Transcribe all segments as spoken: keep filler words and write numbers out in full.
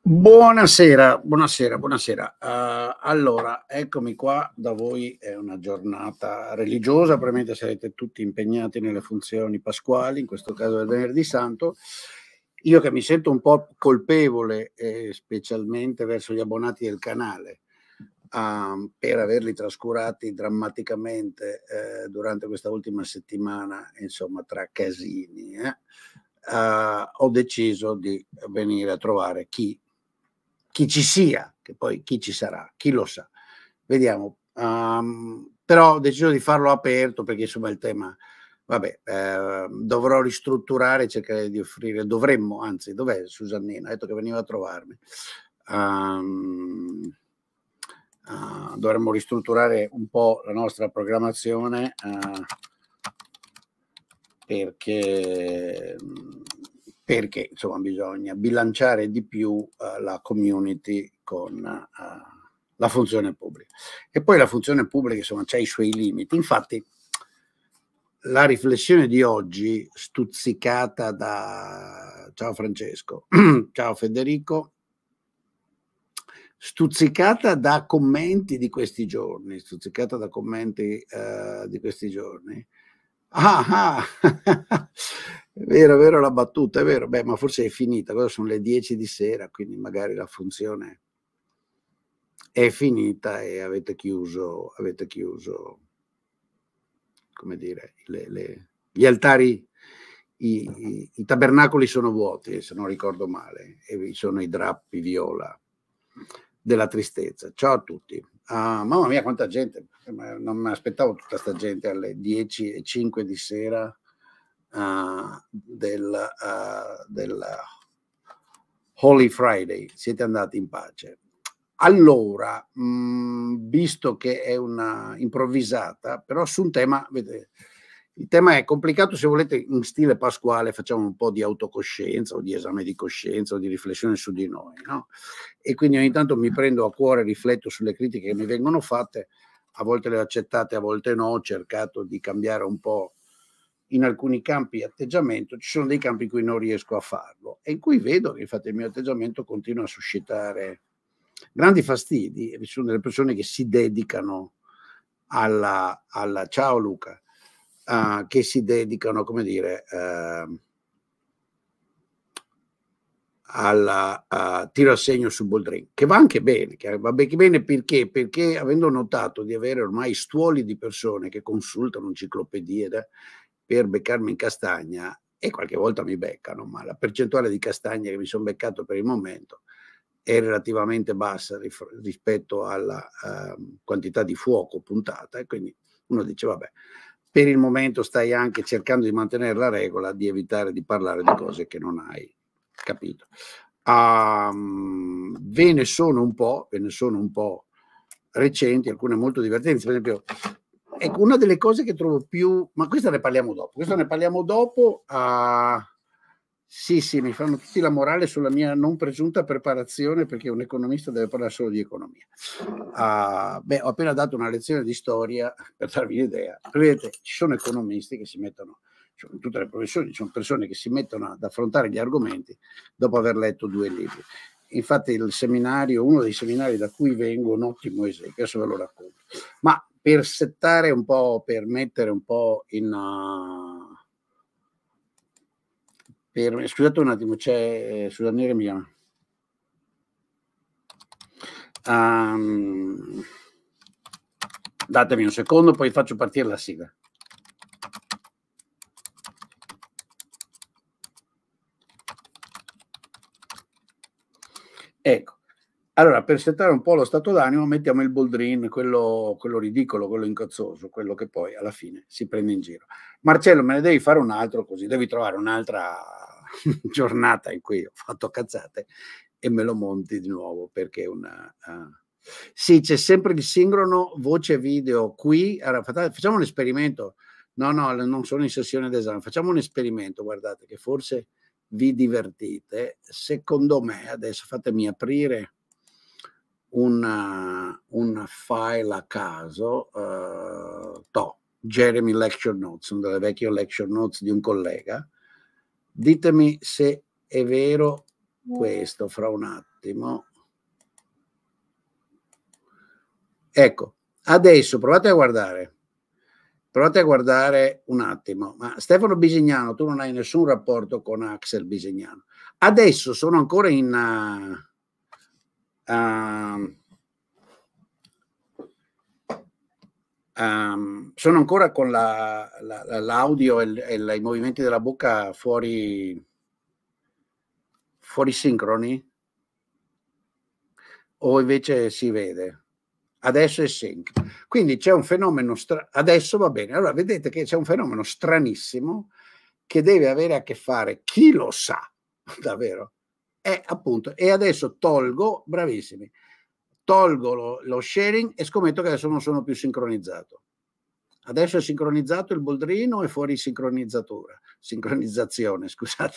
Buonasera, buonasera, buonasera. Uh, allora, eccomi qua da voi, è una giornata religiosa, probabilmente sarete tutti impegnati nelle funzioni pasquali, in questo caso del Venerdì Santo. Io che mi sento un po' colpevole, eh, specialmente verso gli abbonati del canale, uh, per averli trascurati drammaticamente eh, durante questa ultima settimana, insomma, tra casini, eh, uh, ho deciso di venire a trovare chi chi ci sia, che poi chi ci sarà, chi lo sa. Vediamo. Um, però ho deciso di farlo aperto perché insomma il tema, vabbè, eh, dovrò ristrutturare, cercare di offrire, dovremmo, anzi, dov'è Susannina? Ha detto che veniva a trovarmi. Um, uh, dovremmo ristrutturare un po' la nostra programmazione uh, perché perché insomma bisogna bilanciare di più uh, la community con uh, la funzione pubblica. E poi la funzione pubblica insomma c'ha i suoi limiti. Infatti la riflessione di oggi, stuzzicata da ciao Francesco, ciao Federico, stuzzicata da commenti di questi giorni, stuzzicata da commenti uh, di questi giorni. Ah, ah. È vero, è vero la battuta, è vero, beh, ma forse è finita, cosa sono le dieci di sera, quindi magari la funzione è finita e avete chiuso, avete chiuso, come dire, le, le, gli altari, i, i, i tabernacoli sono vuoti, se non ricordo male, e vi sono i drappi viola della tristezza. Ciao a tutti. Uh, mamma mia quanta gente, non mi aspettavo tutta sta gente alle dieci e cinque di sera uh, del, uh, del Holy Friday. Siete andati in pace. Allora, mh, visto che è una improvvisata, però su un tema, vedete, il tema è complicato, se volete in stile pasquale facciamo un po' di autocoscienza o di esame di coscienza o di riflessione su di noi, no? E quindi ogni tanto mi prendo a cuore, rifletto sulle critiche che mi vengono fatte, a volte le ho accettate, a volte no, ho cercato di cambiare un po' in alcuni campi atteggiamento, ci sono dei campi in cui non riesco a farlo e in cui vedo che infatti il mio atteggiamento continua a suscitare grandi fastidi. Vi sono delle persone che si dedicano alla, alla ciao Luca, uh, che si dedicano, come dire, uh, al uh, tiro a segno su Boldrin, che va anche bene, che va anche bene perché? Perché avendo notato di avere ormai stuoli di persone che consultano enciclopedie da, per beccarmi in castagna, e qualche volta mi beccano, ma la percentuale di castagne che mi sono beccato per il momento è relativamente bassa rispetto alla uh, quantità di fuoco puntata, e quindi uno dice vabbè, per il momento stai anche cercando di mantenere la regola di evitare di parlare di cose che non hai capito. Um, ve ne sono un po', ve ne sono un po' recenti, alcune molto divertenti, per esempio, ecco, una delle cose che trovo più, ma questa ne parliamo dopo, questa ne parliamo dopo, uh, sì, sì, mi fanno tutti la morale sulla mia non presunta preparazione perché un economista deve parlare solo di economia. Uh, beh, ho appena dato una lezione di storia per darvi un'idea. Vedete, ci sono economisti che si mettono, cioè, in tutte le professioni, ci sono persone che si mettono ad affrontare gli argomenti dopo aver letto due libri. Infatti il seminario, uno dei seminari da cui vengo, un ottimo esempio, adesso ve lo racconto. Ma per settare un po', per mettere un po' in... Uh, Per, scusate un attimo, c'è eh, Susannina mi chiama. Um, datemi un secondo, poi faccio partire la sigla. Ecco, allora per settare un po' lo stato d'animo mettiamo il Boldrin, quello, quello ridicolo, quello incazzoso, quello che poi alla fine si prende in giro. Marcello, me ne devi fare un altro così, devi trovare un'altra giornata in cui ho fatto cazzate e me lo monti di nuovo perché una... Uh... Sì, c'è sempre il sincrono voce video qui. Allora, facciamo un esperimento. No, no, non sono in sessione d'esame. Facciamo un esperimento, guardate, che forse vi divertite. Secondo me, adesso fatemi aprire un, un file a caso. Uh, to, Jeremy Lecture Notes, sono delle vecchie lecture notes di un collega. Ditemi se è vero questo fra un attimo. attimo. Ecco, adesso provate a guardare. Provate a guardare un attimo, ma Stefano Bisignano, tu non hai nessun rapporto con Axel Bisignano. Adesso sono ancora in... Uh, uh, um, sono ancora con l'audio la, la, e, e i movimenti della bocca fuori, fuori sincroni? O invece si vede? Adesso è sync. Quindi c'è un fenomeno, adesso va bene. Allora vedete che c'è un fenomeno stranissimo che deve avere a che fare, chi lo sa, davvero, è appunto, e adesso tolgo, bravissimi, tolgo lo, lo sharing e scommetto che adesso non sono più sincronizzato. Adesso è sincronizzato il boldrino e fuori sincronizzatura, sincronizzazione, scusate.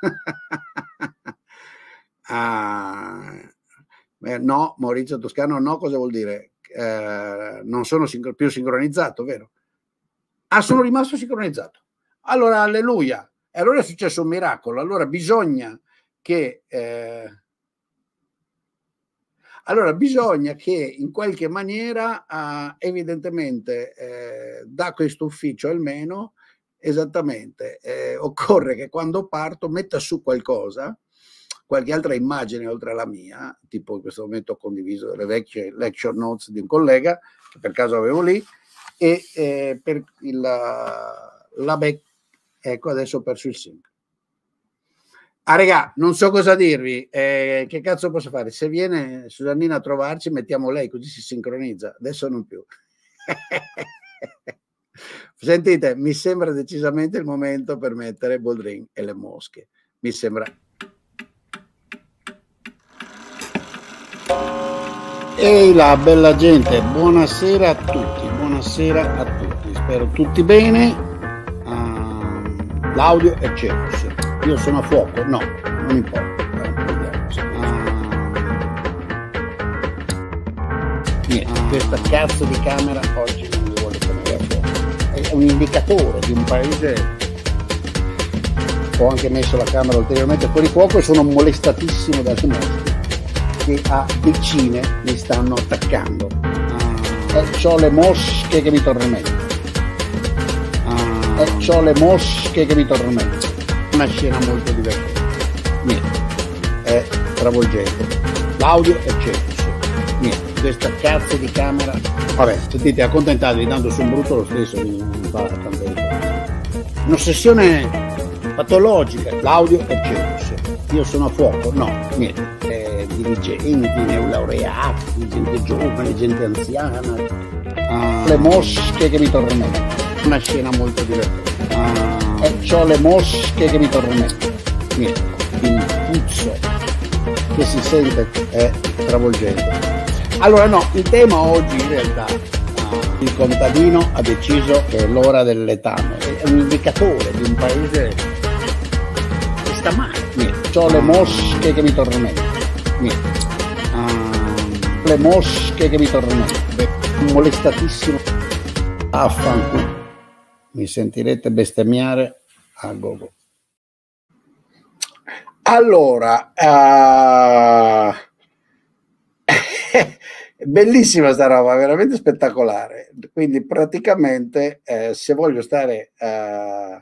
ah, eh, no, Maurizio Toscano, no, cosa vuol dire? Eh, non sono sincro, più sincronizzato, vero? Ah, sono rimasto sincronizzato. Allora, alleluia. E allora è successo un miracolo. Allora bisogna che eh, allora bisogna che in qualche maniera eh, evidentemente eh, da questo ufficio almeno esattamente eh, occorre che quando parto metta su qualcosa, qualche altra immagine oltre alla mia, tipo in questo momento ho condiviso delle vecchie lecture notes di un collega che per caso avevo lì, e eh, per il, la back, ecco adesso ho perso il sync. Ah regà, non so cosa dirvi, eh, che cazzo posso fare? Se viene Susannina a trovarci mettiamo lei così si sincronizza, adesso non più. Sentite, mi sembra decisamente il momento per mettere Boldrin e le mosche, mi sembra. Ehi là, bella gente, buonasera a tutti, buonasera a tutti, spero tutti bene. Uh, l'audio è certo, io sono a fuoco, no, non importa. Uh, niente, uh, questa cazzo di camera oggi non mi vuole tenere a fuoco, è un indicatore di un paese. Ho anche messo la camera ulteriormente fuori fuoco e sono molestatissimo dalle mosche che a decine mi stanno attaccando. Uh, e c'ho le mosche che mi tormentano. Uh, e c'ho le mosche che mi tormentano. Una scena molto divertente. Niente, è travolgente. L'audio è certo. Niente, questa cazzo di camera. Vabbè, sentite, accontentatevi, tanto sono brutto lo stesso, non fa tanta differenza. Un'ossessione patologica. L'audio è certo. Io sono a fuoco? No, niente. Dirigenti, neolaureati, gente giovane, gente anziana, uh, le mosche che mi tormentano. Una scena molto divertente. Uh, e c'ho le mosche che mi tormentano. Niente, il puzzo che si sente è travolgente. Allora no, il tema oggi in realtà, uh, il contadino ha deciso che è l'ora del letame, è un indicatore di un paese che sta male. Niente, c'ho le mosche che mi tormentano. Uh, le mosche che mi tormentano, molestatissimo, affanculo, mi sentirete bestemmiare a gogo. Allora, uh... bellissima sta roba, veramente spettacolare. Quindi praticamente eh, se voglio stare uh...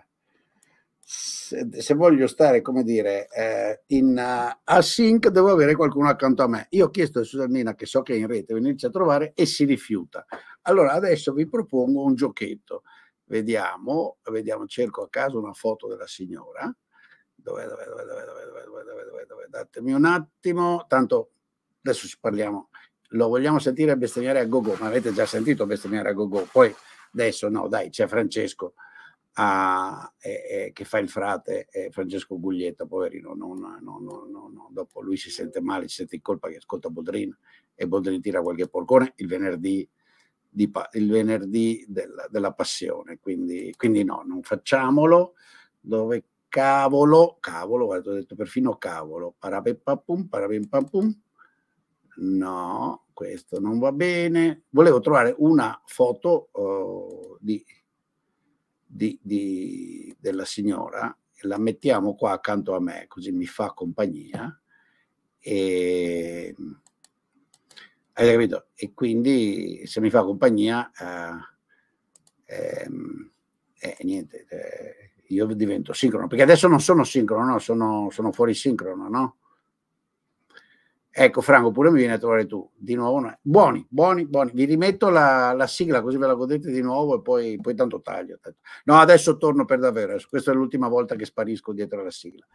se voglio stare, come dire, eh, in uh, async, devo avere qualcuno accanto a me. Io ho chiesto a Susannina, che so che è in rete, venirci a trovare, e si rifiuta. Allora adesso vi propongo un giochetto. Vediamo, vediamo, cerco a caso una foto della signora. Dove, dove, dove, dove, dove, dove, dove, dove, dove, dove, datemi un attimo, tanto adesso ci parliamo. Lo vogliamo sentire bestemmiare a gogo, ma avete già sentito bestemmiare a gogo. Poi adesso no, dai, c'è Francesco. Ah, eh, eh, che fa il frate, eh, Francesco Guglietta, poverino, non, no, no, no, no. Dopo lui si sente male, si sente in colpa che ascolta Boldrin e Boldrin tira qualche porcone il venerdì, di, il venerdì del, della passione, quindi, quindi no, non facciamolo. Dove cavolo, cavolo, guarda, ho detto perfino cavolo, parapepapum, parapimpapum, no, questo non va bene. Volevo trovare una foto uh, di Di, di, della signora, la mettiamo qua accanto a me, così mi fa compagnia, E, hai capito? E quindi se mi fa compagnia, eh, ehm, eh, niente, eh, io divento sincrono, perché adesso non sono sincrono, no? sono, sono fuori sincrono, no? Ecco, Franco, pure mi viene a trovare tu, di nuovo. No. Buoni, buoni, buoni. Vi rimetto la, la sigla così ve la godete di nuovo e poi, poi tanto taglio. No, adesso torno per davvero. Questa è l'ultima volta che sparisco dietro la sigla.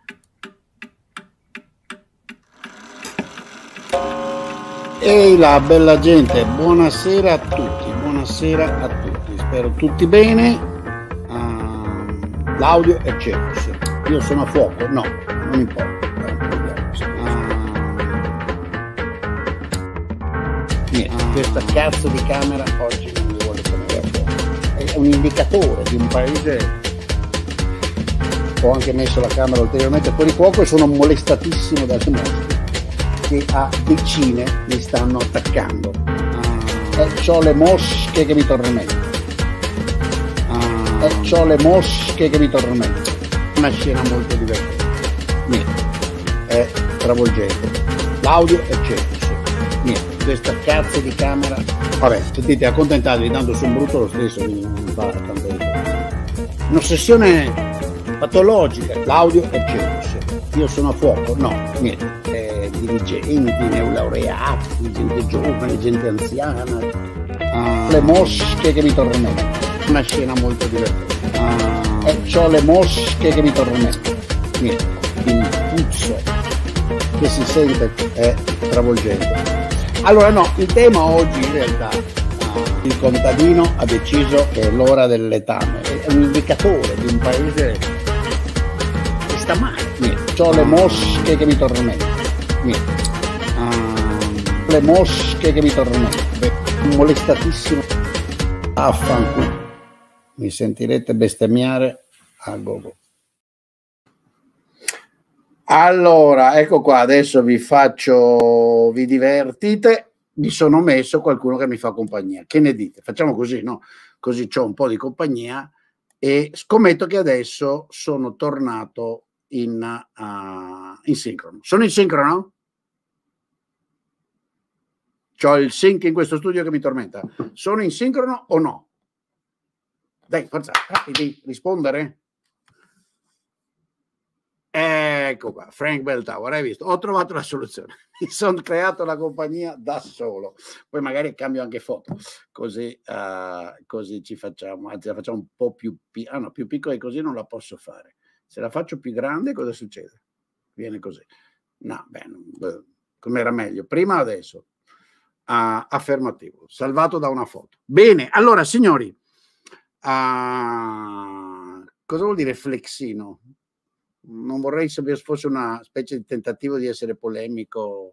Ehi là, bella gente, buonasera a tutti, buonasera a tutti. Spero tutti bene. Uh, l'audio è certo. Io sono a fuoco? No, non importa. Questa cazzo di camera oggi non mi vuole tenere a fuoco. È un indicatore di un paese. Ho anche messo la camera ulteriormente fuori fuoco e sono molestatissimo dalle mosche che a decine mi stanno attaccando. Ah. E c'ho le mosche che mi tormentano. Ah. E c'ho le mosche che mi tormentano. Una scena molto divertente. Niente. È travolgente. L'audio è certo. Niente. Questa cazzo di camera, vabbè, sentite, accontentatevi, tanto sono brutto lo stesso, quindi non fa tanta differenza. Un'ossessione patologica, l'audio è certo. Io sono a fuoco? No, niente. Eh, dirigenti, neolaureati, gente giovane, gente anziana, ah. Le mosche che mi tormentano. Una scena molto divertente. Ah. E c'ho le mosche che mi tormentano. Niente, il puzzo che si sente è travolgente. Allora no, il tema oggi in realtà, uh, il contadino ha deciso che è l'ora del letame, è un indicatore di un paese che sta male. Niente. C'ho le mosche che mi tormentano. Niente. Uh, le mosche che mi tormentano. Molestatissimo. Affanculo. Mi sentirete bestemmiare a gogo. Allora, ecco qua, adesso vi faccio, vi divertite, mi sono messo qualcuno che mi fa compagnia. Che ne dite? Facciamo così, no? Così c'ho un po' di compagnia e scommetto che adesso sono tornato in, uh, in sincrono. Sono in sincrono? C'ho il sync in questo studio che mi tormenta. Sono in sincrono o no? Dai, forza, rapidi, rispondere. Ecco qua, Frank Beltower, hai visto? Ho trovato la soluzione. Mi sono creato la compagnia da solo. Poi magari cambio anche foto, così, uh, così ci facciamo. Anzi, la facciamo un po' più, pi- ah, no, più piccola e così non la posso fare. Se la faccio più grande, cosa succede? Viene così. No, beh, come era meglio. Prima o adesso? Uh, affermativo, salvato da una foto. Bene, allora, signori, uh, cosa vuol dire flexino? Non vorrei sapere se fosse una specie di tentativo di essere polemico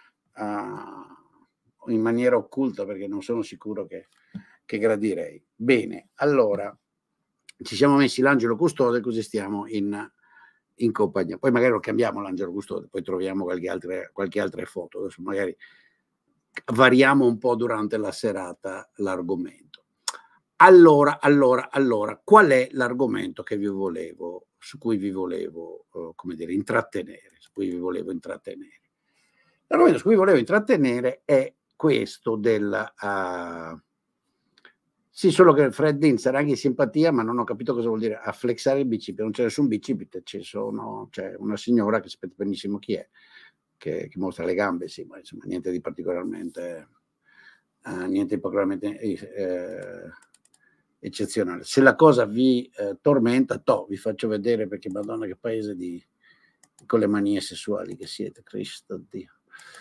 uh, in maniera occulta, perché non sono sicuro che, che gradirei. Bene, allora ci siamo messi l'angelo custode, così stiamo in, in compagnia. Poi magari lo cambiamo l'angelo custode, poi troviamo qualche altra, qualche altra foto. Adesso magari variamo un po' durante la serata l'argomento. Allora, allora, allora, qual è l'argomento che vi volevo, su cui vi volevo, uh, come dire, intrattenere, su cui vi volevo intrattenere? L'argomento su cui vi volevo intrattenere è questo del... Uh, sì, solo che Fred Dean sarà anche in simpatia, ma non ho capito cosa vuol dire a flexare il bicipite. Non c'è nessun bicipite, c'è sono, c'è una signora che sapete benissimo chi è, che, che mostra le gambe, sì, ma insomma niente di particolarmente, uh, niente di particolarmente... Eh, eccezionale. Se la cosa vi eh, tormenta, to, vi faccio vedere, perché Madonna che paese di con le manie sessuali che siete, Cristo Dio.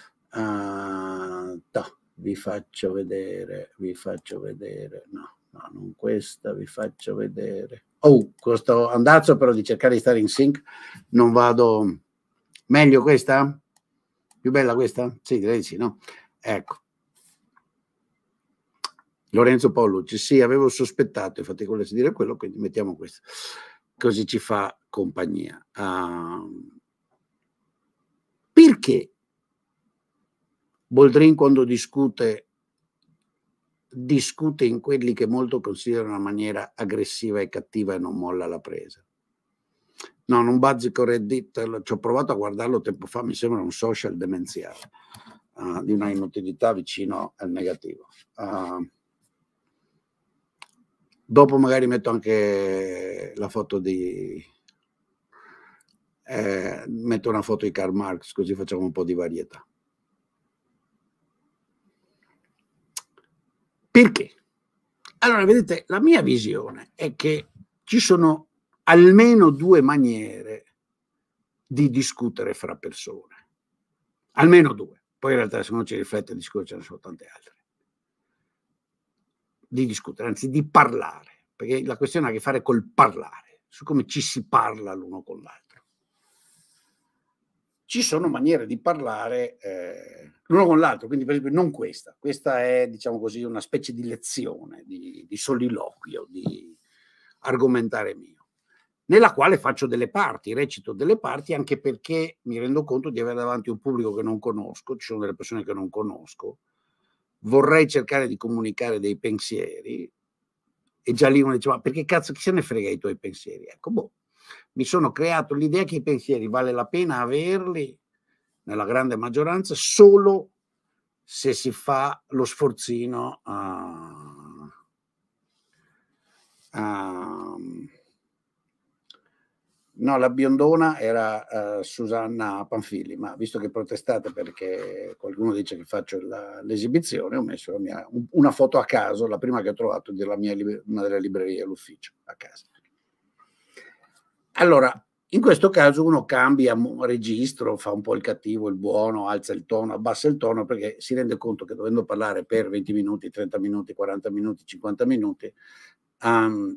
Uh, to, vi faccio vedere, vi faccio vedere, no, no, non questa, vi faccio vedere. Oh, questo andazzo però di cercare di stare in sync, non vado meglio questa? Più bella questa? Sì, direi di sì, no? Ecco. Lorenzo Paolucci, sì, avevo sospettato, infatti volessi dire quello, quindi mettiamo questo, così ci fa compagnia. Uh, perché Boldrin quando discute, discute in quelli che molto considerano una maniera aggressiva e cattiva e non molla la presa? No, non bazzico Reddit, ci ho provato a guardarlo tempo fa, mi sembra un social demenziale, uh, di una inutilità vicino al negativo. Uh, dopo magari metto anche la foto di... Eh, metto una foto di Karl Marx, così facciamo un po' di varietà. Perché? Allora, vedete, la mia visione è che ci sono almeno due maniere di discutere fra persone. Almeno due. Poi in realtà se uno ci riflette di sicuro ce ne sono tante altre. Di discutere, anzi di parlare, perché la questione ha a che fare col parlare, su come ci si parla l'uno con l'altro. Ci sono maniere di parlare eh, l'uno con l'altro, quindi per esempio non questa, questa è, diciamo così, una specie di lezione, di, di soliloquio, di argomentare mio, nella quale faccio delle parti, recito delle parti, anche perché mi rendo conto di avere davanti un pubblico che non conosco, ci sono delle persone che non conosco, vorrei cercare di comunicare dei pensieri, e già lì uno dice, ma perché cazzo chi se ne frega i tuoi pensieri? Ecco, boh. Mi sono creato l'idea che i pensieri vale la pena averli nella grande maggioranza solo se si fa lo sforzino a, a no, la biondona era uh, Susanna Panfili, ma visto che protestate perché qualcuno dice che faccio l'esibizione, ho messo la mia, una foto a caso, la prima che ho trovato della mia, una delle librerie all'ufficio, a casa. Allora, in questo caso uno cambia registro, fa un po' il cattivo, il buono, alza il tono, abbassa il tono, perché si rende conto che dovendo parlare per venti minuti, trenta minuti, quaranta minuti, cinquanta minuti, um,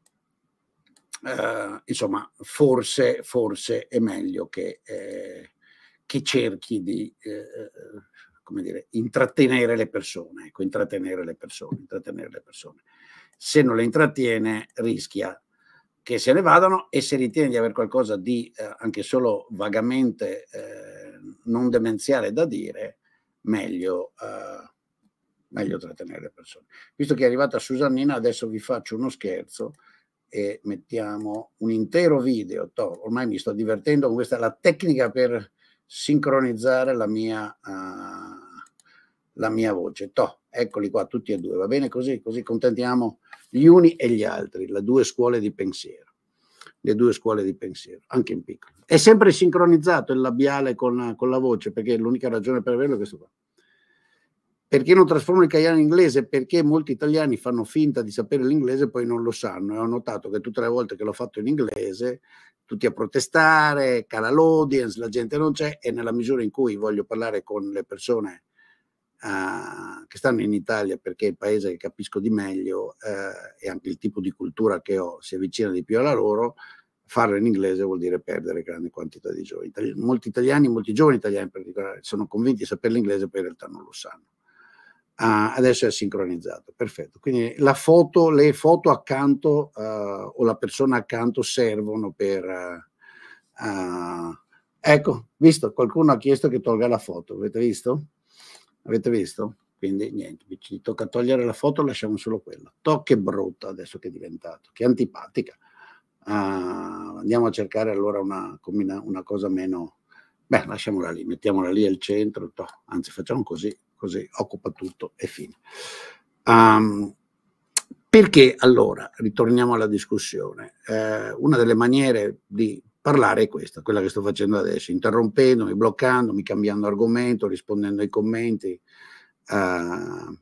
uh, insomma, forse, forse è meglio che, eh, che cerchi di, eh, come dire, intrattenere le persone, ecco, intrattenere le persone, intrattenere le persone. Se non le intrattiene, rischia che se ne vadano, e se ritiene di avere qualcosa di eh, anche solo vagamente eh, non demenziale da dire, meglio, eh, meglio trattenere le persone. Visto che è arrivata Susannina, adesso vi faccio uno scherzo e mettiamo un intero video. Toh, ormai mi sto divertendo con questa, la tecnica per sincronizzare la mia, uh, la mia voce. Toh, eccoli qua tutti e due, va bene così? Così contentiamo gli uni e gli altri, le due scuole di pensiero, le due scuole di pensiero, anche in piccolo. È sempre sincronizzato il labiale con, con la voce, perché l'unica ragione per averlo è questo qua. Perché non trasformo l'italiano in inglese? Perché molti italiani fanno finta di sapere l'inglese e poi non lo sanno, e ho notato che tutte le volte che l'ho fatto in inglese, tutti a protestare, cala l'audience, la gente non c'è, e nella misura in cui voglio parlare con le persone Uh, che stanno in Italia, perché è il paese che capisco di meglio uh, e anche il tipo di cultura che ho si avvicina di più alla loro, farlo in inglese vuol dire perdere grande quantità di giovani. Itali- molti italiani, molti giovani italiani in particolare, sono convinti di sapere l'inglese, poi in realtà non lo sanno. Uh, adesso è sincronizzato, perfetto. Quindi la foto, le foto accanto uh, o la persona accanto servono per... Uh, ecco, visto, qualcuno ha chiesto che tolga la foto, avete visto? Avete visto? Quindi niente, ci tocca togliere la foto, lasciamo solo quella. To, che brutta adesso che è diventato, che antipatica. Uh, andiamo a cercare allora una, una cosa meno... Beh, lasciamola lì, mettiamola lì al centro, to, anzi facciamo così, così occupa tutto e fine. Um, perché allora, ritorniamo alla discussione, eh, una delle maniere di parlare è questa, quella che sto facendo adesso, interrompendomi, bloccandomi, cambiando argomento, rispondendo ai commenti, uh,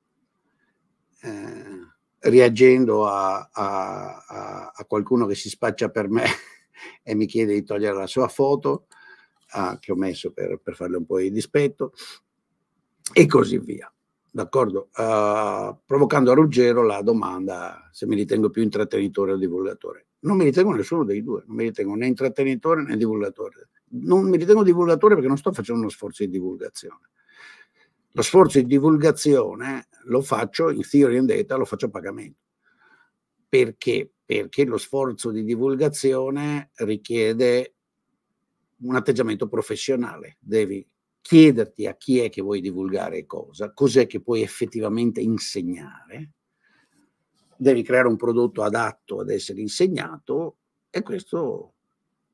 eh, reagendo a, a, a, a qualcuno che si spaccia per me e mi chiede di togliere la sua foto, uh, che ho messo per, per farle un po' di dispetto, e così via. D'accordo? Uh, provocando a Ruggero la domanda se mi ritengo più intrattenitore o divulgatore. Non mi ritengo nessuno dei due, non mi ritengo né intrattenitore né divulgatore. Non mi ritengo divulgatore perché non sto facendo uno sforzo di divulgazione. Lo sforzo di divulgazione lo faccio in theory and data, lo faccio a pagamento. Perché? Perché lo sforzo di divulgazione richiede un atteggiamento professionale. Devi chiederti a chi è che vuoi divulgare cosa, cos'è che puoi effettivamente insegnare, devi creare un prodotto adatto ad essere insegnato, e questo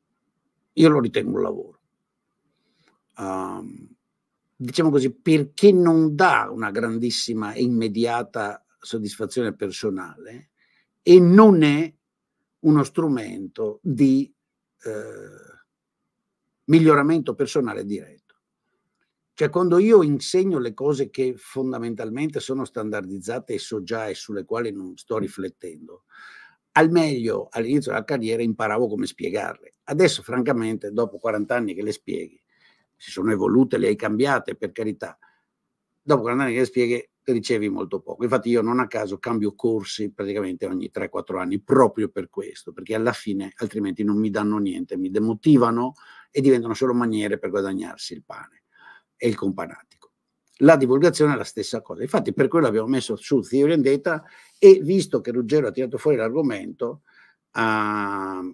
io lo ritengo un lavoro. Um, diciamo così, perché non dà una grandissima e immediata soddisfazione personale e non è uno strumento di eh, miglioramento personale diretto. Cioè, quando io insegno le cose che fondamentalmente sono standardizzate e so già e sulle quali non sto riflettendo, al meglio all'inizio della carriera imparavo come spiegarle. Adesso, francamente, dopo quaranta anni che le spieghi, si sono evolute, le hai cambiate, per carità. Dopo quaranta anni che le spieghi, ricevi molto poco. Infatti io non a caso cambio corsi praticamente ogni tre quattro anni, proprio per questo, perché alla fine altrimenti non mi danno niente, mi demotivano e diventano solo maniere per guadagnarsi il pane e il companatico. La divulgazione è la stessa cosa. Infatti per quello abbiamo messo su Theory and Data e visto che Ruggero ha tirato fuori l'argomento, uh,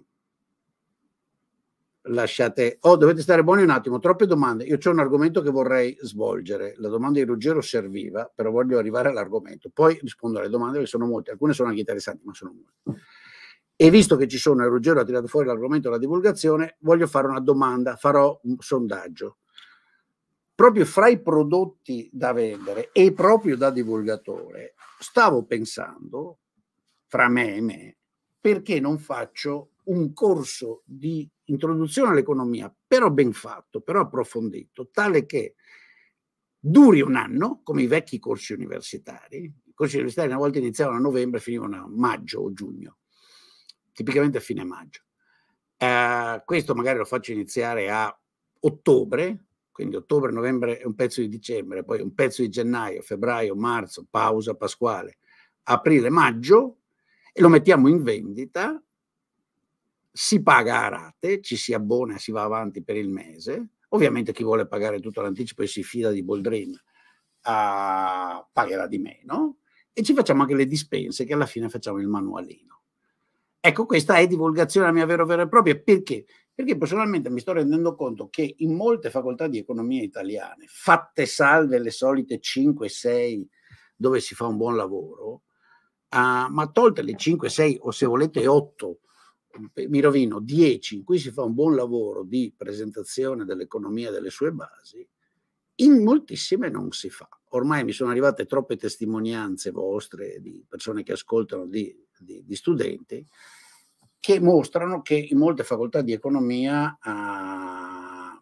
lasciate, oh dovete stare buoni un attimo, troppe domande, io c'ho un argomento che vorrei svolgere, la domanda di Ruggero serviva, però voglio arrivare all'argomento, poi rispondo alle domande che sono molte, alcune sono anche interessanti ma sono molte. E visto che ci sono e Ruggero ha tirato fuori l'argomento della divulgazione, voglio fare una domanda, farò un sondaggio. Proprio fra i prodotti da vendere e proprio da divulgatore, stavo pensando, fra me e me, perché non faccio un corso di introduzione all'economia, però ben fatto, però approfondito, tale che duri un anno, come i vecchi corsi universitari. I corsi universitari una volta iniziavano a novembre e finivano a maggio o giugno, tipicamente a fine maggio. Eh, questo magari lo faccio iniziare a ottobre, quindi ottobre, novembre e un pezzo di dicembre, poi un pezzo di gennaio, febbraio, marzo, pausa pasquale, aprile, maggio, e lo mettiamo in vendita, si paga a rate, ci si abbona e si va avanti per il mese. Ovviamente chi vuole pagare tutto l'anticipo e si fida di Boldrin uh, pagherà di meno, e ci facciamo anche le dispense, che alla fine facciamo il manualino. Ecco, questa è divulgazione a mia vera vera e propria. Perché? Perché personalmente mi sto rendendo conto che in molte facoltà di economia italiane, fatte salve le solite cinque sei dove si fa un buon lavoro, uh, ma tolte le cinque sei o se volete otto, mi rovino, dieci in cui si fa un buon lavoro di presentazione dell'economia e delle sue basi, in moltissime non si fa. Ormai mi sono arrivate troppe testimonianze vostre di persone che ascoltano, di, di, di studenti, che mostrano che in molte facoltà di economia uh,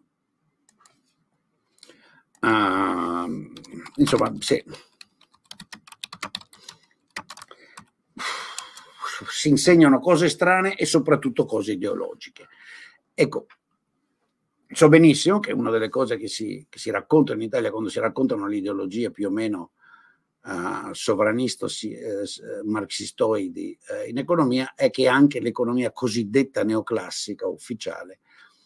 uh, insomma se, si insegnano cose strane e soprattutto cose ideologiche. Ecco, so benissimo che una delle cose che si, che si raccontano in Italia quando si raccontano l'ideologia più o meno Uh, sovranista, eh, marxistoidi eh, in economia, è che anche l'economia cosiddetta neoclassica ufficiale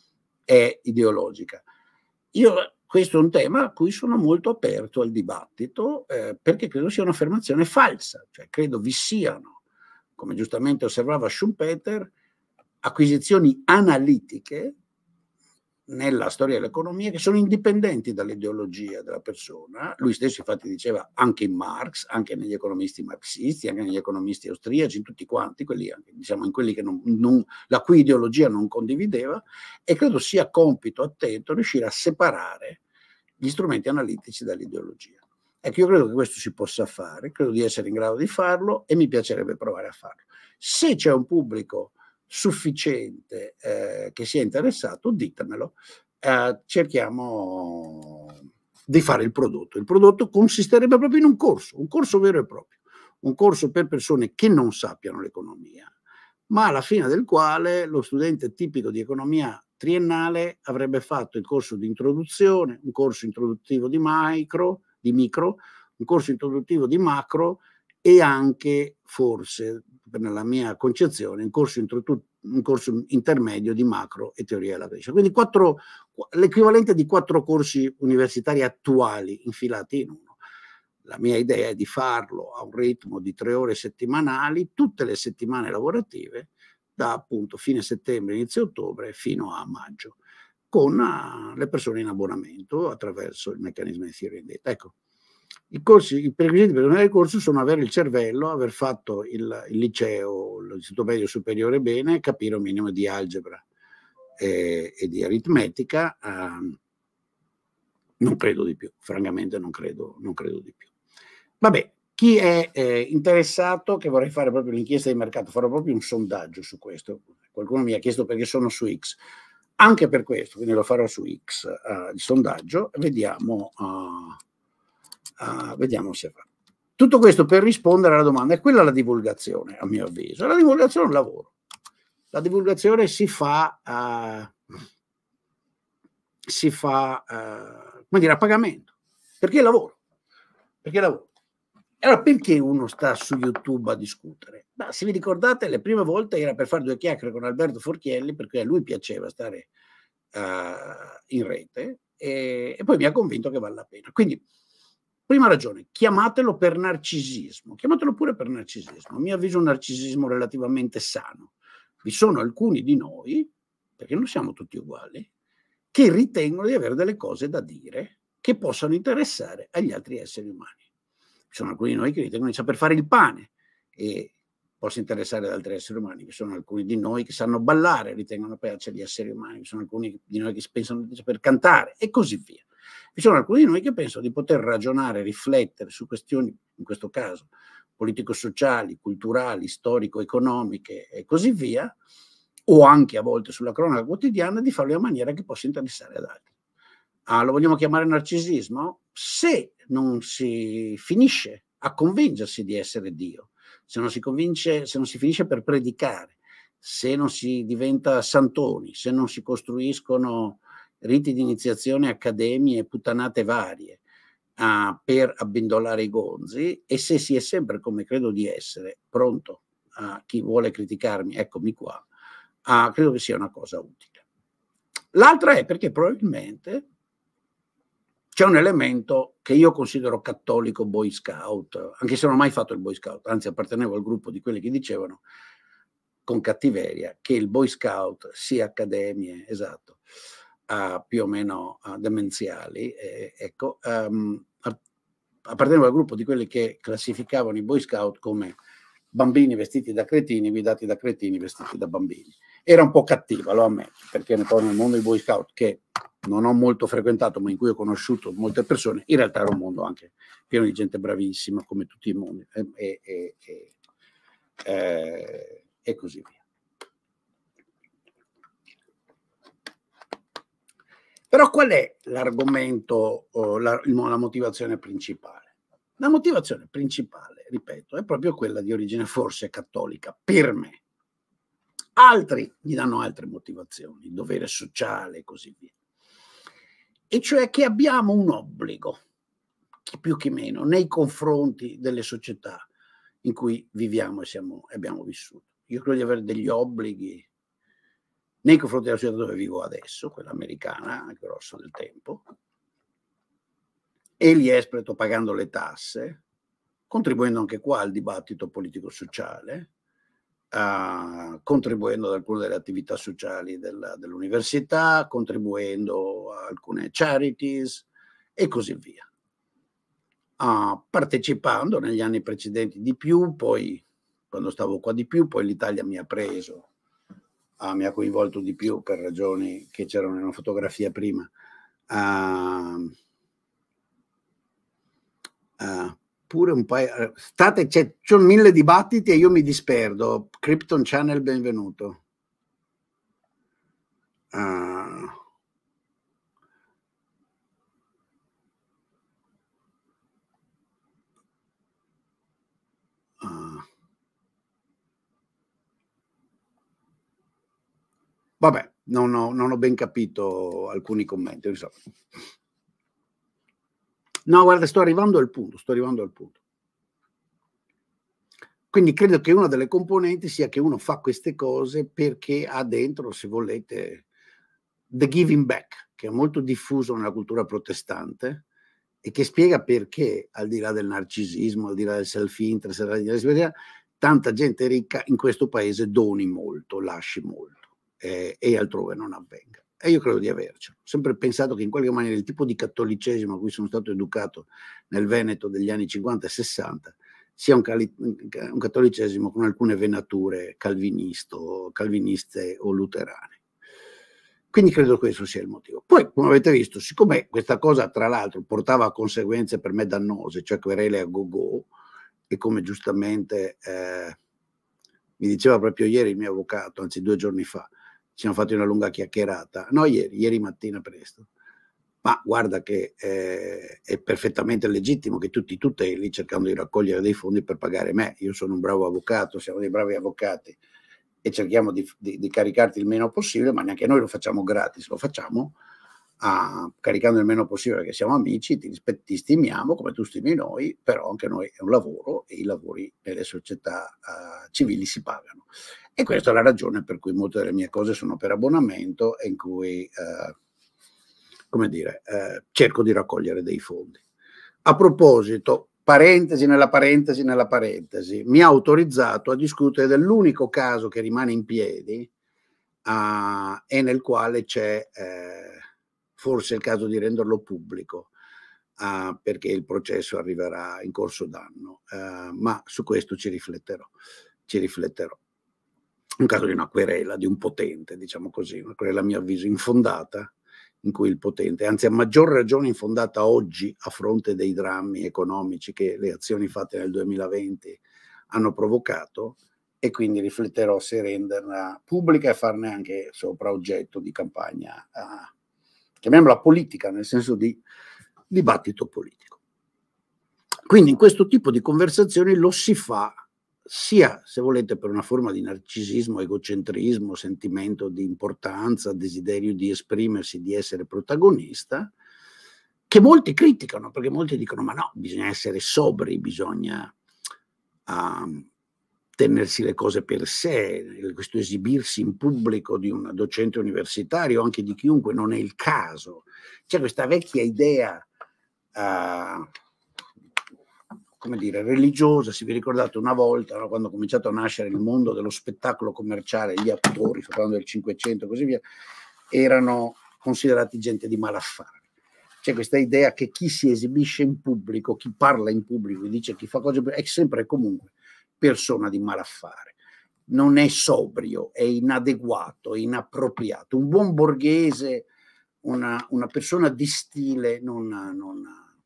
è ideologica. Io questo è un tema a cui sono molto aperto al dibattito, eh, perché credo sia un'affermazione falsa, cioè credo vi siano, come giustamente osservava Schumpeter, acquisizioni analitiche nella storia dell'economia che sono indipendenti dall'ideologia della persona. Lui stesso infatti diceva anche in Marx, anche negli economisti marxisti, anche negli economisti austriaci, in tutti quanti, quelli anche, diciamo in quelli che non, non, la cui ideologia non condivideva, e credo sia compito attento riuscire a separare gli strumenti analitici dall'ideologia. Ecco, io credo che questo si possa fare, credo di essere in grado di farlo e mi piacerebbe provare a farlo. Se c'è un pubblico sufficiente eh, che sia interessato, ditemelo, eh, cerchiamo di fare il prodotto. Il prodotto consisterebbe proprio in un corso, un corso vero e proprio, un corso per persone che non sappiano l'economia, ma alla fine del quale lo studente tipico di economia triennale avrebbe fatto il corso di introduzione, un corso introduttivo di micro, di micro, un corso introduttivo di macro e anche forse, nella mia concezione, un corso, un corso intermedio di macro e teoria della crescita. Quindi quattro, l'equivalente di quattro corsi universitari attuali infilati in uno. La mia idea è di farlo a un ritmo di tre ore settimanali, tutte le settimane lavorative, da appunto fine settembre, inizio ottobre, fino a maggio, con uh, le persone in abbonamento attraverso il meccanismo di Theory and Data. Ecco. I, corsi, i prerequisiti per andare al corso sono avere il cervello, aver fatto il, il liceo, l'istituto medio superiore bene, capire un minimo di algebra e, e di aritmetica, eh, non credo di più, francamente non credo, non credo di più. Vabbè, chi è eh, interessato, che vorrei fare proprio l'inchiesta di mercato, farò proprio un sondaggio su questo. Qualcuno mi ha chiesto perché sono su X. Anche per questo, quindi lo farò su X, uh, il sondaggio, e vediamo, uh, uh, vediamo se fa. Tutto questo per rispondere alla domanda, è quella la divulgazione, a mio avviso. La divulgazione è un lavoro. La divulgazione si fa, uh, si fa uh, come dire, a pagamento. Perché lavoro? Perché lavoro. Allora, perché uno sta su YouTube a discutere? Ma se vi ricordate, le prime volte era per fare due chiacchiere con Alberto Forchielli, perché a lui piaceva stare uh, in rete, e, e poi mi ha convinto che vale la pena. Quindi, prima ragione, chiamatelo per narcisismo, chiamatelo pure per narcisismo. A mio avviso un narcisismo relativamente sano. Vi sono alcuni di noi, perché non siamo tutti uguali, che ritengono di avere delle cose da dire che possano interessare agli altri esseri umani. Ci sono alcuni di noi che ritengono di saper fare il pane e possa interessare ad altri esseri umani. Vi sono alcuni di noi che sanno ballare, ritengono piacere agli esseri umani. Vi sono alcuni di noi che pensano di saper cantare e così via. Vi sono alcuni di noi che pensano di poter ragionare, riflettere su questioni, in questo caso, politico-sociali, culturali, storico-economiche e così via, o anche a volte sulla cronaca quotidiana, di farlo in maniera che possa interessare ad altri. Ah, lo vogliamo chiamare narcisismo? Se non si finisce a convincersi di essere Dio, se non si convince, se non si finisce per predicare, se non si diventa santoni, se non si costruiscono riti di iniziazione, accademie, puttanate varie uh, per abbindolare i gonzi, e se si è sempre, come credo di essere, pronto a chi vuole criticarmi, eccomi qua, uh, credo che sia una cosa utile. L'altra è perché probabilmente c'è un elemento che io considero cattolico Boy Scout, anche se non ho mai fatto il Boy Scout, anzi appartenevo al gruppo di quelli che dicevano con cattiveria che il Boy Scout sia accademie, esatto, uh, più o meno uh, demenziali, eh, ecco, um, appartenevo al gruppo di quelli che classificavano i Boy Scout come bambini vestiti da cretini, guidati da cretini vestiti da bambini. Era un po' cattiva, lo ammetto, perché poi nel mondo dei Boy Scout, che non ho molto frequentato, ma in cui ho conosciuto molte persone, in realtà era un mondo anche pieno di gente bravissima, come tutti i mondi, e, e, e, e, e così via. Però qual è l'argomento, o la, la motivazione principale? La motivazione principale, ripeto, è proprio quella di origine forse cattolica, per me. Altri gli danno altre motivazioni, il dovere sociale e così via. E cioè che abbiamo un obbligo, chi più chi meno, nei confronti delle società in cui viviamo e siamo, abbiamo vissuto. Io credo di avere degli obblighi nei confronti della società dove vivo adesso, quella americana, nel grosso del tempo, e li esplito pagando le tasse, contribuendo anche qua al dibattito politico-sociale, Uh, contribuendo ad alcune delle attività sociali della, dell'università, contribuendo a alcune charities e così via. Uh, partecipando negli anni precedenti di più, poi quando stavo qua di più, poi l'Italia mi ha preso, uh, mi ha coinvolto di più per ragioni che c'erano nella fotografia prima. Uh, uh, pure un paio, state, c'è mille dibattiti e io mi disperdo. Krypton Channel, benvenuto. Uh, uh, vabbè, non ho, non ho ben capito alcuni commenti. No, guarda, sto arrivando al punto, sto arrivando al punto. Quindi credo che una delle componenti sia che uno fa queste cose perché ha dentro, se volete, the giving back, che è molto diffuso nella cultura protestante e che spiega perché, al di là del narcisismo, al di là del self-interest, al di là del, tanta gente ricca in questo paese doni molto, lasci molto eh, e altrove non avvenga. E io credo di avercelo. Ho sempre pensato che in qualche maniera il tipo di cattolicesimo a cui sono stato educato nel Veneto degli anni cinquanta e sessanta sia un, cali- un cattolicesimo con alcune venature calviniste o luterane. Quindi credo questo sia il motivo. Poi, come avete visto, siccome questa cosa tra l'altro portava a conseguenze per me dannose, cioè querele a go-go, e come giustamente eh, mi diceva proprio ieri il mio avvocato, anzi due giorni fa, ci siamo fatti una lunga chiacchierata, no ieri, ieri mattina presto, ma guarda che eh, è perfettamente legittimo che tu ti tuteli cercando di raccogliere dei fondi per pagare me. Io sono un bravo avvocato, siamo dei bravi avvocati e cerchiamo di, di, di caricarti il meno possibile, ma neanche noi lo facciamo gratis, lo facciamo a, caricando il meno possibile perché siamo amici, ti, ti stimiamo come tu stimi noi, però anche noi è un lavoro e i lavori nelle società uh, civili si pagano. E questa è la ragione per cui molte delle mie cose sono per abbonamento e in cui... Uh, come dire, eh, cerco di raccogliere dei fondi. A proposito, parentesi nella parentesi nella parentesi, mi ha autorizzato a discutere dell'unico caso che rimane in piedi uh, e nel quale c'è eh, forse il caso di renderlo pubblico, uh, perché il processo arriverà in corso d'anno, uh, ma su questo ci rifletterò, ci rifletterò. Un caso di una querela, di un potente, diciamo così, una querela a mio avviso infondata, in cui il potente, anzi a maggior ragione infondata oggi a fronte dei drammi economici che le azioni fatte nel duemilaventi hanno provocato, e quindi rifletterò se renderla pubblica e farne anche sopra oggetto di campagna, uh, chiamiamola politica, nel senso di dibattito politico. Quindi in questo tipo di conversazioni lo si fa sia, se volete, per una forma di narcisismo, egocentrismo, sentimento di importanza, desiderio di esprimersi, di essere protagonista, che molti criticano, perché molti dicono ma no, bisogna essere sobri, bisogna uh, tenersi le cose per sé, questo esibirsi in pubblico di un docente universitario, anche di chiunque, non è il caso. C'è questa vecchia idea uh, come dire, religiosa, se vi ricordate una volta, no, quando è cominciato a nascere il mondo dello spettacolo commerciale, gli attori, sto parlando del Cinquecento e così via, erano considerati gente di malaffare. C'è questa idea che chi si esibisce in pubblico, chi parla in pubblico, dice chi fa cose, è sempre e comunque persona di malaffare. Non è sobrio, è inadeguato, è inappropriato. Un buon borghese, una, una persona di stile, non, non,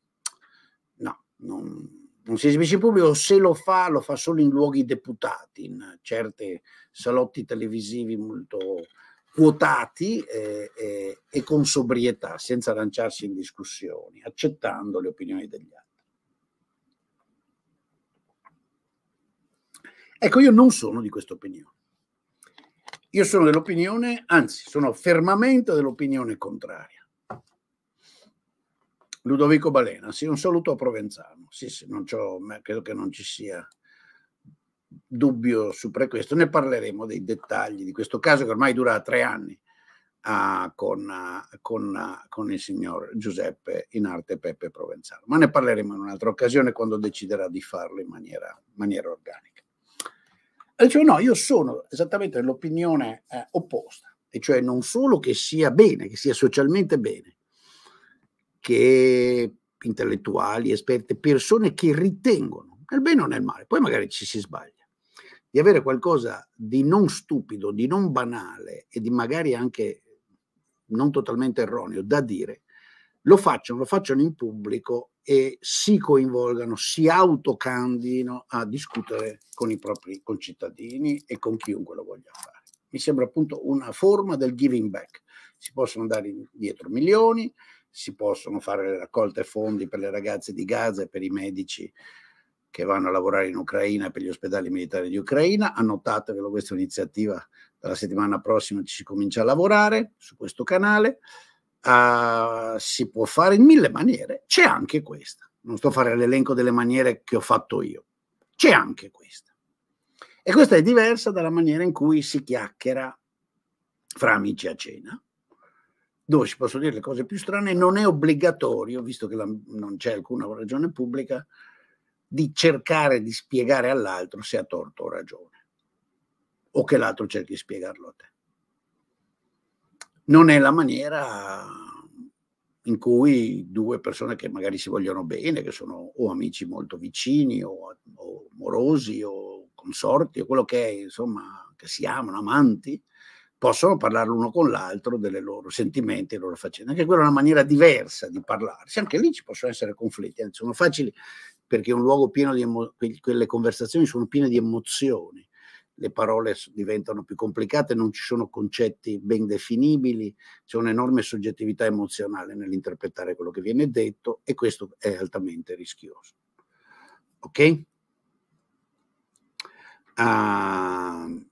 no, non non si esibisce in pubblico, se lo fa, lo fa solo in luoghi deputati, in certi salotti televisivi molto quotati eh, eh, e con sobrietà, senza lanciarsi in discussioni, accettando le opinioni degli altri. Ecco, io non sono di questa opinione. Io sono dell'opinione, anzi, sono fermamente dell'opinione contraria. Ludovico Balena, sì, un saluto a Provenzano, sì, sì, non credo che non ci sia dubbio su per questo, ne parleremo dei dettagli di questo caso che ormai dura tre anni uh, con, uh, con, uh, con il signor Giuseppe in arte Peppe Provenzano, ma ne parleremo in un'altra occasione quando deciderà di farlo in maniera, maniera organica. E dicevo, no, io sono esattamente dell'opinione eh, opposta, e cioè non solo che sia bene, che sia socialmente bene, che intellettuali, esperti, persone che ritengono, nel bene o nel male, poi magari ci si sbaglia, di avere qualcosa di non stupido, di non banale e di magari anche non totalmente erroneo da dire, lo facciano, lo facciano in pubblico e si coinvolgano, si autocandidino a discutere con i propri concittadini e con chiunque lo voglia fare. Mi sembra appunto una forma del giving back. Si possono dare dietro milioni, si possono fare le raccolte fondi per le ragazze di Gaza e per i medici che vanno a lavorare in Ucraina e per gli ospedali militari di Ucraina. Annotatevelo, questa iniziativa, dalla settimana prossima ci si comincia a lavorare su questo canale. Uh, si può fare in mille maniere, c'è anche questa. Non sto a fare l'elenco delle maniere che ho fatto io, c'è anche questa. E questa è diversa dalla maniera in cui si chiacchiera fra amici a cena, dove si possono dire le cose più strane. Non è obbligatorio, visto che la, non c'è alcuna ragione pubblica, di cercare di spiegare all'altro se ha torto o ragione, o che l'altro cerchi di spiegarlo a te. Non è la maniera in cui due persone che magari si vogliono bene, che sono o amici molto vicini, o, o morosi, o consorti, o quello che è, insomma, che si amano, amanti, possono parlare l'uno con l'altro delle loro sentimenti, delle loro faccende. Anche quella è una maniera diversa di parlarsi, anche lì ci possono essere conflitti, anzi sono facili perché è un luogo pieno di emo quelle conversazioni sono piene di emozioni, le parole diventano più complicate, non ci sono concetti ben definibili, c'è un'enorme soggettività emozionale nell'interpretare quello che viene detto e questo è altamente rischioso. Ok? Uh,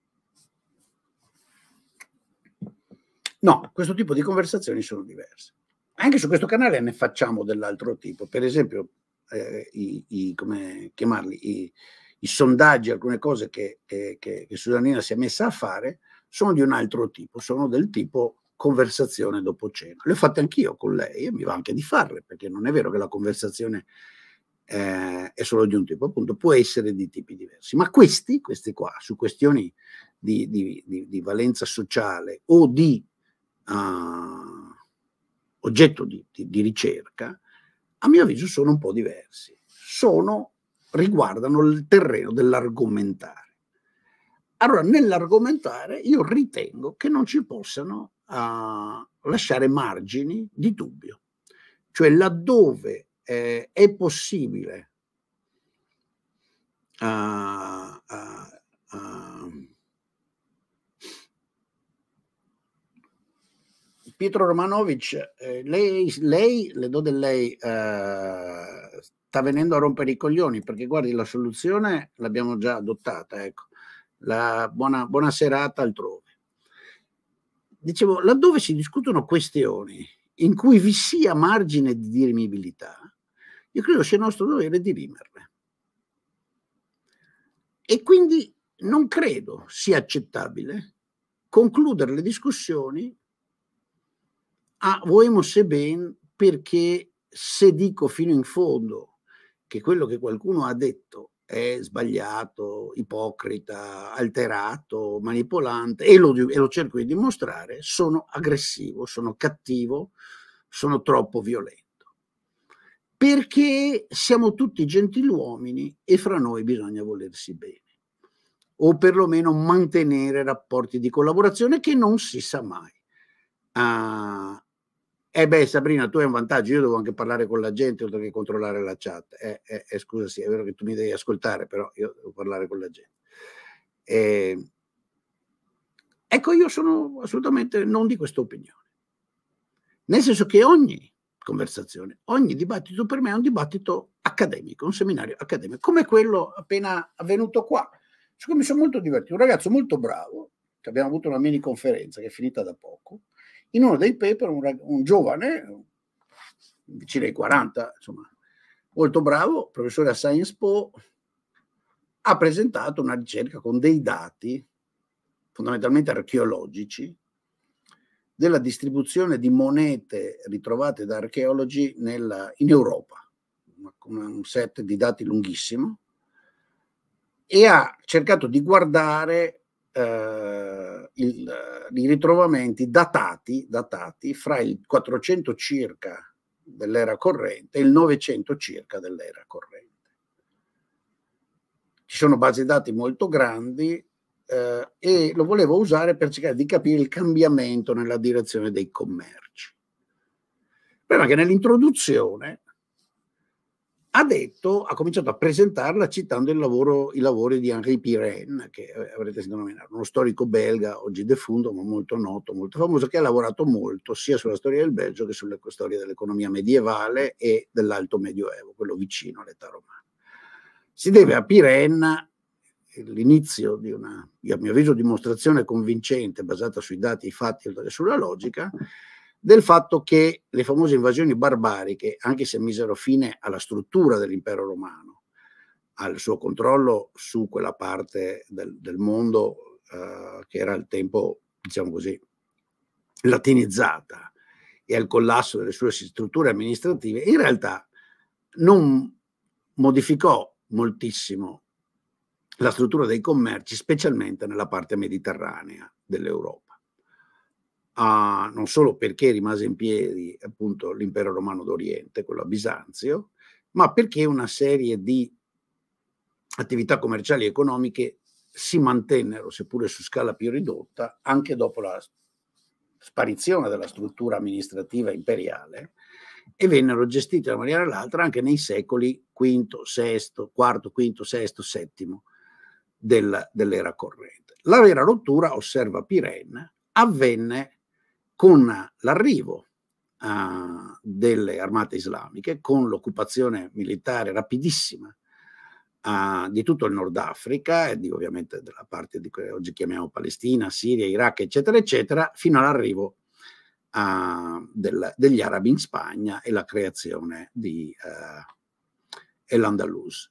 no, questo tipo di conversazioni sono diverse. Anche su questo canale ne facciamo dell'altro tipo, per esempio eh, i, i, come chiamarli, i, i sondaggi, alcune cose che, che, che, che Susanina si è messa a fare sono di un altro tipo, sono del tipo conversazione dopo cena. Le ho fatte anch'io con lei e mi va anche di farle, perché non è vero che la conversazione eh, è solo di un tipo, appunto può essere di tipi diversi. Ma questi, questi qua, su questioni di, di, di, di valenza sociale o di uh, oggetto di, di, di ricerca, a mio avviso sono un po' diversi. Sono, riguardano il terreno dell'argomentare. Allora, nell'argomentare io ritengo che non ci possano uh, lasciare margini di dubbio. Cioè, laddove eh, è possibile uh, uh, uh, Pietro Romanovic, eh, lei, lei, le do del lei, eh, sta venendo a rompere i coglioni, perché guardi, la soluzione l'abbiamo già adottata, ecco. La buona, buona serata altrove. Dicevo, laddove si discutono questioni in cui vi sia margine di dirimibilità, io credo sia nostro dovere dirimerle. E quindi non credo sia accettabile concludere le discussioni a voemos se ben, perché se dico fino in fondo che quello che qualcuno ha detto è sbagliato, ipocrita, alterato, manipolante, e lo, e lo cerco di dimostrare, sono aggressivo, sono cattivo, sono troppo violento. Perché siamo tutti gentiluomini e fra noi bisogna volersi bene, o perlomeno mantenere rapporti di collaborazione che non si sa mai. Uh, eh beh, Sabrina, tu hai un vantaggio, io devo anche parlare con la gente oltre che controllare la chat. Eh, eh, eh, scusa, sì, è vero che tu mi devi ascoltare, però io devo parlare con la gente. Eh, ecco, io sono assolutamente non di questa opinione. Nel senso che ogni conversazione, ogni dibattito per me è un dibattito accademico, un seminario accademico, come quello appena avvenuto qua, su cui mi sono molto divertito. Un ragazzo molto bravo, che abbiamo avuto una mini conferenza che è finita da poco, in uno dei paper un, un giovane, vicino ai quaranta, insomma, molto bravo, professore a Sciences Po, ha presentato una ricerca con dei dati fondamentalmente archeologici della distribuzione di monete ritrovate da archeologi nella, in Europa, un set di dati lunghissimo, e ha cercato di guardare eh, il, i ritrovamenti datati, datati fra il quattrocento circa dell'era corrente e il novecento circa dell'era corrente. Ci sono basi dati molto grandi eh, e lo volevo usare per cercare di capire il cambiamento nella direzione dei commerci. Prima che nell'introduzione ha detto, ha cominciato a presentarla citando il lavoro, i lavori di Henri Pirenne, che avrete sentito nominare, uno storico belga, oggi defunto, ma molto noto, molto famoso, che ha lavorato molto sia sulla storia del Belgio che sulla storia dell'economia medievale e dell'Alto Medioevo, quello vicino all'età romana. Si deve a Pirenne l'inizio di una, a mio avviso, dimostrazione convincente, basata sui dati, i fatti e sulla logica, del fatto che le famose invasioni barbariche, anche se misero fine alla struttura dell'impero romano, al suo controllo su quella parte del, del mondo eh, che era al tempo, diciamo così, latinizzata, e al collasso delle sue strutture amministrative, in realtà non modificò moltissimo la struttura dei commerci, specialmente nella parte mediterranea dell'Europa. Uh, non solo perché rimase in piedi appunto l'impero romano d'Oriente, quello a Bisanzio, ma perché una serie di attività commerciali e economiche si mantennero, seppure su scala più ridotta, anche dopo la sparizione della struttura amministrativa imperiale, e vennero gestiti da una maniera o dall'altra anche nei secoli quinto, sesto, quarto, quinto, sesto, settimo del, dell'era corrente. La vera rottura, osserva Pirenne, avvenne con l'arrivo uh, delle armate islamiche, con l'occupazione militare rapidissima uh, di tutto il Nord Africa e di, ovviamente della parte di cui oggi chiamiamo Palestina, Siria, Iraq, eccetera, eccetera, fino all'arrivo uh, del, degli arabi in Spagna e la creazione di uh, El-Andalus.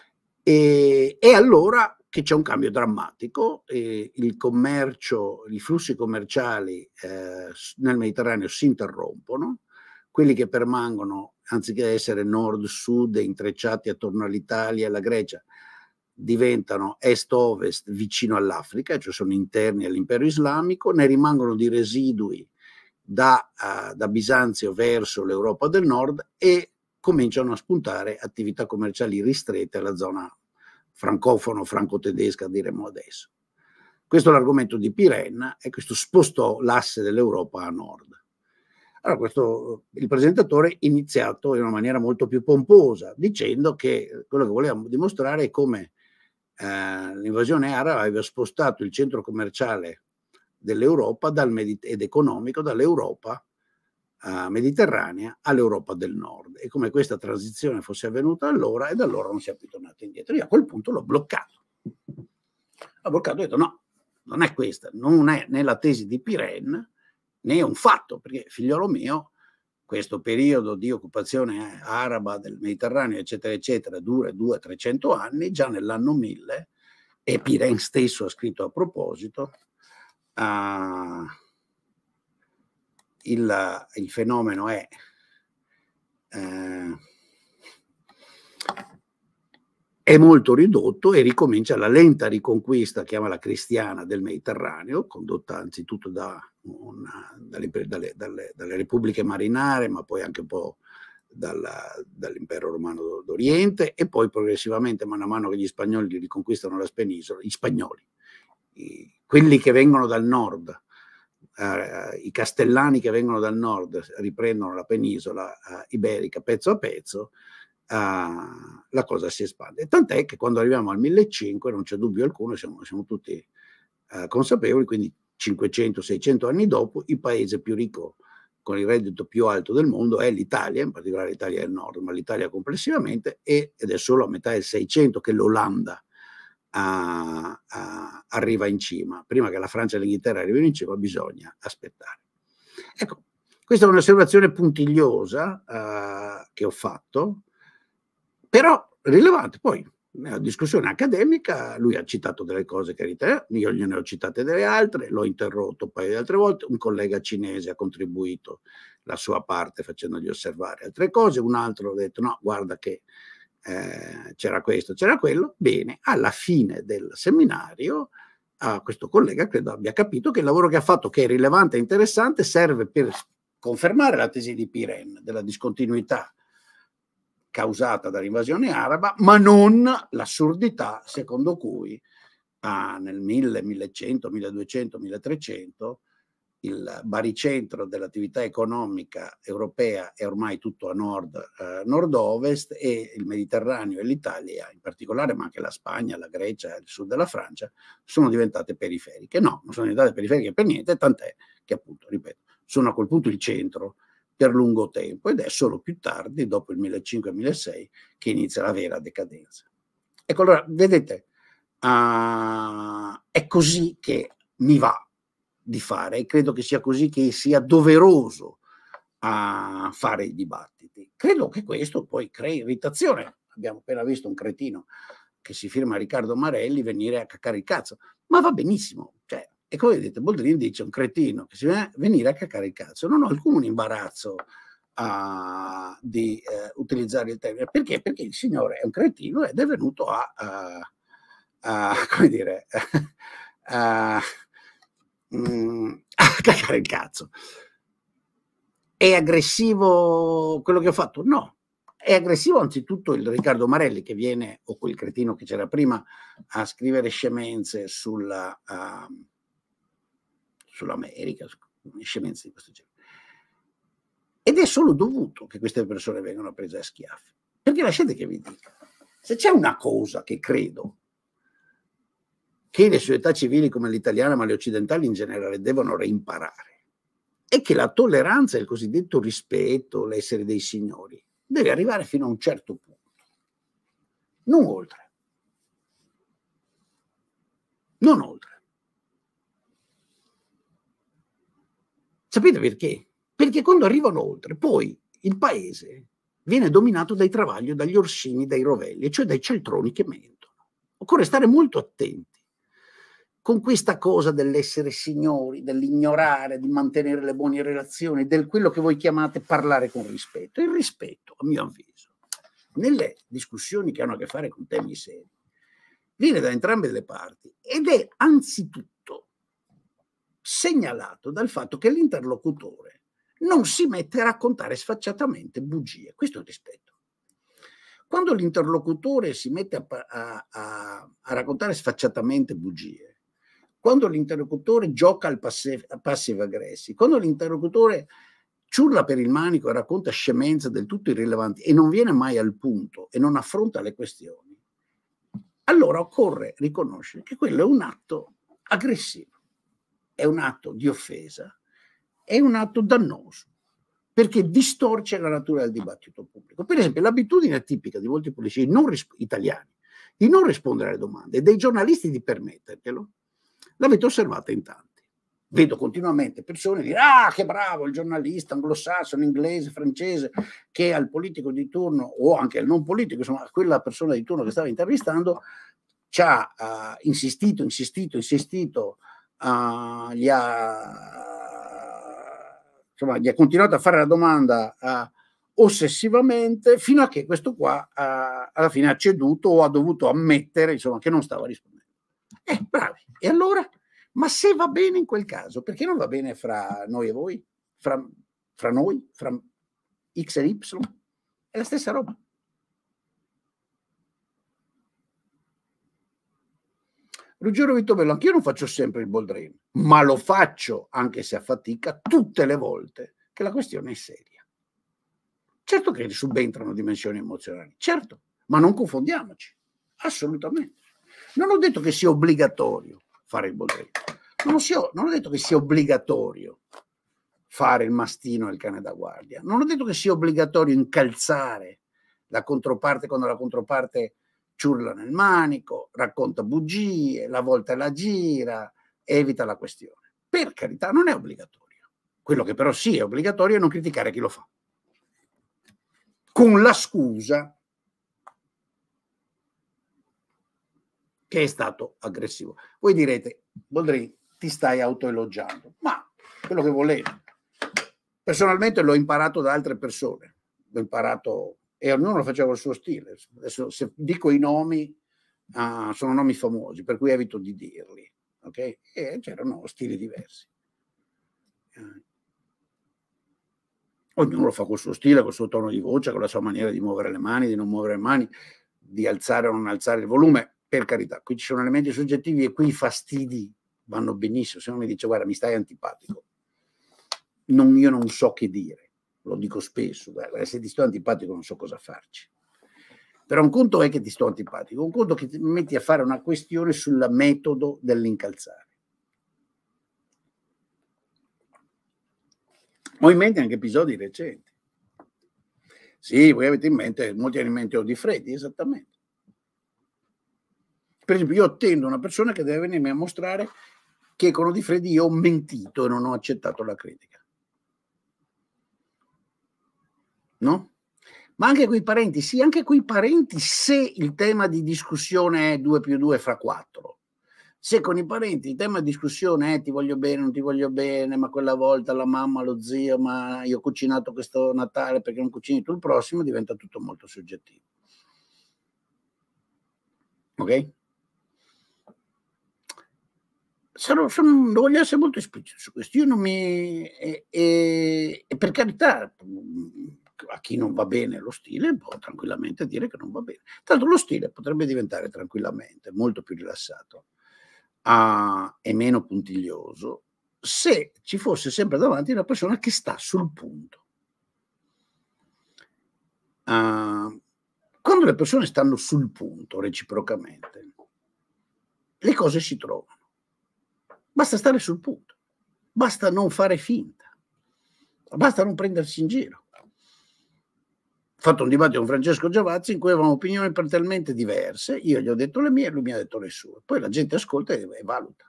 E, e allora che c'è un cambio drammatico, e il commercio, i flussi commerciali eh, nel Mediterraneo si interrompono, quelli che permangono, anziché essere nord-sud intrecciati attorno all'Italia e alla Grecia, diventano est-ovest vicino all'Africa, cioè sono interni all'impero islamico, ne rimangono di residui da, uh, da Bisanzio verso l'Europa del Nord e cominciano a spuntare attività commerciali ristrette alla zona francofono, franco-tedesca, diremmo adesso. Questo è l'argomento di Pirenne e questo spostò l'asse dell'Europa a nord. Allora, questo, il presentatore iniziato in una maniera molto più pomposa, dicendo che quello che volevamo dimostrare è come eh, l'invasione araba aveva spostato il centro commerciale dell'Europa ed economico dall'Europa Uh, mediterranea all'Europa del Nord, e come questa transizione fosse avvenuta allora, e da allora non si è più tornato indietro. Io a quel punto l'ho bloccato. L'ho bloccato e ho detto no, non è questa, non è né la tesi di Pirenne né è un fatto, perché figliolo mio, questo periodo di occupazione araba del Mediterraneo, eccetera, eccetera, dura duecento trecento anni, già nell'anno mille, e Pirenne stesso ha scritto a proposito, uh, Il, il fenomeno è eh, è molto ridotto e ricomincia la lenta riconquista, chiamala cristiana, del Mediterraneo, condotta anzitutto da una, dalle, dalle, dalle, dalle repubbliche marinare, ma poi anche un po' dall'impero romano d'Oriente, e poi progressivamente, mano a mano che gli spagnoli riconquistano la penisola, gli spagnoli, i, quelli che vengono dal nord, Uh, i castellani che vengono dal nord riprendono la penisola uh, iberica pezzo a pezzo, uh, la cosa si espande. Tant'è che quando arriviamo al millecinquecento, non c'è dubbio alcuno, siamo, siamo tutti uh, consapevoli, quindi cinquecento seicento anni dopo, il paese più ricco con il reddito più alto del mondo è l'Italia, in particolare l'Italia del Nord, ma l'Italia complessivamente, e, ed è solo a metà del Seicento che l'Olanda A, a, arriva in cima. Prima che la Francia e l'Inghilterra arrivino in cima bisogna aspettare. Ecco, questa è un'osservazione puntigliosa uh, che ho fatto, però rilevante. Poi nella discussione accademica lui ha citato delle cose che riteneva, io gliene ho citate delle altre, l'ho interrotto un paio di altre volte, un collega cinese ha contribuito la sua parte facendogli osservare altre cose, un altro ha detto no, guarda che Eh, c'era questo, c'era quello. Bene, alla fine del seminario uh, questo collega credo abbia capito che il lavoro che ha fatto, che è rilevante e interessante, serve per confermare la tesi di Pirenne della discontinuità causata dall'invasione araba, ma non l'assurdità secondo cui uh, nel mille, millecento, milleduecento, milletrecento il baricentro dell'attività economica europea è ormai tutto a nord, eh, nord-ovest, e il Mediterraneo e l'Italia in particolare, ma anche la Spagna, la Grecia e il sud della Francia, sono diventate periferiche. No, non sono diventate periferiche per niente, tant'è che appunto, ripeto, sono a quel punto il centro per lungo tempo, ed è solo più tardi, dopo il millecinquecento milleseicento, che inizia la vera decadenza. Ecco, allora, vedete, uh, è così che mi va di fare, e credo che sia così che sia doveroso a fare i dibattiti. Credo che questo poi crei irritazione. Abbiamo appena visto un cretino che si firma Riccardo Marelli venire a caccare il cazzo, ma va benissimo, cioè, e come vedete Boldrini dice un cretino che si viene a venire a caccare il cazzo. Non ho alcun imbarazzo uh, di uh, utilizzare il termine, perché? Perché il signore è un cretino ed è venuto a, a, a come dire a, Mm, a cagare il cazzo. È aggressivo quello che ho fatto? No, È aggressivo anzitutto il Riccardo Marelli che viene, o quel cretino che c'era prima, a scrivere scemenze sulla, uh, sull'America, scemenze di questo genere. Ed è solo dovuto che queste persone vengano prese a schiaffi. Perché lasciate che vi dica, se c'è una cosa che credo che le società civili come l'italiana, ma le occidentali in generale, devono reimparare, è che la tolleranza e il cosiddetto rispetto, l'essere dei signori, deve arrivare fino a un certo punto, non oltre. Non oltre. Sapete perché? Perché quando arrivano oltre, poi il paese viene dominato dai travagli, dagli orsini, dai rovelli, cioè dai cialtroni che mentono. Occorre stare molto attenti con questa cosa dell'essere signori, dell'ignorare, di mantenere le buone relazioni, del quello che voi chiamate parlare con rispetto. Il rispetto, a mio avviso, nelle discussioni che hanno a che fare con temi seri, viene da entrambe le parti ed è anzitutto segnalato dal fatto che l'interlocutore non si mette a raccontare sfacciatamente bugie. Questo è il rispetto. Quando l'interlocutore si mette a, a, a, a raccontare sfacciatamente bugie, quando l'interlocutore gioca al passive aggressive, quando l'interlocutore ciurla per il manico e racconta scemenze del tutto irrilevanti e non viene mai al punto e non affronta le questioni, allora occorre riconoscere che quello è un atto aggressivo, è un atto di offesa, è un atto dannoso, perché distorce la natura del dibattito pubblico. Per esempio, l'abitudine tipica di molti politici non italiani di non rispondere alle domande e dei giornalisti di permetterglielo, l'avete osservata in tanti. Vedo continuamente persone dire: ah, che bravo il giornalista anglosassone, inglese, francese, che al politico di turno, o anche al non politico, insomma, quella persona di turno che stava intervistando, ci ha uh, insistito, insistito, insistito, uh, gli ha, insomma, gli ha continuato a fare la domanda uh, ossessivamente, fino a che questo qua uh, alla fine ha ceduto o ha dovuto ammettere, insomma, che non stava rispondendo. Eh, bravi. E allora? Ma se va bene in quel caso, perché non va bene fra noi e voi? Fra, fra noi? Fra X e Y? È la stessa roba. Ruggero Vittobello, anch'io non faccio sempre il boldrin, ma lo faccio, anche se a fatica, tutte le volte che la questione è seria. Certo che subentrano dimensioni emozionali, certo, ma non confondiamoci, assolutamente. Non ho detto che sia obbligatorio fare il boldrin, non, non ho detto che sia obbligatorio fare il mastino e il cane da guardia, non ho detto che sia obbligatorio incalzare la controparte quando la controparte ciurla nel manico, racconta bugie, la volta la gira, evita la questione. Per carità, non è obbligatorio. Quello che però sì è obbligatorio è non criticare chi lo fa, con la scusa che è stato aggressivo. Voi direte: Boldrin, ti stai autoelogiando, ma quello che volete. Personalmente l'ho imparato da altre persone, l'ho imparato e ognuno lo faceva il suo stile. Adesso se dico i nomi, uh, sono nomi famosi, per cui evito di dirli, ok? E c'erano stili diversi. Uh, ognuno lo fa col suo stile, col suo tono di voce, con la sua maniera di muovere le mani, di non muovere le mani, di alzare o non alzare il volume. Per carità, qui ci sono elementi soggettivi e qui i fastidi vanno benissimo. Se uno mi dice: guarda, mi stai antipatico, non, io non so che dire, lo dico spesso, guarda, se ti sto antipatico non so cosa farci. Però un conto è che ti sto antipatico, un conto è che ti metti a fare una questione sul metodo dell'incalzare. Ho in mente anche episodi recenti. Sì, voi avete in mente, molti hanno in mente Odifreddi, esattamente. Per esempio, io attendo una persona che deve venirmi a mostrare che con Odifreddi io ho mentito e non ho accettato la critica. No? Ma anche quei parenti, sì, anche quei parenti, se il tema di discussione è due più due fa quattro. Se con i parenti il tema di discussione è ti voglio bene, non ti voglio bene, ma quella volta la mamma, lo zio, ma io ho cucinato questo Natale perché non cucini tu il prossimo, diventa tutto molto soggettivo. Ok? Sono, sono, voglio essere molto esplicito su questo. Io non mi... E, e, e per carità, a chi non va bene lo stile può tranquillamente dire che non va bene. Tanto lo stile potrebbe diventare tranquillamente molto più rilassato, ah, e meno puntiglioso se ci fosse sempre davanti una persona che sta sul punto. Uh, quando le persone stanno sul punto reciprocamente, le cose si trovano. Basta stare sul punto, basta non fare finta, basta non prendersi in giro. Ho fatto un dibattito con Francesco Giavazzi in cui avevamo opinioni parzialmente diverse, io gli ho detto le mie e lui mi ha detto le sue, poi la gente ascolta e, e valuta.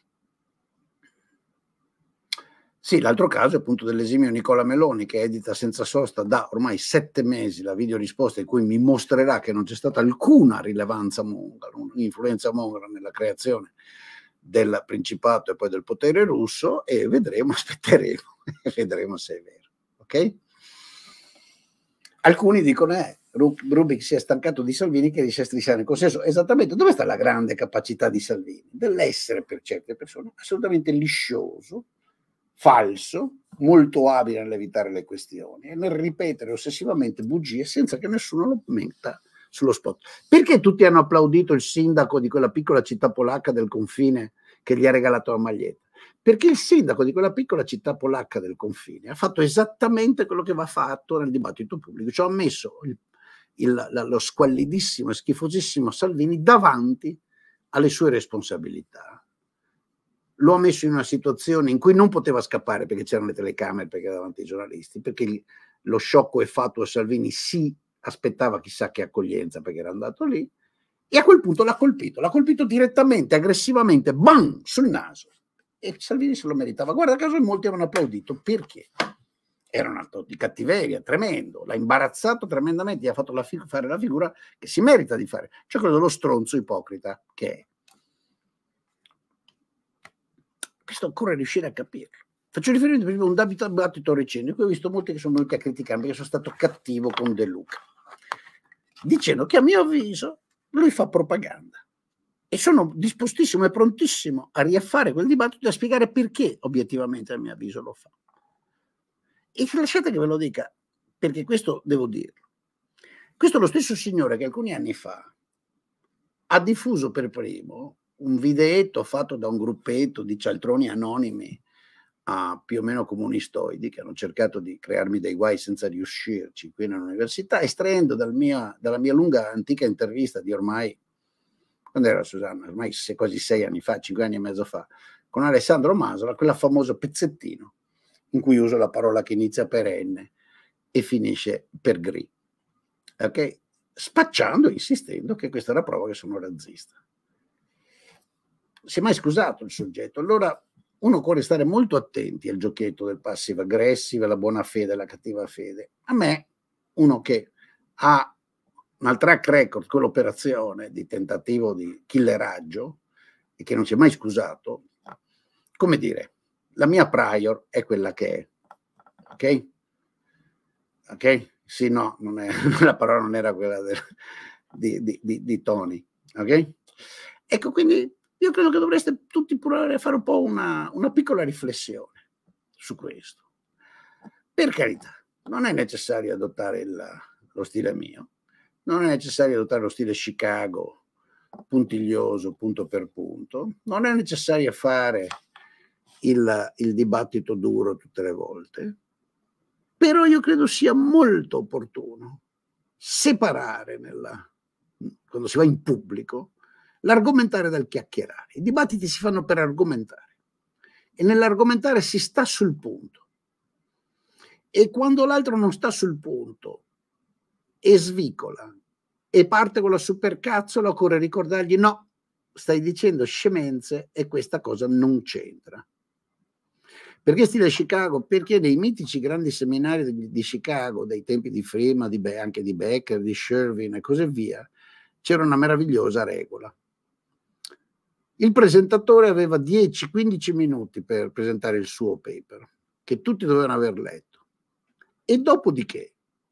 Sì, l'altro caso è appunto dell'esimio Nicola Meloni, che edita senza sosta da ormai sette mesi la videorisposta in cui mi mostrerà che non c'è stata alcuna rilevanza mongala, un'influenza mongala nella creazione del Principato e poi del potere russo, e vedremo, aspetteremo e vedremo se è vero. Ok? Alcuni dicono eh, Rubik si è stancato di Salvini che riesce a strisciare il consenso. Esattamente, dove sta la grande capacità di Salvini? Dell'essere per certe persone assolutamente liscioso, falso, molto abile nell'evitare le questioni e nel ripetere ossessivamente bugie senza che nessuno lo metta sullo spot. Perché tutti hanno applaudito il sindaco di quella piccola città polacca del confine che gli ha regalato la maglietta? Perché il sindaco di quella piccola città polacca del confine ha fatto esattamente quello che va fatto nel dibattito pubblico, cioè ha messo il, il, lo squallidissimo e schifosissimo Salvini davanti alle sue responsabilità. Lo ha messo in una situazione in cui non poteva scappare perché c'erano le telecamere, perché era davanti ai giornalisti, perché lo sciocco e fatuo Salvini si aspettava chissà che accoglienza perché era andato lì, e a quel punto l'ha colpito, l'ha colpito direttamente, aggressivamente, bam, sul naso. E Salvini se lo meritava. Guarda caso in molti avevano applaudito, perché? Era un atto di cattiveria tremendo, l'ha imbarazzato tremendamente, gli ha fatto la fare la figura che si merita di fare, cioè quello dello stronzo ipocrita che è. Questo occorre riuscire a capirlo. Faccio riferimento per esempio a un dibattito recente in cui ho visto molti che sono venuti a criticarmi perché sono stato cattivo con De Luca, dicendo che a mio avviso lui fa propaganda. E sono dispostissimo e prontissimo a riaffare quel dibattito e a spiegare perché obiettivamente a mio avviso lo fa. E lasciate che ve lo dica, perché questo devo dirlo. Questo è lo stesso signore che alcuni anni fa ha diffuso per primo un videetto fatto da un gruppetto di cialtroni anonimi a più o meno comunistoidi che hanno cercato di crearmi dei guai senza riuscirci qui nell'università, estraendo dal mia, dalla mia lunga antica intervista di ormai, quando era Susanna, ormai quasi sei anni fa, cinque anni e mezzo fa, con Alessandro Masola, quella famoso pezzettino in cui uso la parola che inizia per N e finisce per Gri, ok? Spacciando, insistendo che questa è la prova che sono razzista. Si è mai scusato il soggetto? Allora uno occorre stare molto attenti al giochetto del passive aggressive, la buona fede, la cattiva fede. A me, uno che ha un track record con l'operazione di tentativo di killeraggio e che non si è mai scusato, come dire, la mia prior è quella che è, ok? Ok? Sì, no, non è, la parola non era quella del, di, di, di, di Tony, ok? Ecco, quindi io credo che dovreste tutti provare a fare un po' una, una piccola riflessione su questo. Per carità, non è necessario adottare il, lo stile mio, non è necessario adottare lo stile Chicago, puntiglioso, punto per punto, non è necessario fare il, il dibattito duro tutte le volte, però io credo sia molto opportuno separare, nella, quando si va in pubblico, l'argomentare dal chiacchierare. I dibattiti si fanno per argomentare e nell'argomentare si sta sul punto. E quando l'altro non sta sul punto e svicola e parte con la supercazzola, occorre ricordargli no, stai dicendo scemenze e questa cosa non c'entra. Perché stile Chicago? Perché nei mitici grandi seminari di, di Chicago, dei tempi di Freeman, di Be- anche di Becker, di Sherwin e così via, c'era una meravigliosa regola. Il presentatore aveva dieci quindici minuti per presentare il suo paper, che tutti dovevano aver letto. E dopodiché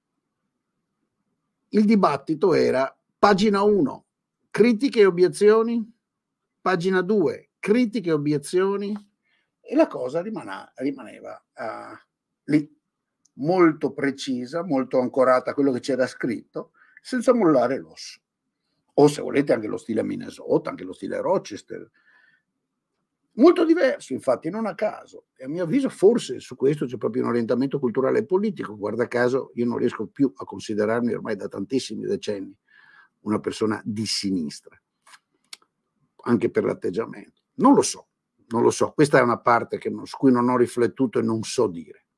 il dibattito era pagina uno, critiche e obiezioni, pagina due, critiche e obiezioni, e la cosa rimana, rimaneva uh, lì. molto precisa, molto ancorata a quello che c'era scritto, senza mollare l'osso. O se volete anche lo stile Minnesota, anche lo stile Rochester. Molto diverso, infatti, non a caso. E a mio avviso forse su questo c'è proprio un orientamento culturale e politico. Guarda caso, io non riesco più a considerarmi ormai da tantissimi decenni una persona di sinistra, anche per l'atteggiamento. Non lo so, non lo so. Questa è una parte che non, su cui non ho riflettuto e non so dire.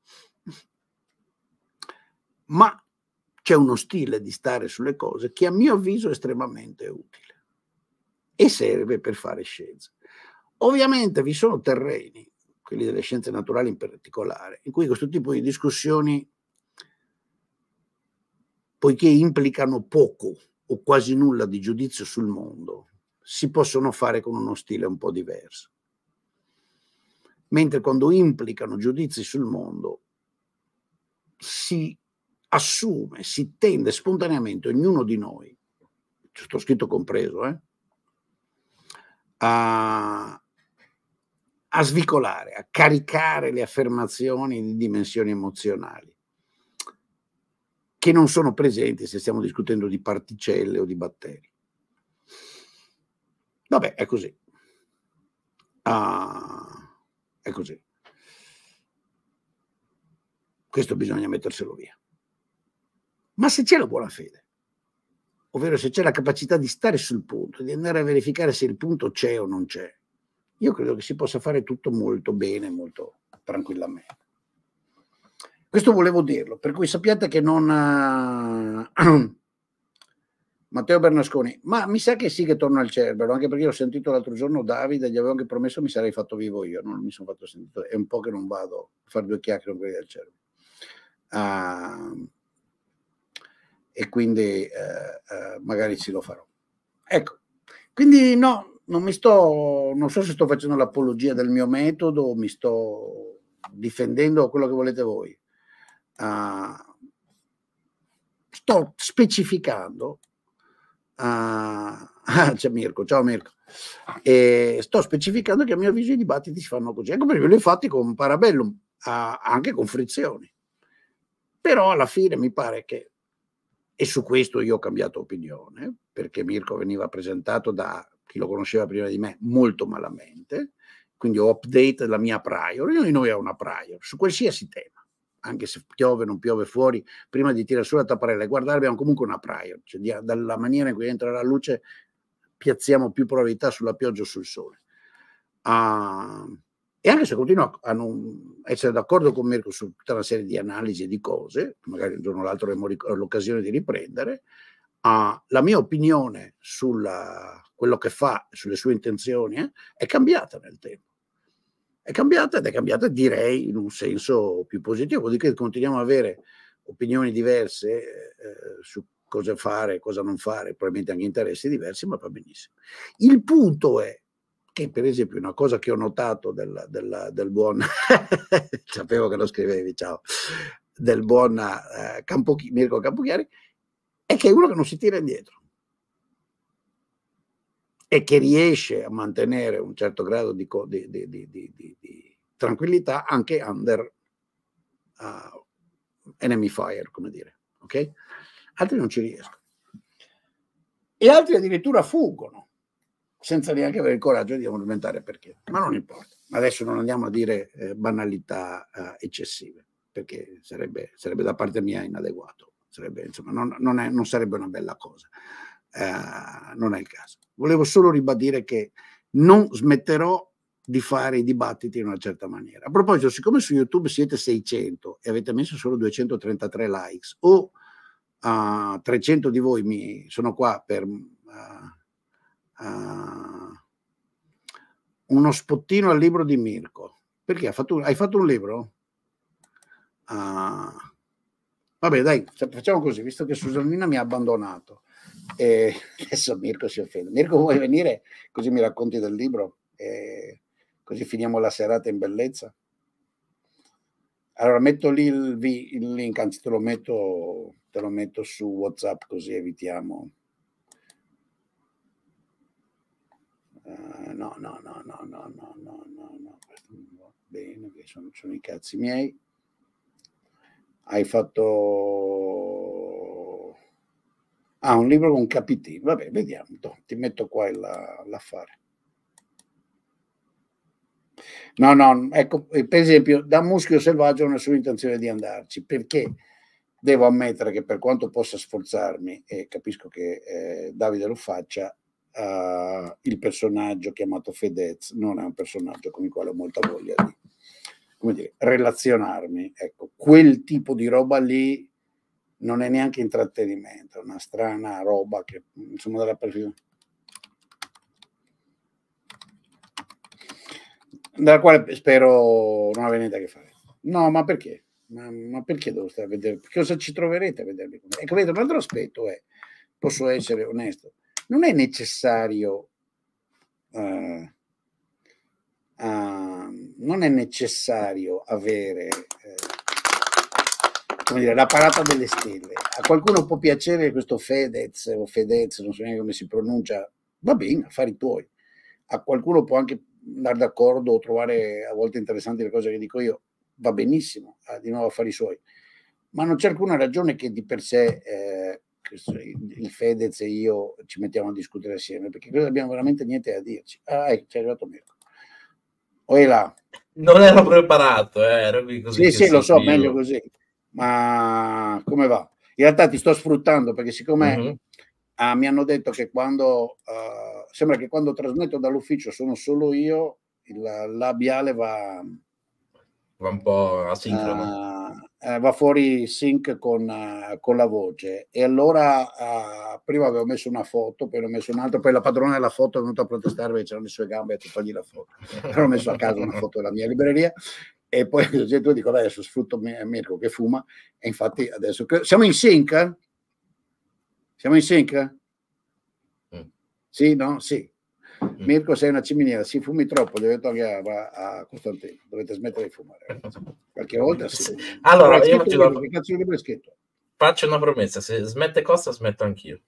Ma c'è uno stile di stare sulle cose che a mio avviso è estremamente utile e serve per fare scienza. Ovviamente vi sono terreni, quelli delle scienze naturali in particolare, in cui questo tipo di discussioni, poiché implicano poco o quasi nulla di giudizio sul mondo, si possono fare con uno stile un po' diverso. Mentre quando implicano giudizi sul mondo, si assume, si tende spontaneamente, ognuno di noi, sottoscritto compreso, eh, a a svicolare, a caricare le affermazioni di dimensioni emozionali, che non sono presenti se stiamo discutendo di particelle o di batteri. Vabbè, è così. Ah, è così. Questo bisogna metterselo via. Ma se c'è la buona fede, ovvero se c'è la capacità di stare sul punto, di andare a verificare se il punto c'è o non c'è, io credo che si possa fare tutto molto bene, molto tranquillamente. Questo volevo dirlo, per cui sappiate che non... Uh, Matteo Bernasconi, ma mi sa che sì che torno al Cerbero, anche perché ho sentito l'altro giorno Davide, gli avevo anche promesso mi sarei fatto vivo io, non mi sono fatto sentito, è un po' che non vado a fare due chiacchiere con quelli del Cerbero. Uh, e quindi uh, uh, magari ci lo farò. Ecco, quindi no, non mi sto, non so se sto facendo l'apologia del mio metodo, mi sto difendendo quello che volete voi. Uh, sto specificando, uh, c'è Mirko, ciao Mirko, e sto specificando che a mio avviso i dibattiti si fanno così, ecco perché li ho fatti con Parabellum, uh, anche con frizioni, però alla fine mi pare che, e su questo io ho cambiato opinione, perché Mirko veniva presentato da chi lo conosceva prima di me molto malamente, quindi ho update la mia prior, ognuno di noi ha una prior, su qualsiasi tema, anche se piove o non piove fuori, prima di tirare su la tapparella e guardare abbiamo comunque una prior, cioè di, dalla maniera in cui entra la luce piazziamo più probabilità sulla pioggia o sul sole. Uh, e anche se continuo a non essere d'accordo con Mirko su tutta una serie di analisi e di cose, magari un giorno o l'altro avremo l'occasione di riprendere, uh, la mia opinione su quello che fa, sulle sue intenzioni, eh, è cambiata nel tempo. È cambiata ed è cambiata, direi, in un senso più positivo, vuol dire che continuiamo ad avere opinioni diverse eh, su cosa fare, cosa non fare, probabilmente anche interessi diversi, ma va benissimo. Il punto è che, per esempio, una cosa che ho notato del, del, del buon, sapevo che lo scrivevi, ciao, del buon eh, Campochi, Mirko Campochiari, è che è uno che non si tira indietro e che riesce a mantenere un certo grado di, di, di, di, di, di tranquillità anche under uh, enemy fire, come dire, ok? Altri non ci riescono. E altri addirittura fuggono, senza neanche avere il coraggio di argomentare perché, ma non importa. Adesso non andiamo a dire eh, banalità uh, eccessive, perché sarebbe, sarebbe da parte mia inadeguato, sarebbe, insomma, non, non, è, non sarebbe una bella cosa. Uh, non è il caso. Volevo solo ribadire che non smetterò di fare i dibattiti in una certa maniera. A proposito, siccome su YouTube siete seicento e avete messo solo duecentotrentatré likes o uh, trecento di voi mi sono qua per uh, uh, uno spottino al libro di Mirko, perché ha fatto un, hai fatto un libro? Uh, vabbè dai, facciamo così, visto che Susanina mi ha abbandonato. E adesso Mirko si offende. Mirko, vuoi venire così mi racconti del libro e così finiamo la serata in bellezza? Allora metto lì il, il link, anzi te lo metto te lo metto su WhatsApp così evitiamo uh, no no no no no no no no no questo non va bene, sono, sono i cazzi miei. hai fatto ah, un libro con capitini, vabbè, vediamo, ti metto qua l'affare. No, no, ecco, per esempio, da Muschio Selvaggio ho nessuna intenzione di andarci, perché devo ammettere che per quanto possa sforzarmi, e capisco che eh, Davide lo faccia, uh, il personaggio chiamato Fedez non è un personaggio con il quale ho molta voglia di, come dire, relazionarmi. Ecco, quel tipo di roba lì non è neanche intrattenimento, è una strana roba che, insomma, dalla perfino dalla quale spero non avere niente a che fare. No, ma perché? Ma, ma perché devo stare a vedere? Cosa ci troverete a vedermi? Ecco, vedo, un altro aspetto è, posso essere onesto, non è necessario uh, uh, non è necessario avere eh, come dire, la parata delle stelle. A qualcuno può piacere questo Fedez o Fedez, non so neanche come si pronuncia, va bene, affari tuoi. A qualcuno può anche andare d'accordo o trovare a volte interessanti le cose che dico io, va benissimo, ha di nuovo affari suoi. Ma non c'è alcuna ragione che di per sé eh, il Fedez e io ci mettiamo a discutere assieme, perché credo abbiamo veramente niente da dirci. Ah, ecco, c'è arrivato Mirko. Oi là. Non ero preparato, eh, ero qui così. Sì, sì, lo so, meglio così. Ma come va? In realtà ti sto sfruttando perché siccome mm-hmm. ah, mi hanno detto che quando uh, sembra che quando trasmetto dall'ufficio sono solo io, il labiale va va un po' asincrono. Uh, eh, va fuori sync con, uh, con la voce, e allora uh, prima avevo messo una foto, poi ho messo un'altra, poi la padrona della foto è venuta a protestare perché c'erano le sue gambe e tu togli la foto. Allora ho messo a casa una foto della mia libreria e poi tu dico adesso sfrutto Mirko che fuma, e infatti adesso siamo in sync? Siamo in sync? Mm. Sì, no? Sì. Mirko, sei una ciminiera, si fumi troppo, devi togliere a, a Costantino, dovete smettere di fumare. Qualche volta sì. Allora, io faccio, libro, che cazzo di libro è scritto? Faccio una promessa, se smette Costa smetto anch'io.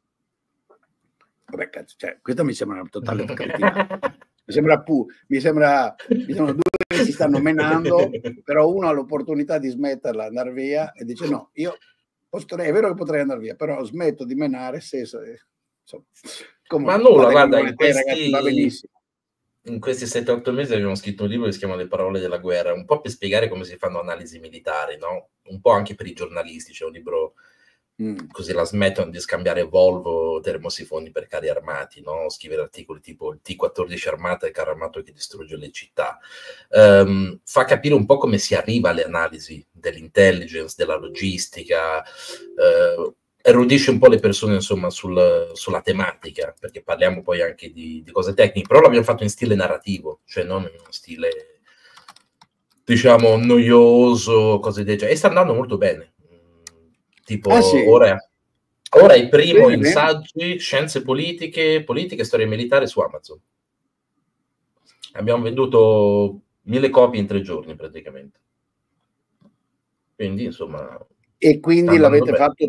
Vabbè, cazzo, cioè, questo mi sembra una totale cretina. mi sembra pu, mi sembra, mi sembra due che si stanno menando, però uno ha l'opportunità di smetterla, andare via, e dice no, io potrei, è vero che potrei andare via, però smetto di menare se, se insomma, ma nulla, guarda, in te, questi, ragazzi, va benissimo. In questi sette otto mesi abbiamo scritto un libro che si chiama Le parole della guerra, un po' per spiegare come si fanno analisi militari, no? Un po' anche per i giornalisti, c'è un libro mm. così la smettono di scambiare Volvo termosifoni per carri armati, no? Scrivere articoli tipo il T quattordici armata, il carro armato che distrugge le città. Um, fa capire un po' come si arriva alle analisi dell'intelligence, della logistica, uh, erudisce un po' le persone, insomma, sul, sulla tematica, perché parliamo poi anche di, di cose tecniche, però l'abbiamo fatto in stile narrativo, cioè non in uno stile, diciamo, noioso, cose del genere, e sta andando molto bene. Tipo, ah, sì. ora, ora è il primo bene, in bene. Saggi, scienze politiche, politiche e storia militare su Amazon. Abbiamo venduto mille copie in tre giorni, praticamente. Quindi, insomma... E quindi l'avete fatto...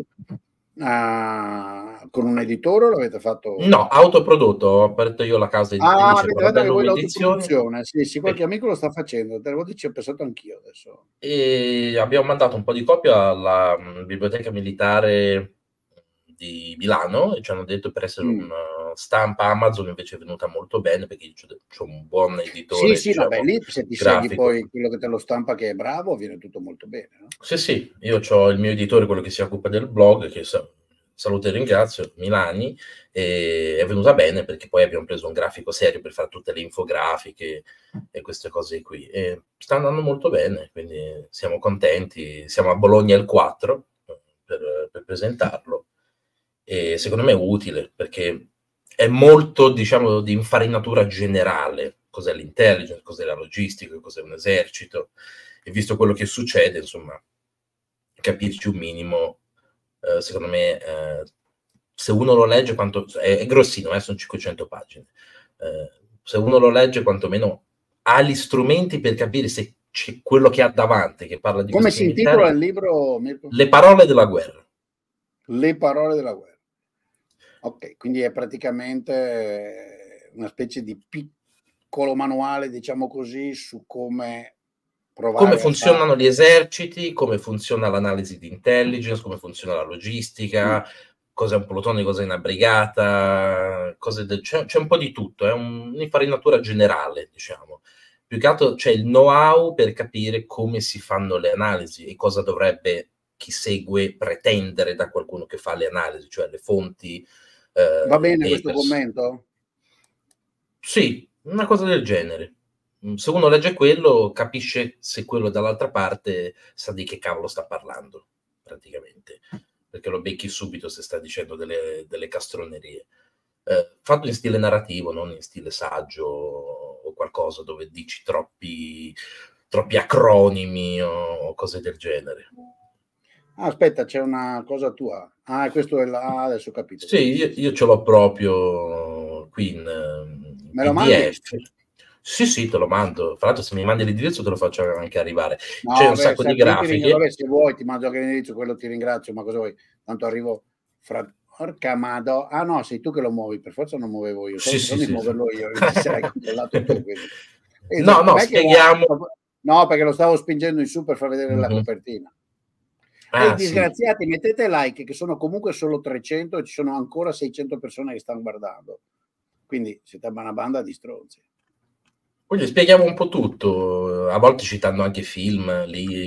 Uh, con un editore o l'avete fatto? No, autoprodotto, ho aperto io la casa editrice. Ah, avete fatto anche voi l'autoproduzione? Sì, sì, qualche amico lo sta facendo, delle volte ci ho pensato anch'io adesso. E abbiamo mandato un po' di copie alla um, Biblioteca Militare di Milano e ci hanno detto per essere mm. una stampa Amazon invece è venuta molto bene perché c'è un buon editore. Sì, sì, diciamo, no, beh, lì se ti scegli poi quello che te lo stampa che è bravo, viene tutto molto bene, no? Sì, sì, io ho il mio editore, quello che si occupa del blog, che sa, saluto e ringrazio, Milani, e è venuta bene perché poi abbiamo preso un grafico serio per fare tutte le infografiche e queste cose qui. E sta andando molto bene, quindi siamo contenti. Siamo a Bologna il quattro per, per presentarlo e secondo me è utile perché è molto, diciamo, di infarinatura generale. Cos'è l'intelligence, cos'è la logistica, cos'è un esercito. E visto quello che succede, insomma, capirci un minimo, eh, secondo me, eh, se uno lo legge, quanto, è, è grossino, eh, sono cinquecento pagine, eh, se uno lo legge, quantomeno ha gli strumenti per capire se c'è quello che ha davanti, che parla di... Come si intitola il libro, Mirko? Le parole della guerra. Le parole della guerra. Ok, quindi è praticamente una specie di piccolo manuale, diciamo così, su come come funzionano gli eserciti, come funziona l'analisi di intelligence, come funziona la logistica, mm. cos'è un plotone, cos'è una brigata, cose del... c'è, c'è un po' di tutto, è un, un'infarinatura generale, diciamo. Più che altro c'è il know-how per capire come si fanno le analisi e cosa dovrebbe chi segue pretendere da qualcuno che fa le analisi, cioè le fonti. Eh, Va bene questo pers- commento? Sì, una cosa del genere. Se uno legge quello, capisce se quello dall'altra parte sa di che cavolo sta parlando, praticamente, perché lo becchi subito se sta dicendo delle, delle castronerie. Eh, fatto in stile narrativo, non in stile saggio o qualcosa dove dici troppi, troppi acronimi o, o cose del genere. Ah, aspetta, c'è una cosa tua. Ah, questo è la... ah, adesso ho capito. Sì, io, io ce l'ho proprio qui in, in Me lo mandi? Sì, sì, te lo mando. Fra l'altro, se mi mandi l'indirizzo te lo faccio anche arrivare. No, c'è un beh, sacco di grafiche. Vabbè, se vuoi ti mando anche l'indirizzo, quello ti ringrazio, ma cosa vuoi? Tanto arrivo fra... Porca mado. Ah no, sei tu che lo muovi, per forza non muovevo io. Sì, sì, di sì, muoverlo sì. io, ti sarai controllato tu. E no, no, spieghiamo. Era... No, perché lo stavo spingendo in su per far vedere mm-hmm. la copertina. Ah, Ehi, disgraziati, sì. Mettete like, che sono comunque solo trecento e ci sono ancora seicento persone che stanno guardando. Quindi siete una banda di stronzi. Quindi spieghiamo un po' tutto, a volte citando anche film,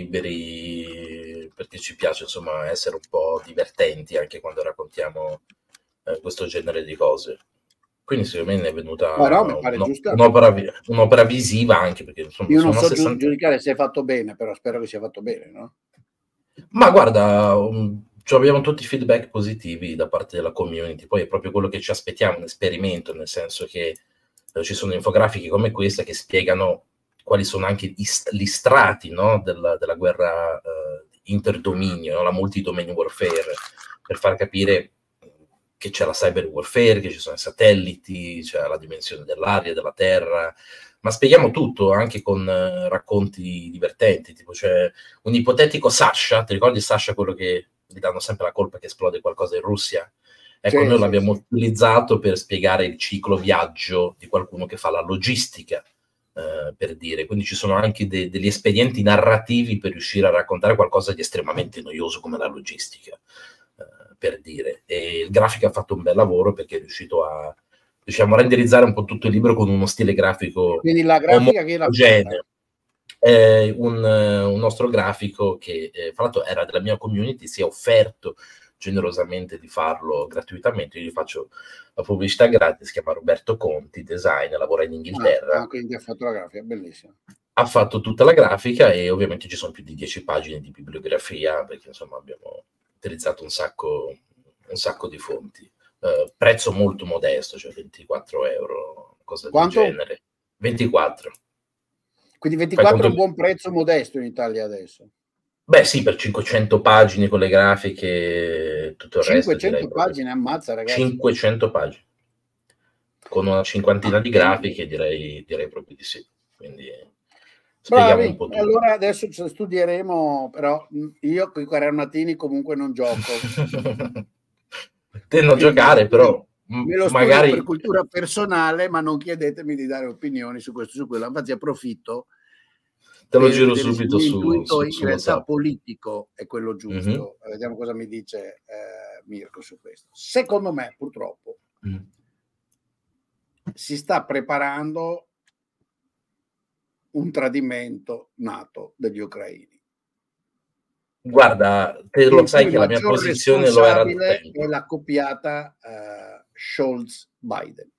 libri, perché ci piace insomma essere un po' divertenti anche quando raccontiamo eh, questo genere di cose. Quindi secondo me ne è venuta no, no, un, un'opera, un'opera visiva anche perché insomma, io non so sessanta... giudicare se è fatto bene, però spero che sia fatto bene, no? Ma guarda, um, abbiamo tutti feedback positivi da parte della community, poi è proprio quello che ci aspettiamo, un esperimento, nel senso che eh, ci sono infografiche come questa che spiegano quali sono anche gli, gli strati, no, della, della guerra eh, interdominio, no, la multidomain warfare, per far capire che c'è la cyber warfare, che ci sono i satelliti, c'è la dimensione dell'aria, della terra, ma spieghiamo tutto anche con uh, racconti divertenti, tipo c'è un ipotetico Sasha, ti ricordi Sasha, quello che gli danno sempre la colpa che esplode qualcosa in Russia? Ecco, sì, noi sì, l'abbiamo sì. utilizzato per spiegare il ciclo viaggio di qualcuno che fa la logistica, eh, per dire, quindi ci sono anche de- degli espedienti narrativi per riuscire a raccontare qualcosa di estremamente noioso come la logistica, eh, per dire, e il grafico ha fatto un bel lavoro perché è riuscito a diciamo, renderizzare un po' tutto il libro con uno stile grafico. Quindi la grafica che era eh, un, un nostro grafico che eh, fra l'altro era della mia community, si è offerto generosamente di farlo gratuitamente. Io gli faccio la pubblicità gratis, si chiama Roberto Conti, design, lavora in Inghilterra. Ah, quindi ha fatto la grafica, bellissimo. Ha fatto tutta la grafica e ovviamente ci sono più di dieci pagine di bibliografia perché insomma abbiamo utilizzato un sacco, un sacco di fonti. Uh, prezzo molto modesto, cioè ventiquattro euro, cosa Quanto? del genere. ventiquattro. Quindi ventiquattro è un buon prezzo modesto in Italia adesso? Beh sì, per cinquecento pagine con le grafiche tutto il cinquecento resto. pagine, ammazza ragazzi. cinquecento pagine. Con una cinquantina ah, di grafiche direi, direi proprio di sì. Quindi spieghiamo bravi, un po' tutto. Allora adesso studieremo, però io con i quadernatini comunque non gioco. Te non giocare, però me lo magari per cultura personale, ma non chiedetemi di dare opinioni su questo su quello. Infatti approfitto, te lo giro subito su, su, in su realtà WhatsApp. Politico è quello giusto. Mm-hmm. Vediamo cosa mi dice eh, Mirko su questo. Secondo me, purtroppo, mm. si sta preparando un tradimento nato degli ucraini. Guarda, te lo sai che la mia posizione lo era da tempo. È la coppiata uh, Scholz-Biden.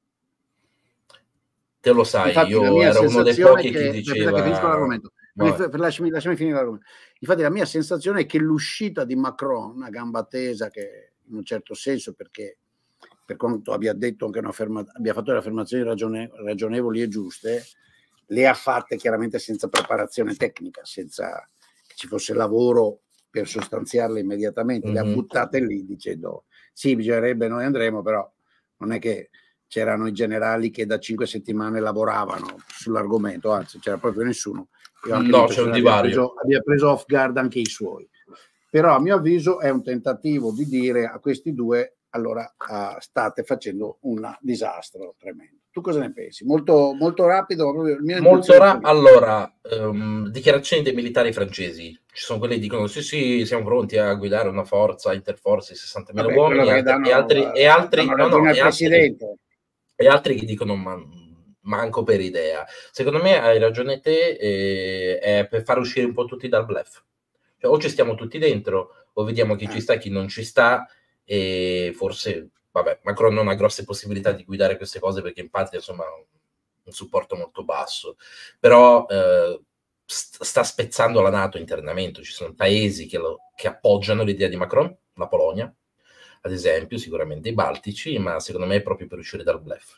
Te lo sai, Infatti, io ero uno dei pochi che, che diceva... Perché finisco l'argomento. Lasciami, lasciami finire l'argomento. Infatti la mia sensazione è che l'uscita di Macron, una gamba tesa che in un certo senso, perché per quanto abbia detto anche una ferma, abbia fatto delle affermazioni ragione, ragionevoli e giuste, le ha fatte chiaramente senza preparazione tecnica, senza che ci fosse lavoro per sostanziarle immediatamente, mm-hmm. le ha buttate lì dicendo sì, bisognerebbe, noi andremo, però non è che c'erano i generali che da cinque settimane lavoravano sull'argomento, anzi c'era proprio nessuno. No, c'è un divario. Abbia preso, abbia preso off guard anche i suoi. Però a mio avviso è un tentativo di dire a questi due, allora uh, state facendo un disastro tremendo. Tu cosa ne pensi? Molto, molto rapido? Molto rapido. Allora, um, dichiarazioni dei militari francesi. Ci sono quelli che dicono sì, sì, siamo pronti a guidare una forza, interforze di sessantamila Vabbè, uomini, e altri, danno, e altri, e altri, no, no, e altri, e altri che dicono ma, manco per idea. Secondo me hai ragione te, eh, è per far uscire un po' tutti dal bluff. Cioè, o ci stiamo tutti dentro, o vediamo chi eh. ci sta e chi non ci sta, e forse, vabbè, Macron non ha grosse possibilità di guidare queste cose perché in patria, insomma, un supporto molto basso, però eh, st- sta spezzando la NATO internamente. Ci sono paesi che, lo, che appoggiano l'idea di Macron, la Polonia, ad esempio, sicuramente i Baltici, ma secondo me è proprio per uscire dal bluff.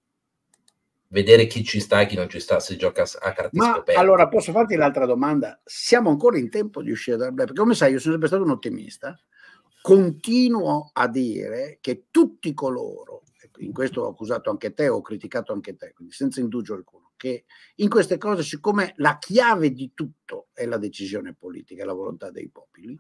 Vedere chi ci sta e chi non ci sta, si gioca a carte Ma scoperte. Allora posso farti l'altra domanda? Siamo ancora in tempo di uscire dal bluff? Perché come sai io sono sempre stato un ottimista, continuo a dire che tutti coloro, in questo ho accusato anche te, ho criticato anche te, quindi senza indugio alcuno, che in queste cose, siccome la chiave di tutto è la decisione politica, la volontà dei popoli,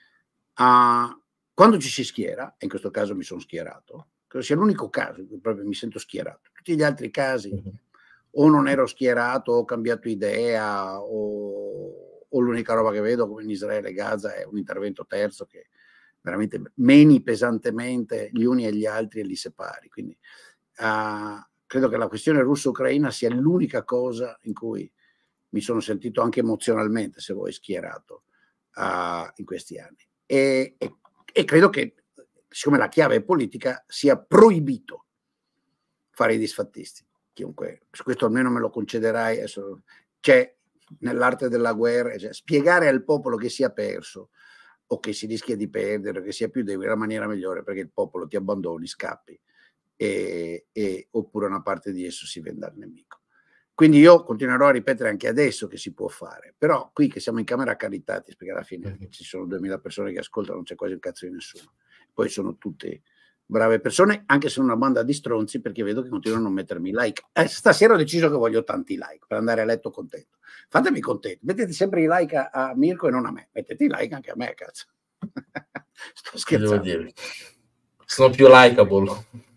uh, quando ci si schiera, e in questo caso mi sono schierato, credo sia l'unico caso in cui proprio mi sento schierato, tutti gli altri casi uh-huh. o non ero schierato, o ho cambiato idea, o, o l'unica roba che vedo come in Israele e Gaza è un intervento terzo che veramente meni pesantemente gli uni e gli altri e li separi. Quindi uh, credo che la questione russo-ucraina sia l'unica cosa in cui mi sono sentito anche emozionalmente, se vuoi, schierato uh, in questi anni. E, e, e credo che, siccome la chiave è politica, sia proibito fare i disfattisti. Chiunque, su questo almeno me lo concederai. Adesso, c'è nell'arte della guerra, cioè, spiegare al popolo che si è perso o che si rischia di perdere, che sia più debole, la maniera migliore perché il popolo ti abbandoni, scappi, e, e, oppure una parte di esso si venda al nemico. Quindi io continuerò a ripetere anche adesso che si può fare, però qui che siamo in camera caritati, perché alla fine ci sono duemila persone che ascoltano, non c'è quasi il cazzo di nessuno, poi sono tutte brave persone, anche se una banda di stronzi, perché vedo che continuano a non mettermi like. Eh, stasera ho deciso che voglio tanti like per andare a letto contento. Fatemi contento, mettete sempre i like a, a Mirko e non a me, mettete i like anche a me, cazzo. Sto scherzando. Devo dire, sono più likeable.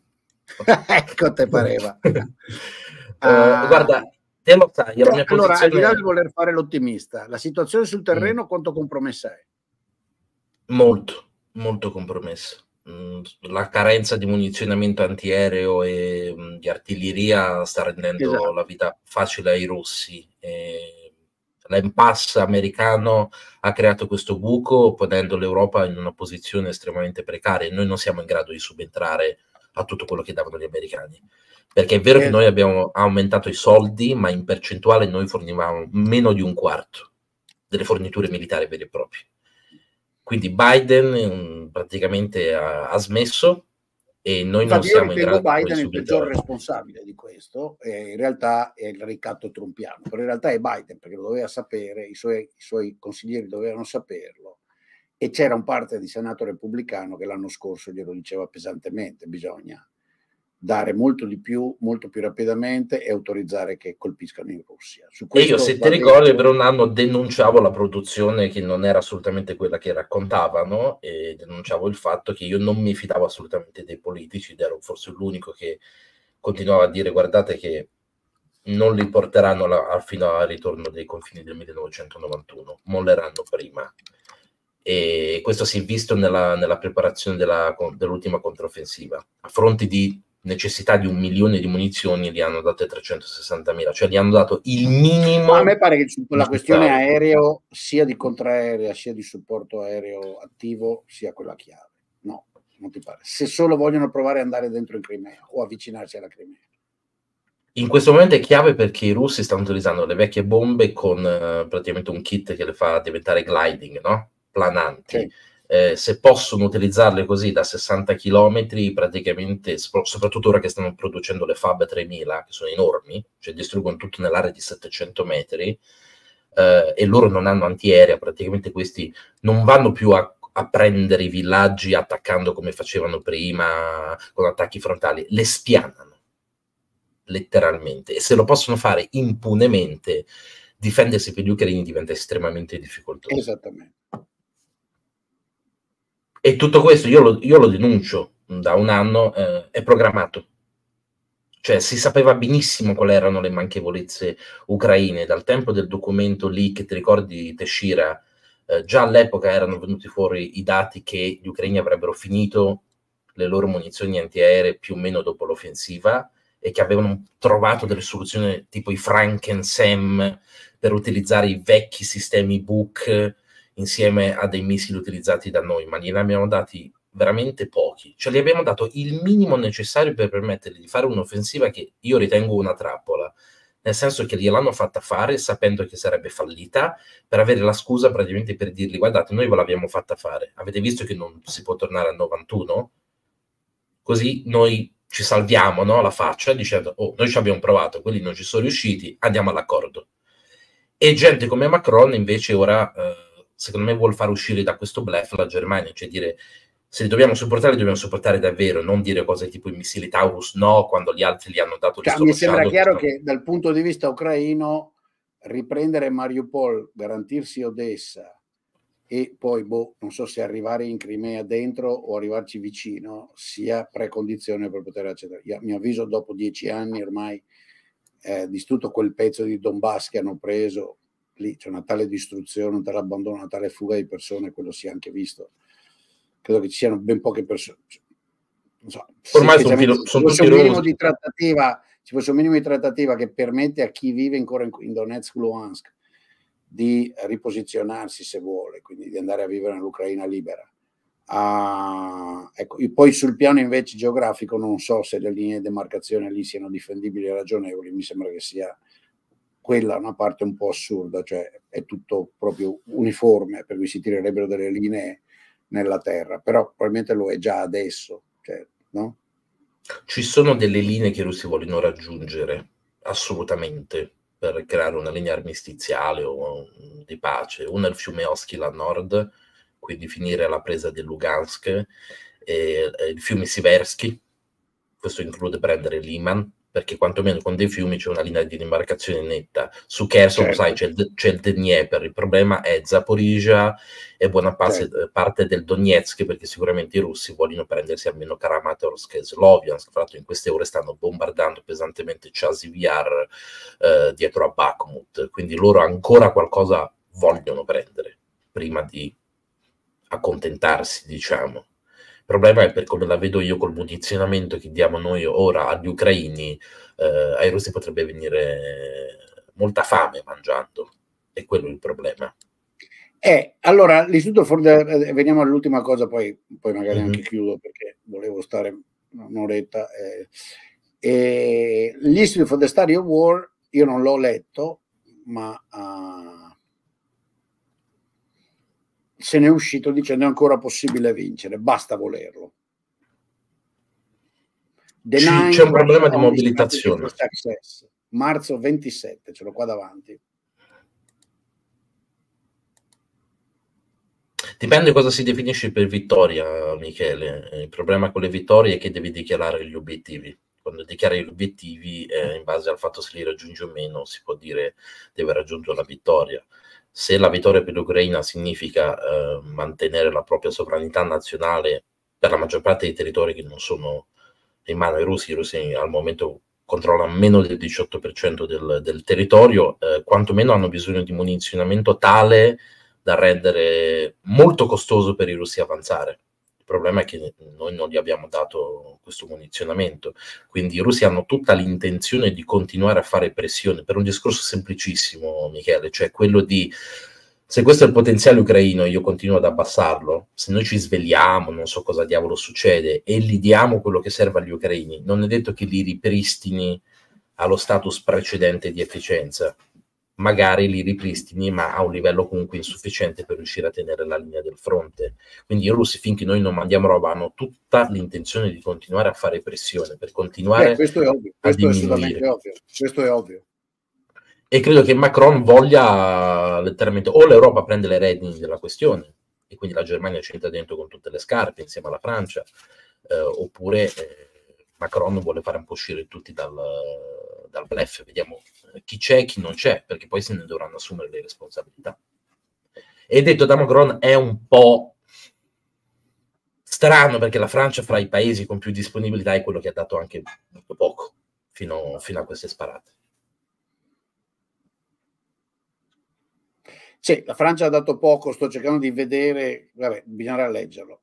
Ecco, te pareva. uh, uh, guarda, te lo sai, la mia allora, posizione... al di là di voler fare l'ottimista, la situazione sul terreno mm. quanto compromessa è? Molto, molto compromessa. La carenza di munizionamento antiaereo e mh, di artiglieria sta rendendo esatto. la vita facile ai russi. E l'impasse americano ha creato questo buco, ponendo l'Europa in una posizione estremamente precaria. Noi non siamo in grado di subentrare a tutto quello che davano gli americani, perché è vero esatto. che noi abbiamo aumentato i soldi, ma in percentuale noi fornivamo meno di un quarto delle forniture militari vere e proprie. Quindi Biden praticamente ha, ha smesso e noi Infatti non siamo io in grado Biden di il peggior responsabile di questo, e in realtà è il ricatto trumpiano, però in realtà è Biden, perché lo doveva sapere, i suoi, i suoi consiglieri dovevano saperlo, e c'era un parte di Senato repubblicano che l'anno scorso glielo diceva pesantemente: bisogna dare molto di più, molto più rapidamente e autorizzare che colpiscano in Russia. Su e io, se ti ricordi, detto... per un anno denunciavo la produzione che non era assolutamente quella che raccontavano, e denunciavo il fatto che io non mi fidavo assolutamente dei politici ed ero forse l'unico che continuava a dire: guardate che non li porteranno la, fino al ritorno dei confini del millenovecentonovantuno, molleranno prima. E questo si è visto nella, nella preparazione della, dell'ultima controffensiva. A fronte di necessità di un milione di munizioni, li hanno date trecentosessantamila, cioè gli hanno dato il minimo. A me pare che la questione aereo, sia di contraerea sia di supporto aereo attivo, sia quella chiave. No, non ti pare? Se solo vogliono provare ad andare dentro in Crimea o avvicinarsi alla Crimea. In questo momento è chiave perché i russi stanno utilizzando le vecchie bombe con uh, praticamente un kit che le fa diventare gliding, no? Plananti. Sì. Eh, se possono utilizzarle così da sessanta chilometri, praticamente, soprattutto ora che stanno producendo le Fab tremila, che sono enormi, cioè distruggono tutto nell'area di settecento metri, eh, e loro non hanno antiaerea, praticamente questi non vanno più a, a prendere i villaggi attaccando come facevano prima con attacchi frontali, le spianano letteralmente, e se lo possono fare impunemente, difendersi per gli ucraini diventa estremamente difficoltoso. Esattamente. E tutto questo io lo, io lo denuncio da un anno, eh, è programmato. Cioè si sapeva benissimo quali erano le manchevolezze ucraine, dal tempo del documento leak, ti ricordi Teixeira, eh, già all'epoca erano venuti fuori i dati che gli ucraini avrebbero finito le loro munizioni antiaeree più o meno dopo l'offensiva e che avevano trovato delle soluzioni tipo i Franken-Sam per utilizzare i vecchi sistemi Buk insieme a dei missili utilizzati da noi, ma gliene abbiamo dati veramente pochi, cioè gli abbiamo dato il minimo necessario per permettergli di fare un'offensiva che io ritengo una trappola, nel senso che gliel'hanno fatta fare sapendo che sarebbe fallita, per avere la scusa praticamente per dirgli guardate, noi ve l'abbiamo fatta fare, avete visto che non si può tornare al novantuno? Così noi ci salviamo, no, la faccia dicendo oh, noi ci abbiamo provato, quelli non ci sono riusciti, andiamo all'accordo. E gente come Macron invece ora eh, secondo me vuol far uscire da questo bluff la Germania, cioè dire se li dobbiamo supportare, li dobbiamo supportare davvero, non dire cose tipo i missili Taurus no, quando gli altri li hanno dato. Cioè, mi sembra chiaro che dal punto di vista ucraino riprendere Mariupol, garantirsi Odessa e poi, boh, non so se arrivare in Crimea dentro o arrivarci vicino sia precondizione per poter accedere. Io, a mio avviso, dopo dieci anni ormai eh, di tutto quel pezzo di Donbass che hanno preso, lì c'è una tale distruzione, un tale abbandono, una tale fuga di persone, quello si è anche visto. Credo che ci siano ben poche persone. Non so, ormai sì, sono, filo, ci sono fosse tutti un minimo rosi. di trattativa, ci fosse un minimo di trattativa che permette a chi vive ancora in, in Donetsk, Luhansk di riposizionarsi se vuole, quindi di andare a vivere nell'Ucraina libera. Uh, ecco, poi sul piano invece geografico non so se le linee di demarcazione lì siano difendibili e ragionevoli, mi sembra che sia quella una parte un po' assurda, cioè è tutto proprio uniforme, per cui si tirerebbero delle linee nella terra, però probabilmente lo è già adesso, cioè, no? Ci sono delle linee che i russi vogliono raggiungere, assolutamente, per creare una linea armistiziale o di pace. Una è il fiume Oskil a nord, quindi finire la presa di Lugansk, e, e il fiume Siversky, questo include prendere Liman, perché quantomeno con dei fiumi c'è una linea di demarcazione netta. Su Kherson, certo, sai, c'è il, c'è il Dnieper, il problema è Zaporizhia e buona parte, certo, parte del Donetsk, perché sicuramente i russi vogliono prendersi almeno Kramatorsk e Sloviansk. Tra l'altro in queste ore stanno bombardando pesantemente Chasiv Yar eh, dietro a Bakhmut, quindi loro ancora qualcosa vogliono prendere prima di accontentarsi, diciamo. Il problema è per come la vedo io col munizionamento che diamo noi ora agli ucraini, eh, ai russi potrebbe venire molta fame mangiando, e quello è il problema. Eh, allora, l'istituto Ford, eh, veniamo all'ultima cosa, poi, poi magari mm-hmm. anche chiudo perché volevo stare un'oretta. Eh. Eh, L'Institute for the Study of War, io non l'ho letto, ma uh, se ne è uscito dicendo è ancora possibile vincere, basta volerlo. C'è un problema di mobilitazione. Success, marzo ventisette, ce l'ho qua davanti. Dipende cosa si definisce per vittoria, Michele. Il problema con le vittorie è che devi dichiarare gli obiettivi. Quando dichiari gli obiettivi, eh, in base al fatto se li raggiungi o meno, si può dire deve raggiungere la vittoria. Se la vittoria per l'Ucraina significa eh, mantenere la propria sovranità nazionale per la maggior parte dei territori che non sono in mano ai russi, i russi al momento controllano meno del diciotto per cento del, del territorio, eh, quantomeno hanno bisogno di munizionamento tale da rendere molto costoso per i russi avanzare. Il problema è che noi non gli abbiamo dato questo munizionamento, quindi i russi hanno tutta l'intenzione di continuare a fare pressione per un discorso semplicissimo, Michele, cioè quello di se questo è il potenziale ucraino, io continuo ad abbassarlo, se noi ci svegliamo, non so cosa diavolo succede, e gli diamo quello che serve agli ucraini, non è detto che li ripristini allo status precedente di efficienza. Magari li ripristini, ma a un livello comunque insufficiente per riuscire a tenere la linea del fronte. Quindi i russi, finché noi non mandiamo roba, hanno tutta l'intenzione di continuare a fare pressione, per continuare Beh, questo è ovvio, a questo diminuire. È ovvio, questo è ovvio. E credo che Macron voglia letteralmente, o l'Europa prende le redini della questione, e quindi la Germania ci entra dentro con tutte le scarpe insieme alla Francia, eh, oppure eh, Macron vuole fare un po' uscire tutti dal, dal bluff, vediamo chi c'è e chi non c'è, perché poi se ne dovranno assumere le responsabilità. E detto da Macron è un po' strano, perché la Francia fra i paesi con più disponibilità è quello che ha dato anche molto poco, fino, fino a queste sparate. Sì, la Francia ha dato poco, sto cercando di vedere, vabbè, bisognerà leggerlo.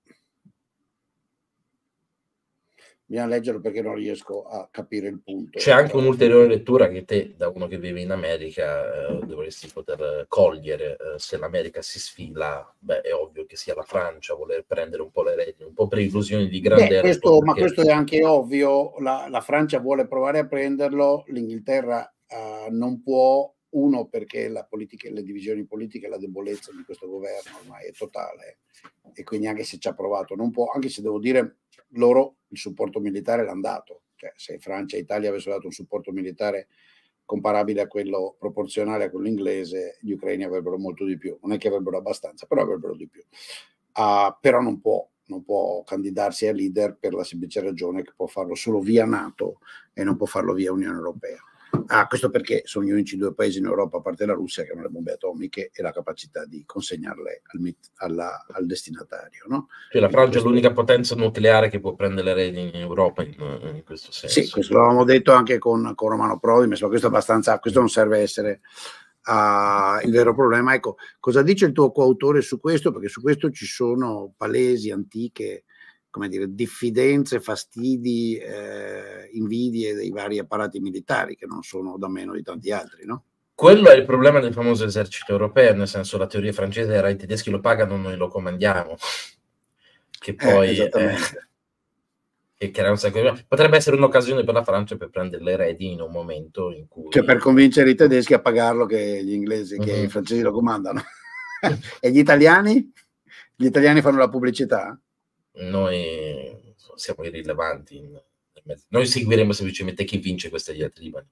Bisogna leggerlo perché non riesco a capire il punto. C'è anche un'ulteriore lettura che te, da uno che vive in America, eh, dovresti poter cogliere. Eh, se l'America si sfila, beh, è ovvio che sia la Francia a voler prendere un po' le redini, un po' per illusioni di grande... Beh, questo, ma questo è anche ovvio, la, la Francia vuole provare a prenderlo, l'Inghilterra uh, non può, uno perché la politica, le divisioni politiche, la debolezza di questo governo ormai è totale, e quindi anche se ci ha provato non può, anche se devo dire loro il supporto militare l'hanno dato, cioè se Francia e Italia avessero dato un supporto militare comparabile a quello, proporzionale a quello inglese, gli ucraini avrebbero molto di più, non è che avrebbero abbastanza, però avrebbero di più. Uh, però non può, non può candidarsi a leader per la semplice ragione che può farlo solo via NATO e non può farlo via Unione Europea. Ah, questo perché sono gli unici due paesi in Europa, a parte la Russia, che hanno le bombe atomiche e la capacità di consegnarle al, alla, al destinatario. No? Cioè, la Francia questo... è l'unica potenza nucleare che può prendere le redini in Europa in, in questo senso. Sì, questo l'avevamo detto anche con, con Romano Prodi, ma questo, è abbastanza, questo non serve essere uh, il vero problema. Ecco, cosa dice il tuo coautore su questo? Perché su questo ci sono palesi, antiche, come dire, diffidenze, fastidi, eh, invidie dei vari apparati militari che non sono da meno di tanti altri, no? Quello è il problema del famoso esercito europeo, nel senso la teoria francese era i tedeschi lo pagano, noi lo comandiamo, che poi eh, esattamente. Eh, che era un sacco di... potrebbe essere un'occasione per la Francia per prendere le redini in un momento in cui... Cioè per convincere i tedeschi a pagarlo che gli inglesi, mm-hmm. che i francesi lo comandano. E gli italiani? Gli italiani fanno la pubblicità? Noi siamo irrilevanti. In... Noi seguiremo semplicemente chi vince queste diatribe.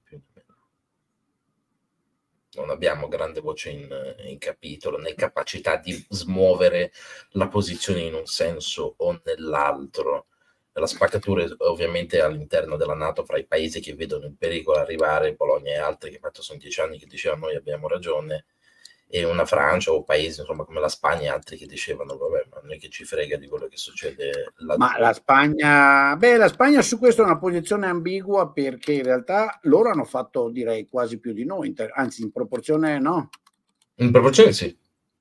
Non abbiamo grande voce in, in capitolo, né capacità di smuovere la posizione in un senso o nell'altro. La spaccatura ovviamente all'interno della NATO fra i paesi che vedono il pericolo arrivare, Polonia e altri, che fatto sono dieci anni che dicevano noi abbiamo ragione, e una Francia o paesi insomma come la Spagna e altri che dicevano vabbè, ma noi che ci frega di quello che succede là. Ma la Spagna, beh, la Spagna su questo è una posizione ambigua, perché in realtà loro hanno fatto, direi, quasi più di noi, anzi in proporzione no. In proporzione sì. In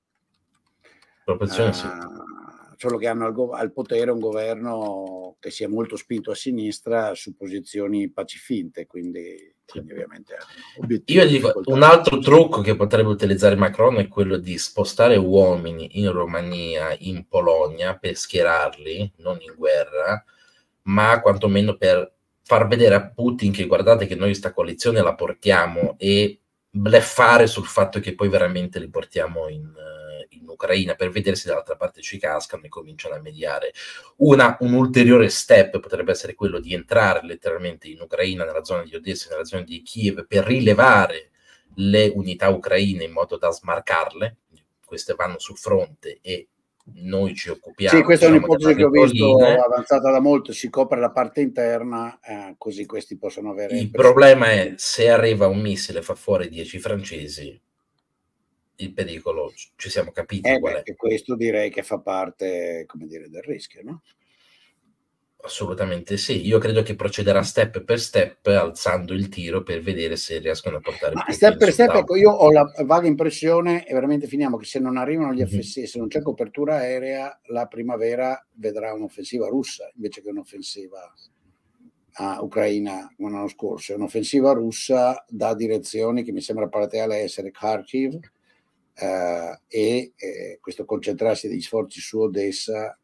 proporzione uh, sì. Solo che hanno al, al potere un governo che si è molto spinto a sinistra su posizioni pacifinte, quindi, quindi ovviamente io dico un altro trucco che potrebbe utilizzare Macron è quello di spostare uomini in Romania, in Polonia, per schierarli, non in guerra, ma quantomeno per far vedere a Putin che guardate che noi sta coalizione la portiamo, e bleffare sul fatto che poi veramente li portiamo in, in Ucraina, per vedere se dall'altra parte ci cascano e cominciano a mediare. Una, un ulteriore step potrebbe essere quello di entrare letteralmente in Ucraina, nella zona di Odessa, nella zona di Kiev, per rilevare le unità ucraine in modo da smarcarle. Queste vanno sul fronte e noi ci occupiamo. Sì, questa diciamo, è un'ipotesi che ho visto avanzata da molto, si copre la parte interna, eh, così questi possono avere... Il problema è se arriva un missile e fa fuori dieci francesi, il pericolo ci siamo capiti eh qual beh, è. E questo direi che fa parte, come dire, del rischio, no? Assolutamente sì, io credo che procederà step per step alzando il tiro per vedere se riescono a portare Ma più step per step, ecco, io ho la vaga impressione, e veramente finiamo, che se non arrivano gli mm-hmm. F S, se non c'è copertura aerea, la primavera vedrà un'offensiva russa invece che un'offensiva a Ucraina come l'anno scorso. Un'offensiva russa da direzioni che mi sembra parziale essere Kharkiv, eh, e eh, questo concentrarsi degli sforzi su Odessa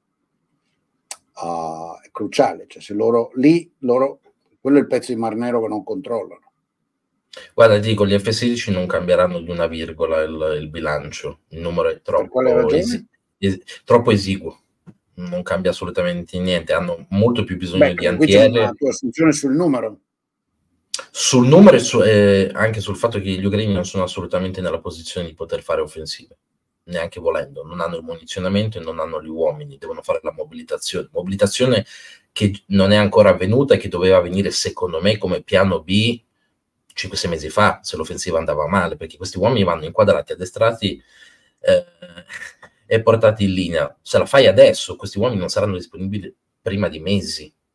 Uh, è cruciale, cioè se loro lì, loro, quello è il pezzo di Mar Nero che non controllano. Guarda, dico, gli F sedici non cambieranno di una virgola il, il bilancio, il numero è troppo, esi, es, troppo esiguo, non cambia assolutamente niente, hanno molto più bisogno Beh, di antiaerei. Qui c'è una tua assunzione sul numero. Sul numero e su, eh, anche sul fatto che gli ucraini non sono assolutamente nella posizione di poter fare offensive, neanche volendo, non hanno il munizionamento e non hanno gli uomini, devono fare la mobilitazione, mobilitazione che non è ancora avvenuta e che doveva avvenire secondo me come piano B cinque sei mesi fa, se l'offensiva andava male, perché questi uomini vanno inquadrati, addestrati eh, e portati in linea. Se la fai adesso, questi uomini non saranno disponibili prima di mesi.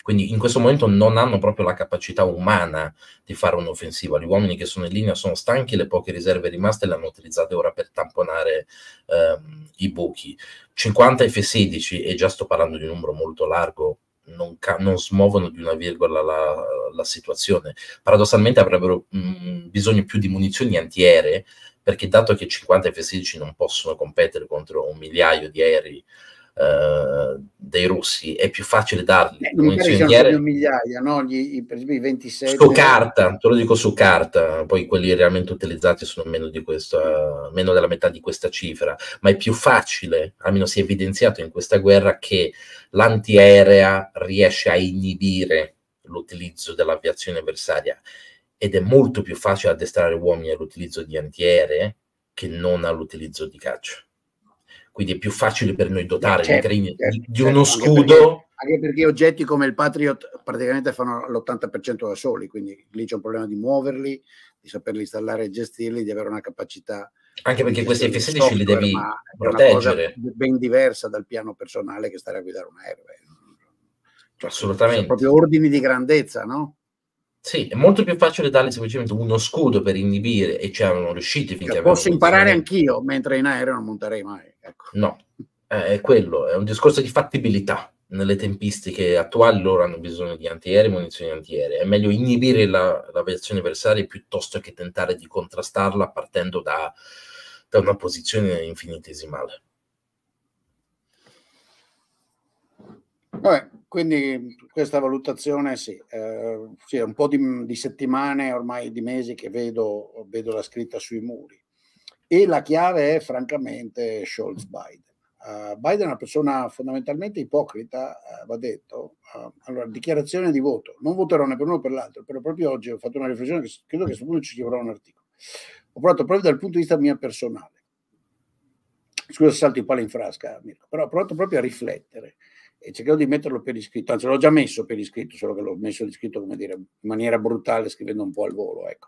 Quindi in questo momento non hanno proprio la capacità umana di fare un'offensiva. Gli uomini che sono in linea sono stanchi, le poche riserve rimaste le hanno utilizzate ora per tamponare ehm, i buchi. cinquanta F sedici, e già sto parlando di un numero molto largo, non, non smuovono di una virgola la, la situazione. Paradossalmente avrebbero mh, bisogno più di munizioni antiaeree, perché dato che cinquanta F sedici non possono competere contro un migliaio di aerei Uh, dei russi, è più facile dargli eh, non mi pare che siano più migliaia, no? Gli, per esempio i ventisette su carta, te lo dico su carta, poi quelli realmente utilizzati sono meno di questa, meno della metà di questa cifra, ma è più facile, almeno si è evidenziato in questa guerra, che l'antiaerea riesce a inibire l'utilizzo dell'aviazione avversaria, ed è molto più facile addestrare uomini all'utilizzo di antiaeree che non all'utilizzo di caccia. Quindi è più facile per noi dotare certo, gli ucraini certo, di, di certo, uno anche scudo. Perché, anche perché oggetti come il Patriot praticamente fanno l'ottanta per cento da soli, quindi lì c'è un problema di muoverli, di saperli installare e gestirli, di avere una capacità. Anche perché questi F sedici li devi ma proteggere. È una cosa ben diversa dal piano personale che stare a guidare un aereo. Cioè, assolutamente. Sono proprio ordini di grandezza, no? Sì, è molto più facile dargli semplicemente uno scudo per inibire, e ci erano riusciti finché cioè, avevano posso imparare anch'io, mentre in aereo non monterei mai. Ecco. No, è quello, è un discorso di fattibilità. Nelle tempistiche attuali loro hanno bisogno di antiaerei, munizioni antiaeree. È meglio inibire la, l'aviazione avversaria piuttosto che tentare di contrastarla partendo da, da una posizione infinitesimale. Vabbè, quindi questa valutazione sì, eh, sì, è un po' di, di settimane, ormai di mesi che vedo, vedo la scritta sui muri, e la chiave è francamente Scholz-Biden. Uh, Biden è una persona fondamentalmente ipocrita, uh, va detto. Uh, allora, dichiarazione di voto, non voterò né per uno né per l'altro, però proprio oggi ho fatto una riflessione che credo che a questo punto ci scriverò un articolo. Ho provato proprio dal punto di vista mio personale, scusa se salto i pali in frasca, Mirko, però ho provato proprio a riflettere e cercherò di metterlo per iscritto, anzi l'ho già messo per iscritto, solo che l'ho messo per iscritto, come dire, in maniera brutale, scrivendo un po' al volo, ecco.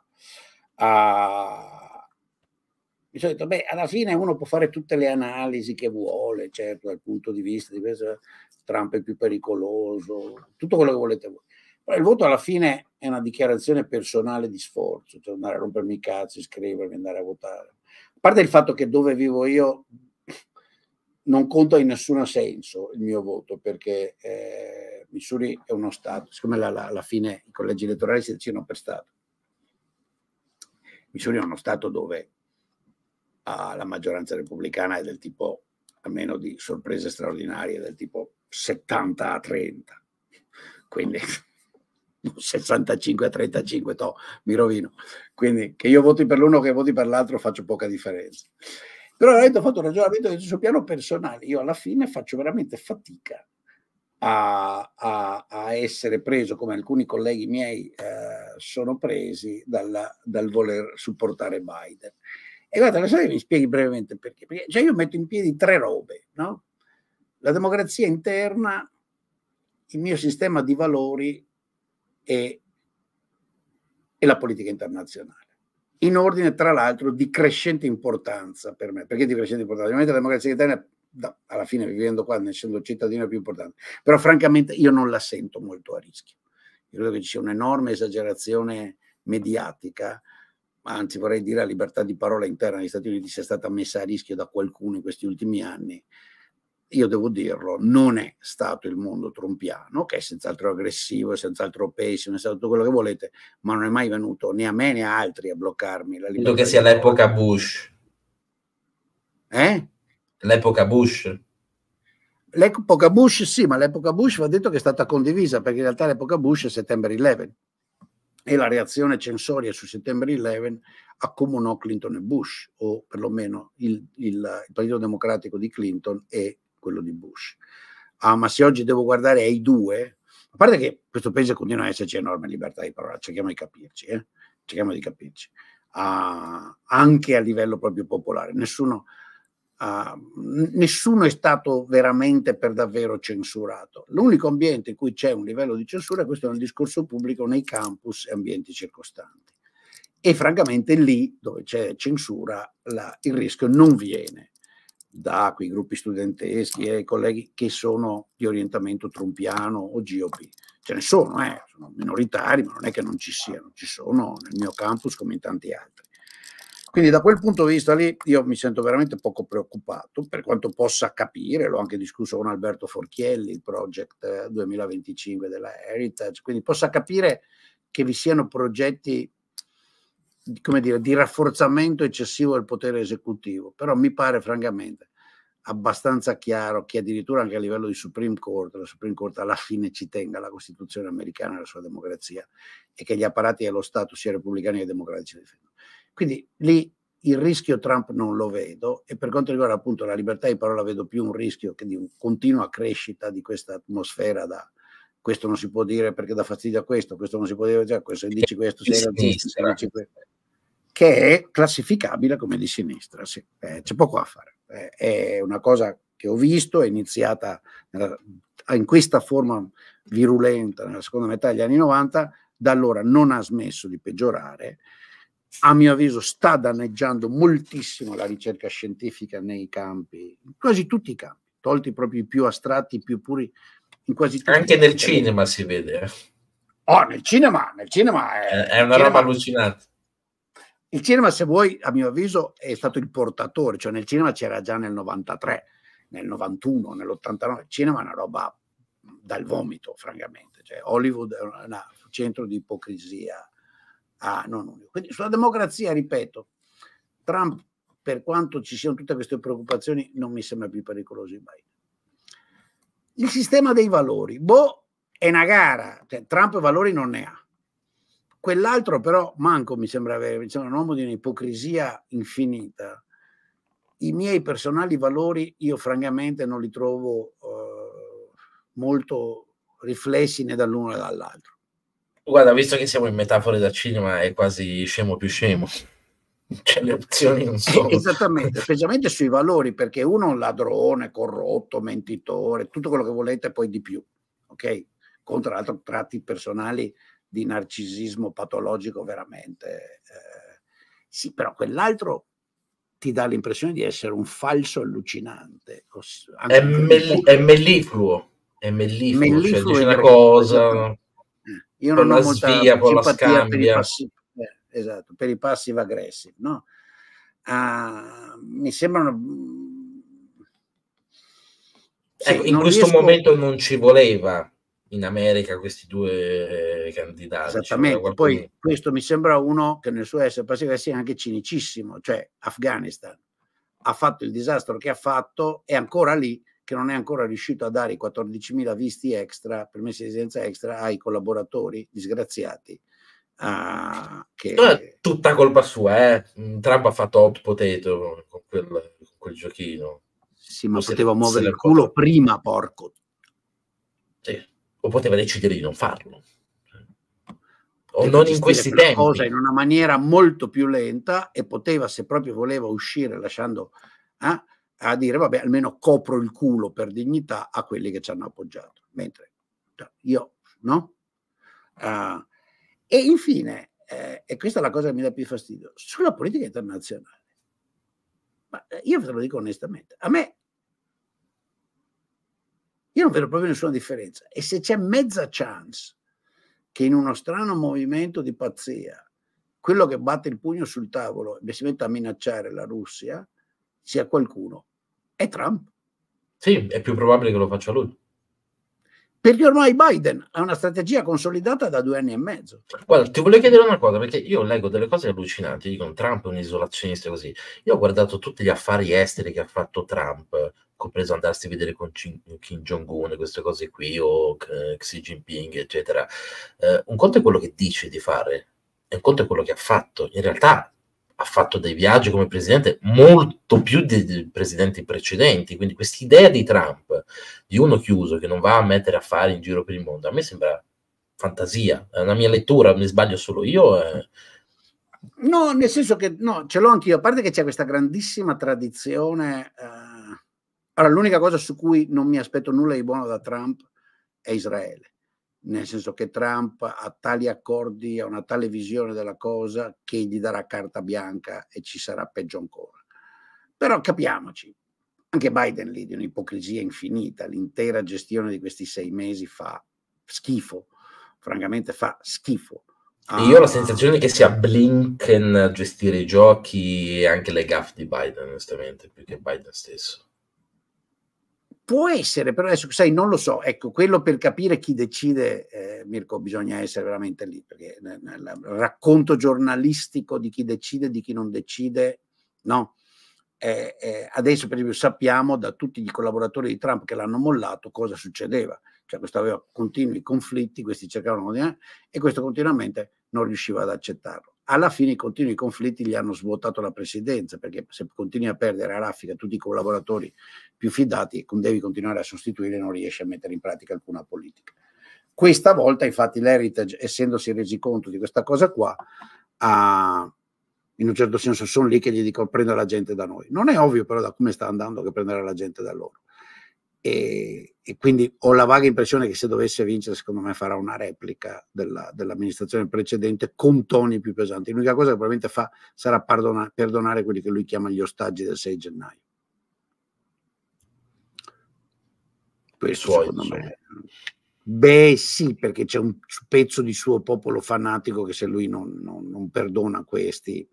Uh, mi sono detto, beh, alla fine uno può fare tutte le analisi che vuole, certo, dal punto di vista di questo, Trump è più pericoloso, tutto quello che volete voi. Però il voto alla fine è una dichiarazione personale di sforzo, cioè andare a rompermi i cazzi, scrivermi, andare a votare. A parte il fatto che dove vivo io non conta in nessun senso il mio voto, perché eh, Missouri è uno stato, siccome alla fine i collegi elettorali si decidono per stato. Missouri è uno stato dove ah, la maggioranza repubblicana è del tipo, a meno di sorprese straordinarie, del tipo settanta a trenta, quindi sessantacinque a trentacinque, to, mi rovino. Quindi che io voti per l'uno o che voti per l'altro faccio poca differenza. Però avendo fatto un ragionamento sul piano personale, io alla fine faccio veramente fatica a, a, a essere preso, come alcuni colleghi miei eh, sono presi, dal, dal voler supportare Biden. E guarda, lasciate che vi spieghi brevemente perché. Perché cioè io metto in piedi tre robe, no? La democrazia interna, il mio sistema di valori e, e la politica internazionale. In ordine, tra l'altro, di crescente importanza per me. Perché di crescente importanza? Ovviamente la democrazia interna, alla fine, vivendo qua, essendo cittadino, è più importante. Però, francamente, io non la sento molto a rischio. Io credo che ci sia un'enorme esagerazione mediatica, anzi vorrei dire la libertà di parola interna negli Stati Uniti sia stata messa a rischio da qualcuno in questi ultimi anni. Io devo dirlo, non è stato il mondo trumpiano, che è senz'altro aggressivo, senz'altro pessimo, è stato tutto quello che volete, ma non è mai venuto né a me né a altri a bloccarmi la libertà. Credo che sia l'epoca Bush. Eh? L'epoca Bush. L'epoca Bush sì, ma l'epoca Bush va detto che è stata condivisa, perché in realtà l'epoca Bush è Settember eleven. E la reazione censoria su Settember eleven accomunò Clinton e Bush, o perlomeno il, il, il Partito Democratico di Clinton e quello di Bush. Ah, ma se oggi devo guardare ai due, a parte che questo paese continua a esserci enorme libertà di parola, cerchiamo di capirci, eh? cerchiamo di capirci, ah, anche a livello proprio popolare. Nessuno, ah, nessuno è stato veramente per davvero censurato. L'unico ambiente in cui c'è un livello di censura è questo nel discorso pubblico, nei campus e ambienti circostanti. E francamente lì dove c'è censura la, il rischio non viene da quei gruppi studenteschi e colleghi che sono di orientamento trumpiano o G O P. ce ne sono, eh, sono minoritari, ma non è che non ci siano, ci sono nel mio campus come in tanti altri. Quindi da quel punto di vista lì io mi sento veramente poco preoccupato, per quanto possa capire, l'ho anche discusso con Alberto Forchielli, il project duemilaventicinque della Heritage, quindi possa capire che vi siano progetti, come dire, di rafforzamento eccessivo del potere esecutivo, però mi pare francamente abbastanza chiaro che addirittura anche a livello di Supreme Court, la Supreme Court alla fine ci tenga la Costituzione americana e la sua democrazia, e che gli apparati dello Stato, sia repubblicani che democratici, difendono. Quindi lì il rischio Trump non lo vedo, e per quanto riguarda appunto la libertà di parola vedo più un rischio che di una continua crescita di questa atmosfera da questo non si può dire perché dà fastidio a questo, questo non si può dire già, se dici questo sei razzista, se dici questo, che è classificabile come di sinistra, sì. Eh, c'è poco a fare. Eh, è una cosa che ho visto, è iniziata nella, in questa forma virulenta nella seconda metà degli anni novanta, da allora non ha smesso di peggiorare. A mio avviso sta danneggiando moltissimo la ricerca scientifica nei campi, in quasi tutti i campi, tolti proprio i più astratti, i più puri, in quasi tutti. Anche nel cinema si vede. Eh. Oh, nel cinema, nel cinema è, è una cinema, roba allucinante. Il cinema, se vuoi, a mio avviso, è stato il portatore, cioè nel cinema c'era già nel novantatré, nel novantuno, nell'ottantanove, il cinema è una roba dal vomito, francamente, cioè Hollywood è un centro di ipocrisia. Ah, no, no. Quindi sulla democrazia, ripeto, Trump, per quanto ci siano tutte queste preoccupazioni, non mi sembra più pericoloso di Biden. Il sistema dei valori, boh, è una gara, cioè, Trump valori non ne ha. Quell'altro però manco mi sembra avere, mi sembra un uomo di un'ipocrisia infinita. I miei personali valori io francamente non li trovo uh, molto riflessi né dall'uno né dall'altro. Guarda, visto che siamo in metafore da cinema, è quasi scemo più scemo. Cioè, le opzioni non sono... Esattamente, specialmente sui valori, perché uno è un ladrone, corrotto, mentitore, tutto quello che volete, poi di più, ok? Con tra l'altro tratti personali di narcisismo patologico veramente. Eh, sì, però quell'altro ti dà l'impressione di essere un falso allucinante. È, melli- è mellifluo, è mellifluo, mellifluo cioè dice una greco, cosa, io non ho molta svia, simpatia per i passivi, eh, esatto, per i passive aggressive, no? Uh, mi sembrano sì, ecco, in questo riesco... momento non ci voleva in America questi due candidati. Esattamente, poi questo mi sembra uno che nel suo essere passivo sia anche cinicissimo, cioè Afghanistan ha fatto il disastro che ha fatto, è ancora lì, che non è ancora riuscito a dare i quattordicimila visti extra, permessi di residenza extra ai collaboratori disgraziati. Uh, che... Non è tutta colpa sua, eh. Trump ha fatto hot potato con quel, con quel giochino. Sì, ma o poteva se, muovere se il culo posso... prima, porco. Sì. O poteva decidere di non farlo. O poteva non in questi tempi. Cosa in una maniera molto più lenta, e poteva, se proprio voleva uscire lasciando eh, a dire vabbè, almeno copro il culo per dignità a quelli che ci hanno appoggiato. Mentre io, no? Uh, e infine, eh, e questa è la cosa che mi dà più fastidio, sulla politica internazionale. Ma io ve lo dico onestamente, a me io non vedo proprio nessuna differenza, e se c'è mezza chance che in uno strano movimento di pazzia quello che batte il pugno sul tavolo e si mette a minacciare la Russia sia qualcuno, è Trump. Sì, è più probabile che lo faccia lui. Perché ormai Biden ha una strategia consolidata da due anni e mezzo. Guarda, ti volevo chiedere una cosa, perché io leggo delle cose allucinanti, dicono Trump è un isolazionista così. Io ho guardato tutti gli affari esteri che ha fatto Trump, compreso andarsi a vedere con Kim Jong-un, queste cose qui, o Xi Jinping, eccetera. Eh, un conto è quello che dice di fare, e un conto è quello che ha fatto. In realtà ha fatto dei viaggi come presidente molto più dei, dei presidenti precedenti, quindi quest'idea di Trump, di uno chiuso che non va a mettere affari in giro per il mondo, a me sembra fantasia, è una mia lettura, mi sbaglio solo io? Eh. No, nel senso che no, ce l'ho anch'io, a parte che c'è questa grandissima tradizione. Eh, allora, l'unica cosa su cui non mi aspetto nulla di buono da Trump è Israele. Nel senso che Trump ha tali accordi, ha una tale visione della cosa che gli darà carta bianca e ci sarà peggio ancora. Però capiamoci, anche Biden lì di un'ipocrisia infinita, l'intera gestione di questi sei mesi fa schifo. francamente fa schifo. Ah, io ho la sensazione che sia Blinken a gestire i giochi e anche le gaffe di Biden, onestamente, più che Biden stesso. Può essere, però adesso sai, non lo so. Ecco, quello per capire chi decide, eh, Mirko, bisogna essere veramente lì, perché nel, nel racconto giornalistico di chi decide, di chi non decide, no. Eh, eh, adesso per esempio sappiamo da tutti i collaboratori di Trump che l'hanno mollato cosa succedeva, cioè questo aveva continui conflitti, questi cercavano di, eh, e questo continuamente non riusciva ad accettarlo. Alla fine i continui conflitti gli hanno svuotato la presidenza, perché se continui a perdere a raffica tutti i collaboratori più fidati, devi continuare a sostituire e non riesci a mettere in pratica alcuna politica. Questa volta infatti l'Heritage, essendosi resi conto di questa cosa qua, ha, in un certo senso sono lì che gli dicono prenda la gente da noi. Non è ovvio però da come sta andando che prenderà la gente da loro. E, e quindi ho la vaga impressione che se dovesse vincere, secondo me farà una replica della, dell'amministrazione precedente con toni più pesanti. L'unica cosa che probabilmente fa sarà perdonare, perdonare quelli che lui chiama gli ostaggi del sei gennaio. Questo Suoi, secondo insomma. me. Beh sì, perché c'è un pezzo di suo popolo fanatico che se lui non, non, non perdona questi...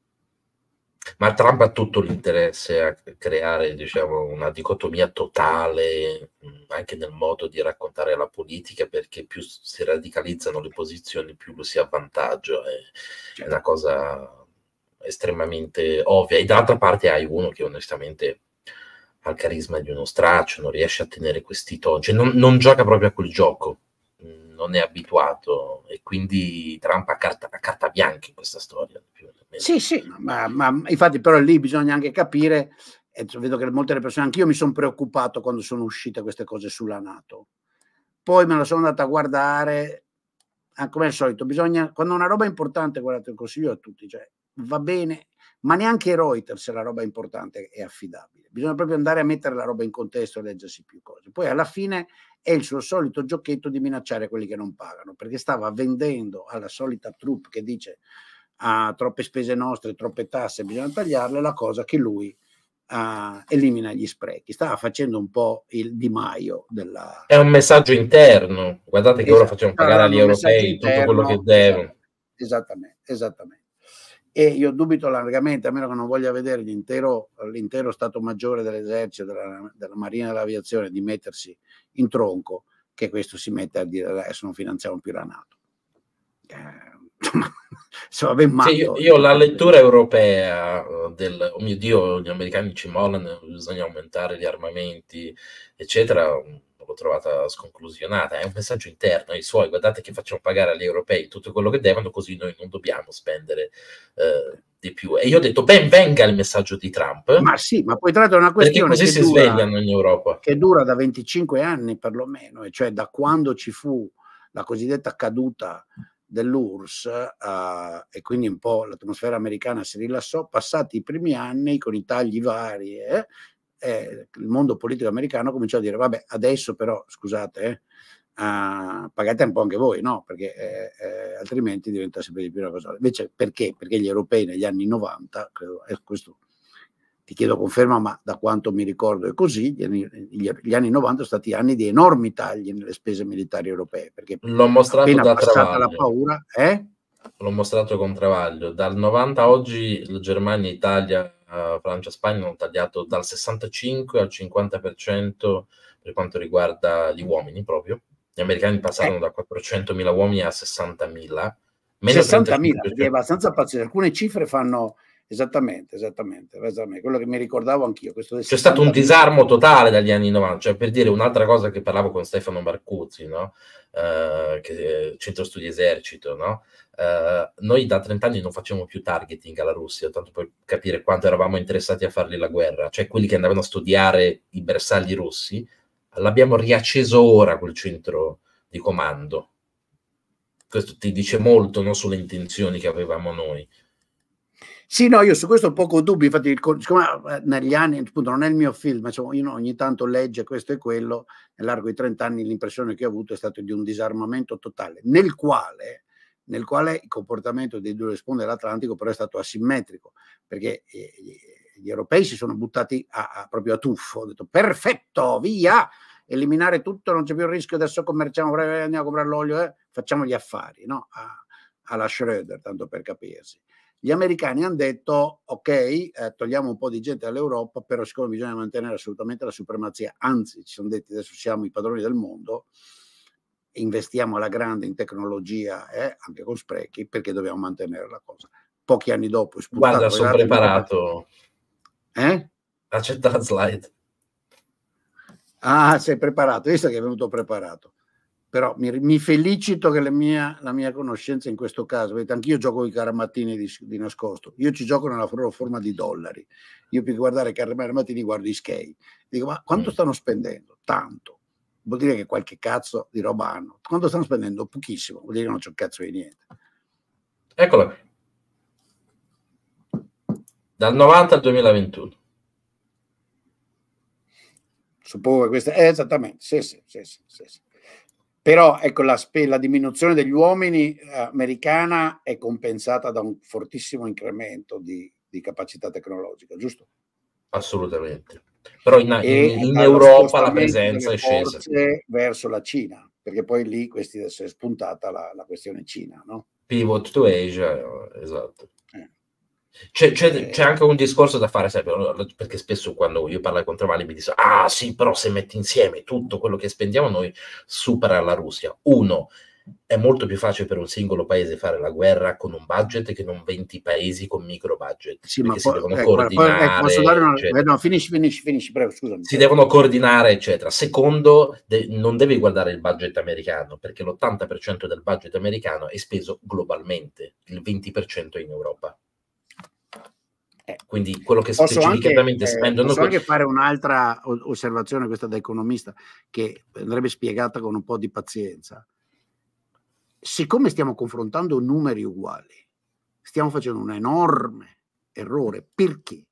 Ma Trump ha tutto l'interesse a creare, diciamo, una dicotomia totale anche nel modo di raccontare la politica, perché più si radicalizzano le posizioni più lo si avvantaggia. È, è una cosa estremamente ovvia. E dall'altra parte hai uno che onestamente ha il carisma di uno straccio, non riesce a tenere questi toni, cioè non, non gioca proprio a quel gioco, non è abituato, e quindi Trump ha carta, ha carta bianca in questa storia. Sì, sì, ma, ma infatti però lì bisogna anche capire, e vedo che molte persone, anch'io mi sono preoccupato quando sono uscite queste cose sulla NATO, poi me la sono andata a guardare, ah, come al solito, bisogna, quando una roba è importante, guardate, il consiglio a tutti, cioè va bene, ma neanche Reuters se la roba è importante è affidabile, bisogna proprio andare a mettere la roba in contesto e leggersi più cose, poi alla fine è il suo solito giochetto di minacciare quelli che non pagano, perché stava vendendo alla solita troupe che dice a troppe spese nostre, troppe tasse, bisogna tagliarle, la cosa che lui uh, elimina gli sprechi. Stava facendo un po' il Di Maio della... È un messaggio interno, guardate che esatto, ora facciamo pagare agli europei interno, tutto quello che devono. Esattamente, esattamente. E io dubito largamente, a meno che non voglia vedere l'intero, l'intero Stato Maggiore dell'Esercito, della, della Marina e dell'Aviazione, di mettersi in tronco, che questo si mette a dire adesso non finanziamo più la NATO. Eh, Sono ben matto. Sì, io, io la lettura europea del oh mio Dio, gli americani ci mollano, bisogna aumentare gli armamenti, eccetera, l'ho trovata sconclusionata. È un messaggio interno ai suoi, guardate che facciamo pagare agli europei tutto quello che devono, così noi non dobbiamo spendere eh, di più. E io ho detto ben venga il messaggio di Trump. Ma sì, ma poi tra l'altro è una questione perché così che si dura, svegliano in Europa, che dura da venticinque anni perlomeno, e cioè da quando ci fu la cosiddetta caduta dell'U R S S uh, e quindi un po' l'atmosfera americana si rilassò, passati i primi anni con i tagli vari, eh, eh, il mondo politico americano cominciò a dire vabbè adesso però scusate eh, uh, pagate un po' anche voi, no? Perché eh, eh, altrimenti diventa sempre di più una cosa. Invece perché? Perché gli europei negli anni novanta, credo, eh, questo ti chiedo conferma, ma da quanto mi ricordo è così, gli anni, gli, gli anni novanta sono stati anni di enormi tagli nelle spese militari europee, perché l'ho mostrato appena da passata Travaglio. la paura, eh? L'ho mostrato con Travaglio, dal novanta a oggi Germania, Italia, uh, Francia, Spagna hanno tagliato dal sessantacinque al cinquanta per cento per quanto riguarda gli uomini proprio. Gli americani passarono eh. da quattrocentomila uomini a sessantamila. sessantamila, è abbastanza pazzesco. Alcune cifre fanno esattamente, esattamente, esattamente, quello che mi ricordavo anch'io. Questo C'è stato un disarmo totale dagli anni novanta, cioè per dire un'altra cosa che parlavo con Stefano Marcuzzi, no? Uh, che Centro Studi Esercito, no? Uh, noi da trenta anni non facciamo più targeting alla Russia, tanto per capire quanto eravamo interessati a fargli la guerra, cioè quelli che andavano a studiare i bersagli russi, l'abbiamo riacceso ora quel centro di comando. Questo ti dice molto, no, sulle intenzioni che avevamo noi. Sì, no, io su questo ho poco dubbio, infatti siccome negli anni, appunto non è il mio film, ma insomma, io ogni tanto legge questo e quello, nell'arco di trenta anni l'impressione che ho avuto è stato di un disarmamento totale, nel quale, nel quale il comportamento dei due sponde dell'Atlantico però è stato asimmetrico, perché gli europei si sono buttati a, a, proprio a tuffo, ho detto perfetto, via, eliminare tutto, non c'è più il rischio, adesso commerciamo, andiamo a comprare l'olio, eh? Facciamo gli affari, no? A, alla Schröder, tanto per capirsi. Gli americani hanno detto, ok, eh, togliamo un po' di gente dall'Europa, però siccome bisogna mantenere assolutamente la supremazia, anzi ci sono detti adesso siamo i padroni del mondo, investiamo alla grande in tecnologia, eh, anche con sprechi, perché dobbiamo mantenere la cosa. Pochi anni dopo, guarda, sono preparato. Eh? Accetta la slide. Ah, sei preparato, visto che è venuto preparato. Però mi, mi felicito che la mia, la mia conoscenza in questo caso, vedete, anch'io gioco con i caramatini di, di nascosto, io ci gioco nella loro forma di dollari, io più che guardare i caramatini guardo i skate, dico ma quanto stanno spendendo? Tanto, vuol dire che qualche cazzo di roba hanno. Quanto stanno spendendo? Pochissimo, vuol dire che non c'è un cazzo di niente. Eccola qui. Dal novanta al duemilaventuno. Suppongo che questa è esattamente, sì, sì, sì, sì, sì, sì. Però ecco, la, la diminuzione degli uomini eh, americana è compensata da un fortissimo incremento di, di capacità tecnologica, giusto? Assolutamente. Però in, in, in Europa la presenza è scesa verso la Cina, perché poi lì questi adesso è spuntata la, la questione Cina, no? Pivot to Asia, esatto. Eh. C'è, c'è, c'è anche un discorso da fare, sai, perché spesso quando io parlo ai contravali mi dicono ah sì, però se metti insieme tutto quello che spendiamo noi supera la Russia. Uno, è molto più facile per un singolo paese fare la guerra con un budget che non venti paesi con micro budget, sì, perché ma si poi, devono ecco, coordinare, poi, posso dare una, no, finisci, finisci, finisci, prego, scusami. si devono coordinare, eccetera. Secondo, de, non devi guardare il budget americano, perché l'ottanta per cento del budget americano è speso globalmente, il venti per cento è in Europa. Eh, Quindi quello che posso specificamente anche, spendono... eh, posso anche fare un'altra osservazione, questa da economista, che andrebbe spiegata con un po' di pazienza. Siccome stiamo confrontando numeri uguali, stiamo facendo un enorme errore. Perché?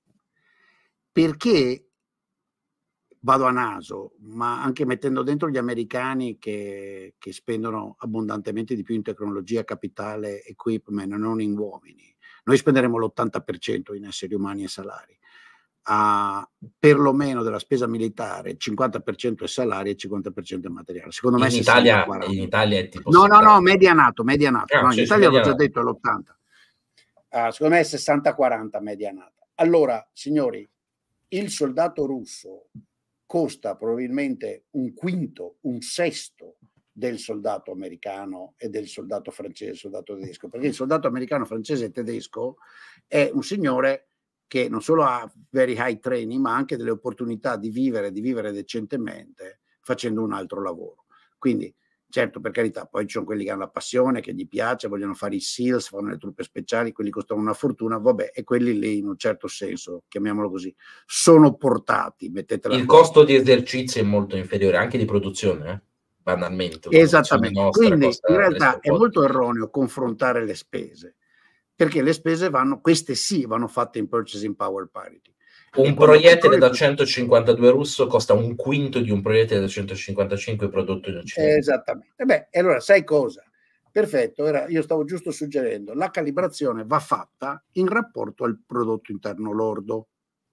Perché, vado a naso, ma anche mettendo dentro gli americani che, che spendono abbondantemente di più in tecnologia, capitale, equipment, non in uomini, noi spenderemo l'ottanta per cento in esseri umani e salari. Uh, perlomeno della spesa militare, il cinquanta per cento è salari e il cinquanta per cento è materiale. Secondo me in Italia, in Italia è tipo no, settanta. no, no, medianato, medianato. Ah, no, sì, in Italia medianato. avevo già detto è l'ottanta. Uh, secondo me è sessanta quaranta medianata. Allora, signori, il soldato russo costa probabilmente un quinto, un sesto del soldato americano e del soldato francese, soldato tedesco, perché il soldato americano, francese e tedesco è un signore che non solo ha very high training, ma anche delle opportunità di vivere, di vivere decentemente facendo un altro lavoro. Quindi, certo, per carità, poi ci sono quelli che hanno la passione, che gli piace, vogliono fare i SEALs, fanno le truppe speciali, quelli costano una fortuna, vabbè, e quelli lì, in un certo senso, chiamiamolo così, sono portati, mettetela. Il costo di esercizio è molto inferiore, anche di produzione, eh? Banalmente. Esattamente, nostra quindi in realtà è pochi. molto erroneo confrontare le spese, perché le spese vanno, queste sì, vanno fatte in purchasing power parity. Un proiettile da centocinquantadue russo costa un quinto di un proiettile da centocinquantacinque prodotto in Occidente. Esattamente. Beh, allora sai cosa? Perfetto, era, io stavo giusto suggerendo, la calibrazione va fatta in rapporto al prodotto interno lordo.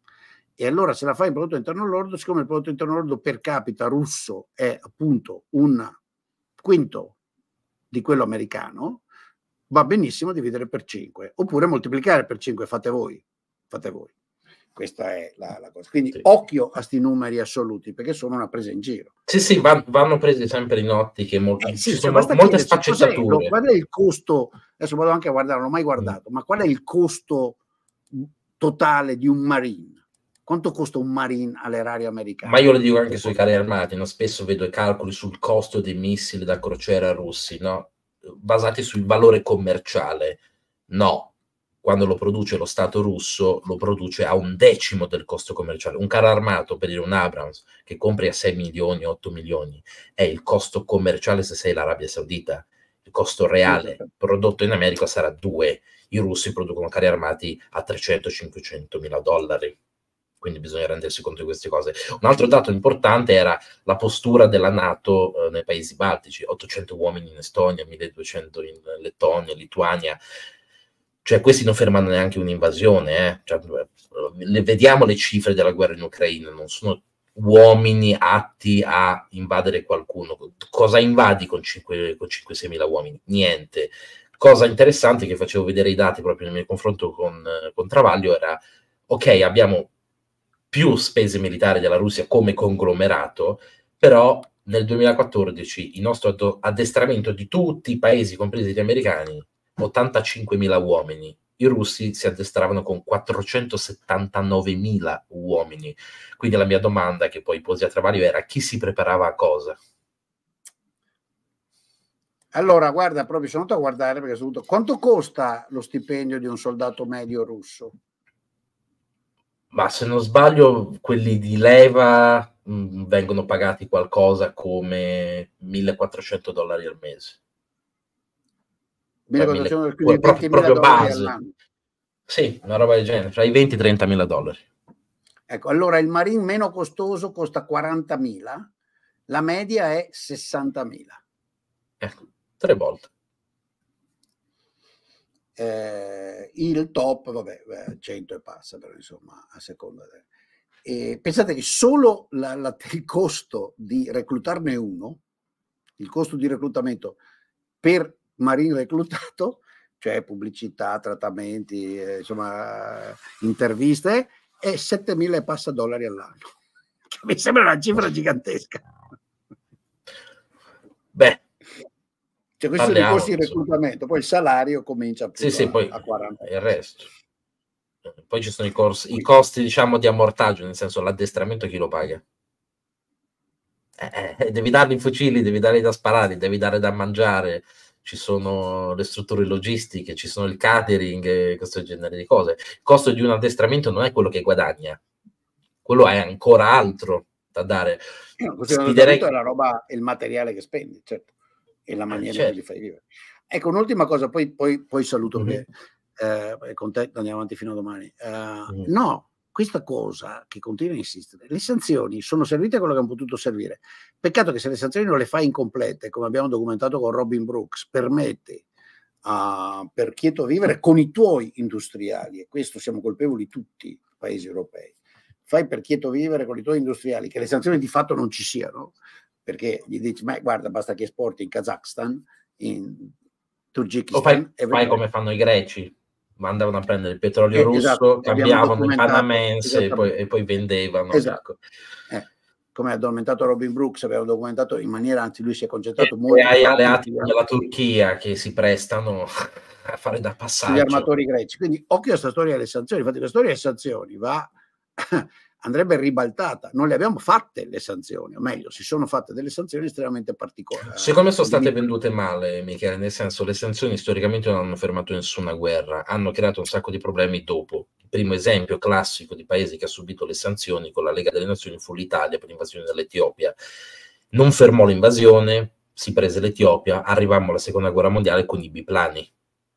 E allora se la fai in prodotto interno lordo, siccome il prodotto interno lordo per capita russo è appunto un quinto di quello americano, va benissimo dividere per cinque, oppure moltiplicare per cinque, fate voi, fate voi. Questa è la, la cosa. Quindi sì, occhio a sti numeri assoluti, perché sono una presa in giro. Sì, sì, van, vanno presi sempre in ottiche, molto, eh, sì, ci cioè sono molte sfaccettature. Qual è il costo? Adesso vado anche a guardare, non l'ho mai guardato, mm. ma qual è il costo totale di un Marine? Quanto costa un Marine all'erario americano? Ma io lo dico anche sui carri armati, no? Spesso vedo i calcoli sul costo dei missili da crociera russi, no? Basati sul valore commerciale. No, quando lo produce lo Stato russo, lo produce a un decimo del costo commerciale. Un carro armato, per dire un Abrams, che compri a sei milioni, otto milioni, è il costo commerciale se sei l'Arabia Saudita. Il costo reale prodotto in America sarà due. I russi producono carri armati a trecento cinquecento mila dollari. Quindi bisogna rendersi conto di queste cose. Un altro dato importante era la postura della NATO eh, nei paesi baltici, ottocento uomini in Estonia, milleduecento in Lettonia, Lituania. Cioè questi non fermano neanche un'invasione, eh? Cioè, le, vediamo le cifre della guerra in Ucraina, non sono uomini atti a invadere qualcuno. Cosa invadi con cinque sei mila uomini? Niente. Cosa interessante che facevo vedere i dati proprio nel mio confronto con, con Travaglio era, ok, abbiamo più spese militari della Russia come conglomerato, però nel duemilaquattordici il nostro addestramento di tutti i paesi, compresi gli americani, ottantacinquemila uomini. I russi si addestravano con quattrocentosettantanovemila uomini. Quindi la mia domanda che poi posi a Travaglio era: chi si preparava a cosa? Allora, guarda, proprio sono andato a guardare perché sono venuto. Quanto costa lo stipendio di un soldato medio russo? Ma se non sbaglio, quelli di leva mh, vengono pagati qualcosa come millequattrocento dollari al mese. millequattrocento, quindi ventimila dollari all'anno. Sì, una roba del genere, tra i venti e i trentamila dollari. Ecco, allora il Marine meno costoso costa quarantamila, la media è sessantamila. Ecco, tre volte. Eh, il top, vabbè, cento e passa, però insomma, a seconda. De... E pensate che solo la, la, il costo di reclutarne uno, il costo di reclutamento per Marine reclutato, cioè pubblicità, trattamenti, eh, insomma, interviste, è settemila e passa dollari all'anno. Che mi sembra una cifra gigantesca. Beh, cioè, questi sono i costi di reclutamento, poi il salario comincia appunto sì, sì, a, poi a quaranta. Il resto. Poi ci sono i, corsi, i costi, diciamo, di ammortaggio, nel senso l'addestramento chi lo paga? Eh, eh, devi dargli i fucili, devi dargli da sparare, devi dare da mangiare, ci sono le strutture logistiche, ci sono il catering e questo genere di cose. Il costo di un addestramento non è quello che guadagna, quello è ancora altro da dare. No, Spiderei... è la roba, il materiale che spendi, certo, e la maniera eh, certo. in cui li fai vivere. Ecco, un'ultima cosa, poi, poi, poi saluto, mm-hmm. perché eh, con te andiamo avanti fino a domani. Uh, mm. No, questa cosa che continua a insistere, le sanzioni sono servite a quello che hanno potuto servire. Peccato che se le sanzioni non le fai incomplete, come abbiamo documentato con Robin Brooks, permette uh, per quieto vivere con i tuoi industriali, e questo siamo colpevoli tutti i paesi europei, fai per quieto vivere con i tuoi industriali, che le sanzioni di fatto non ci siano, perché gli dici, ma guarda, basta che esporti in Kazakhstan, in Turkistan. O fai, fai come fanno i greci, mandavano a prendere il petrolio eh, russo, esatto, cambiavano in panamense e poi, e poi vendevano. Esatto. Ecco. Eh, come ha documentato Robin Brooks, abbiamo documentato in maniera, anzi lui si è concentrato e molto. E hai alleati come la Turchia che si prestano a fare da passaggio. Gli armatori greci. Quindi occhio a questa storia delle sanzioni. Infatti la storia delle sanzioni va... andrebbe ribaltata. Non le abbiamo fatte le sanzioni, o meglio, si sono fatte delle sanzioni estremamente particolari. Secondo me sono state vendute male, Michele, nel senso, le sanzioni storicamente non hanno fermato nessuna guerra, hanno creato un sacco di problemi dopo. Il primo esempio classico di paese che ha subito le sanzioni con la Lega delle Nazioni fu l'Italia per l'invasione dell'Etiopia. Non fermò l'invasione, si prese l'Etiopia, arrivammo alla seconda guerra mondiale con i biplani.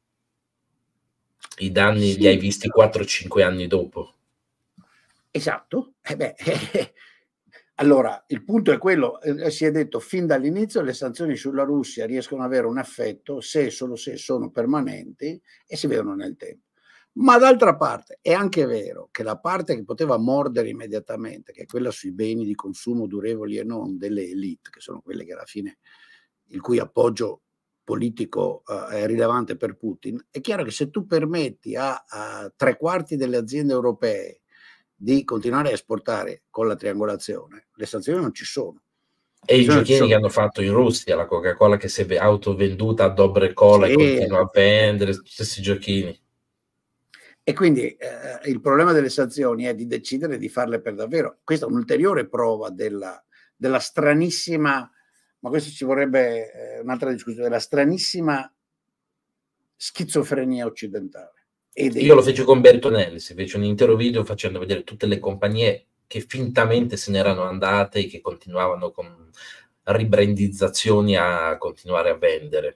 I danni sì, li hai visti quattro cinque anni dopo. Esatto. Eh beh, eh, allora, il punto è quello, eh, si è detto fin dall'inizio le sanzioni sulla Russia riescono ad avere un effetto se e solo se sono permanenti e si vedono nel tempo. Ma d'altra parte è anche vero che la parte che poteva mordere immediatamente, che è quella sui beni di consumo durevoli e non delle elite, che sono quelle che alla fine il cui appoggio politico uh, è rilevante per Putin, è chiaro che se tu permetti a, a tre quarti delle aziende europee di continuare a esportare con la triangolazione, le sanzioni non ci sono. E i giochini sono... che hanno fatto in Russia, la Coca-Cola che si è autovenduta a Dobre Cola sì, e continua a vendere tutti questi giochini. E quindi eh, il problema delle sanzioni è di decidere di farle per davvero. Questa è un'ulteriore prova della, della stranissima, ma questo ci vorrebbe eh, un'altra discussione, della stranissima schizofrenia occidentale. Io lo feci con Bertonelli, si fece un intero video facendo vedere tutte le compagnie che fintamente se ne erano andate e che continuavano con ribrandizzazioni a continuare a vendere.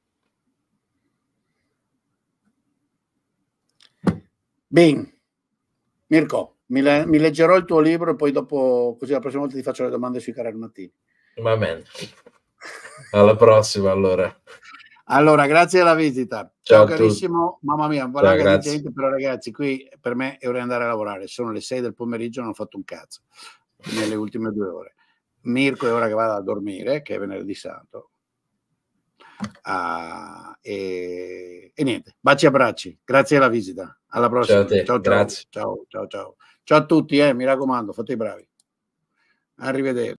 Bene, Mirko, mi, le, mi leggerò il tuo libro e poi dopo, così la prossima volta ti faccio le domande sui carri mattini. Va bene. Alla prossima allora. Allora, grazie della visita. Ciao, Ciao carissimo, mamma mia, buona gente, però ragazzi, qui per me è ora di andare a lavorare, sono le sei del pomeriggio, non ho fatto un cazzo. nelle ultime due ore. Mirko è ora che vada a dormire, che è venerdì santo. Ah, e, e niente, baci e abbracci, grazie alla visita, alla prossima. Ciao, ciao, ciao, ciao, ciao, ciao, ciao a tutti, eh, mi raccomando, fate i bravi. Arrivederci.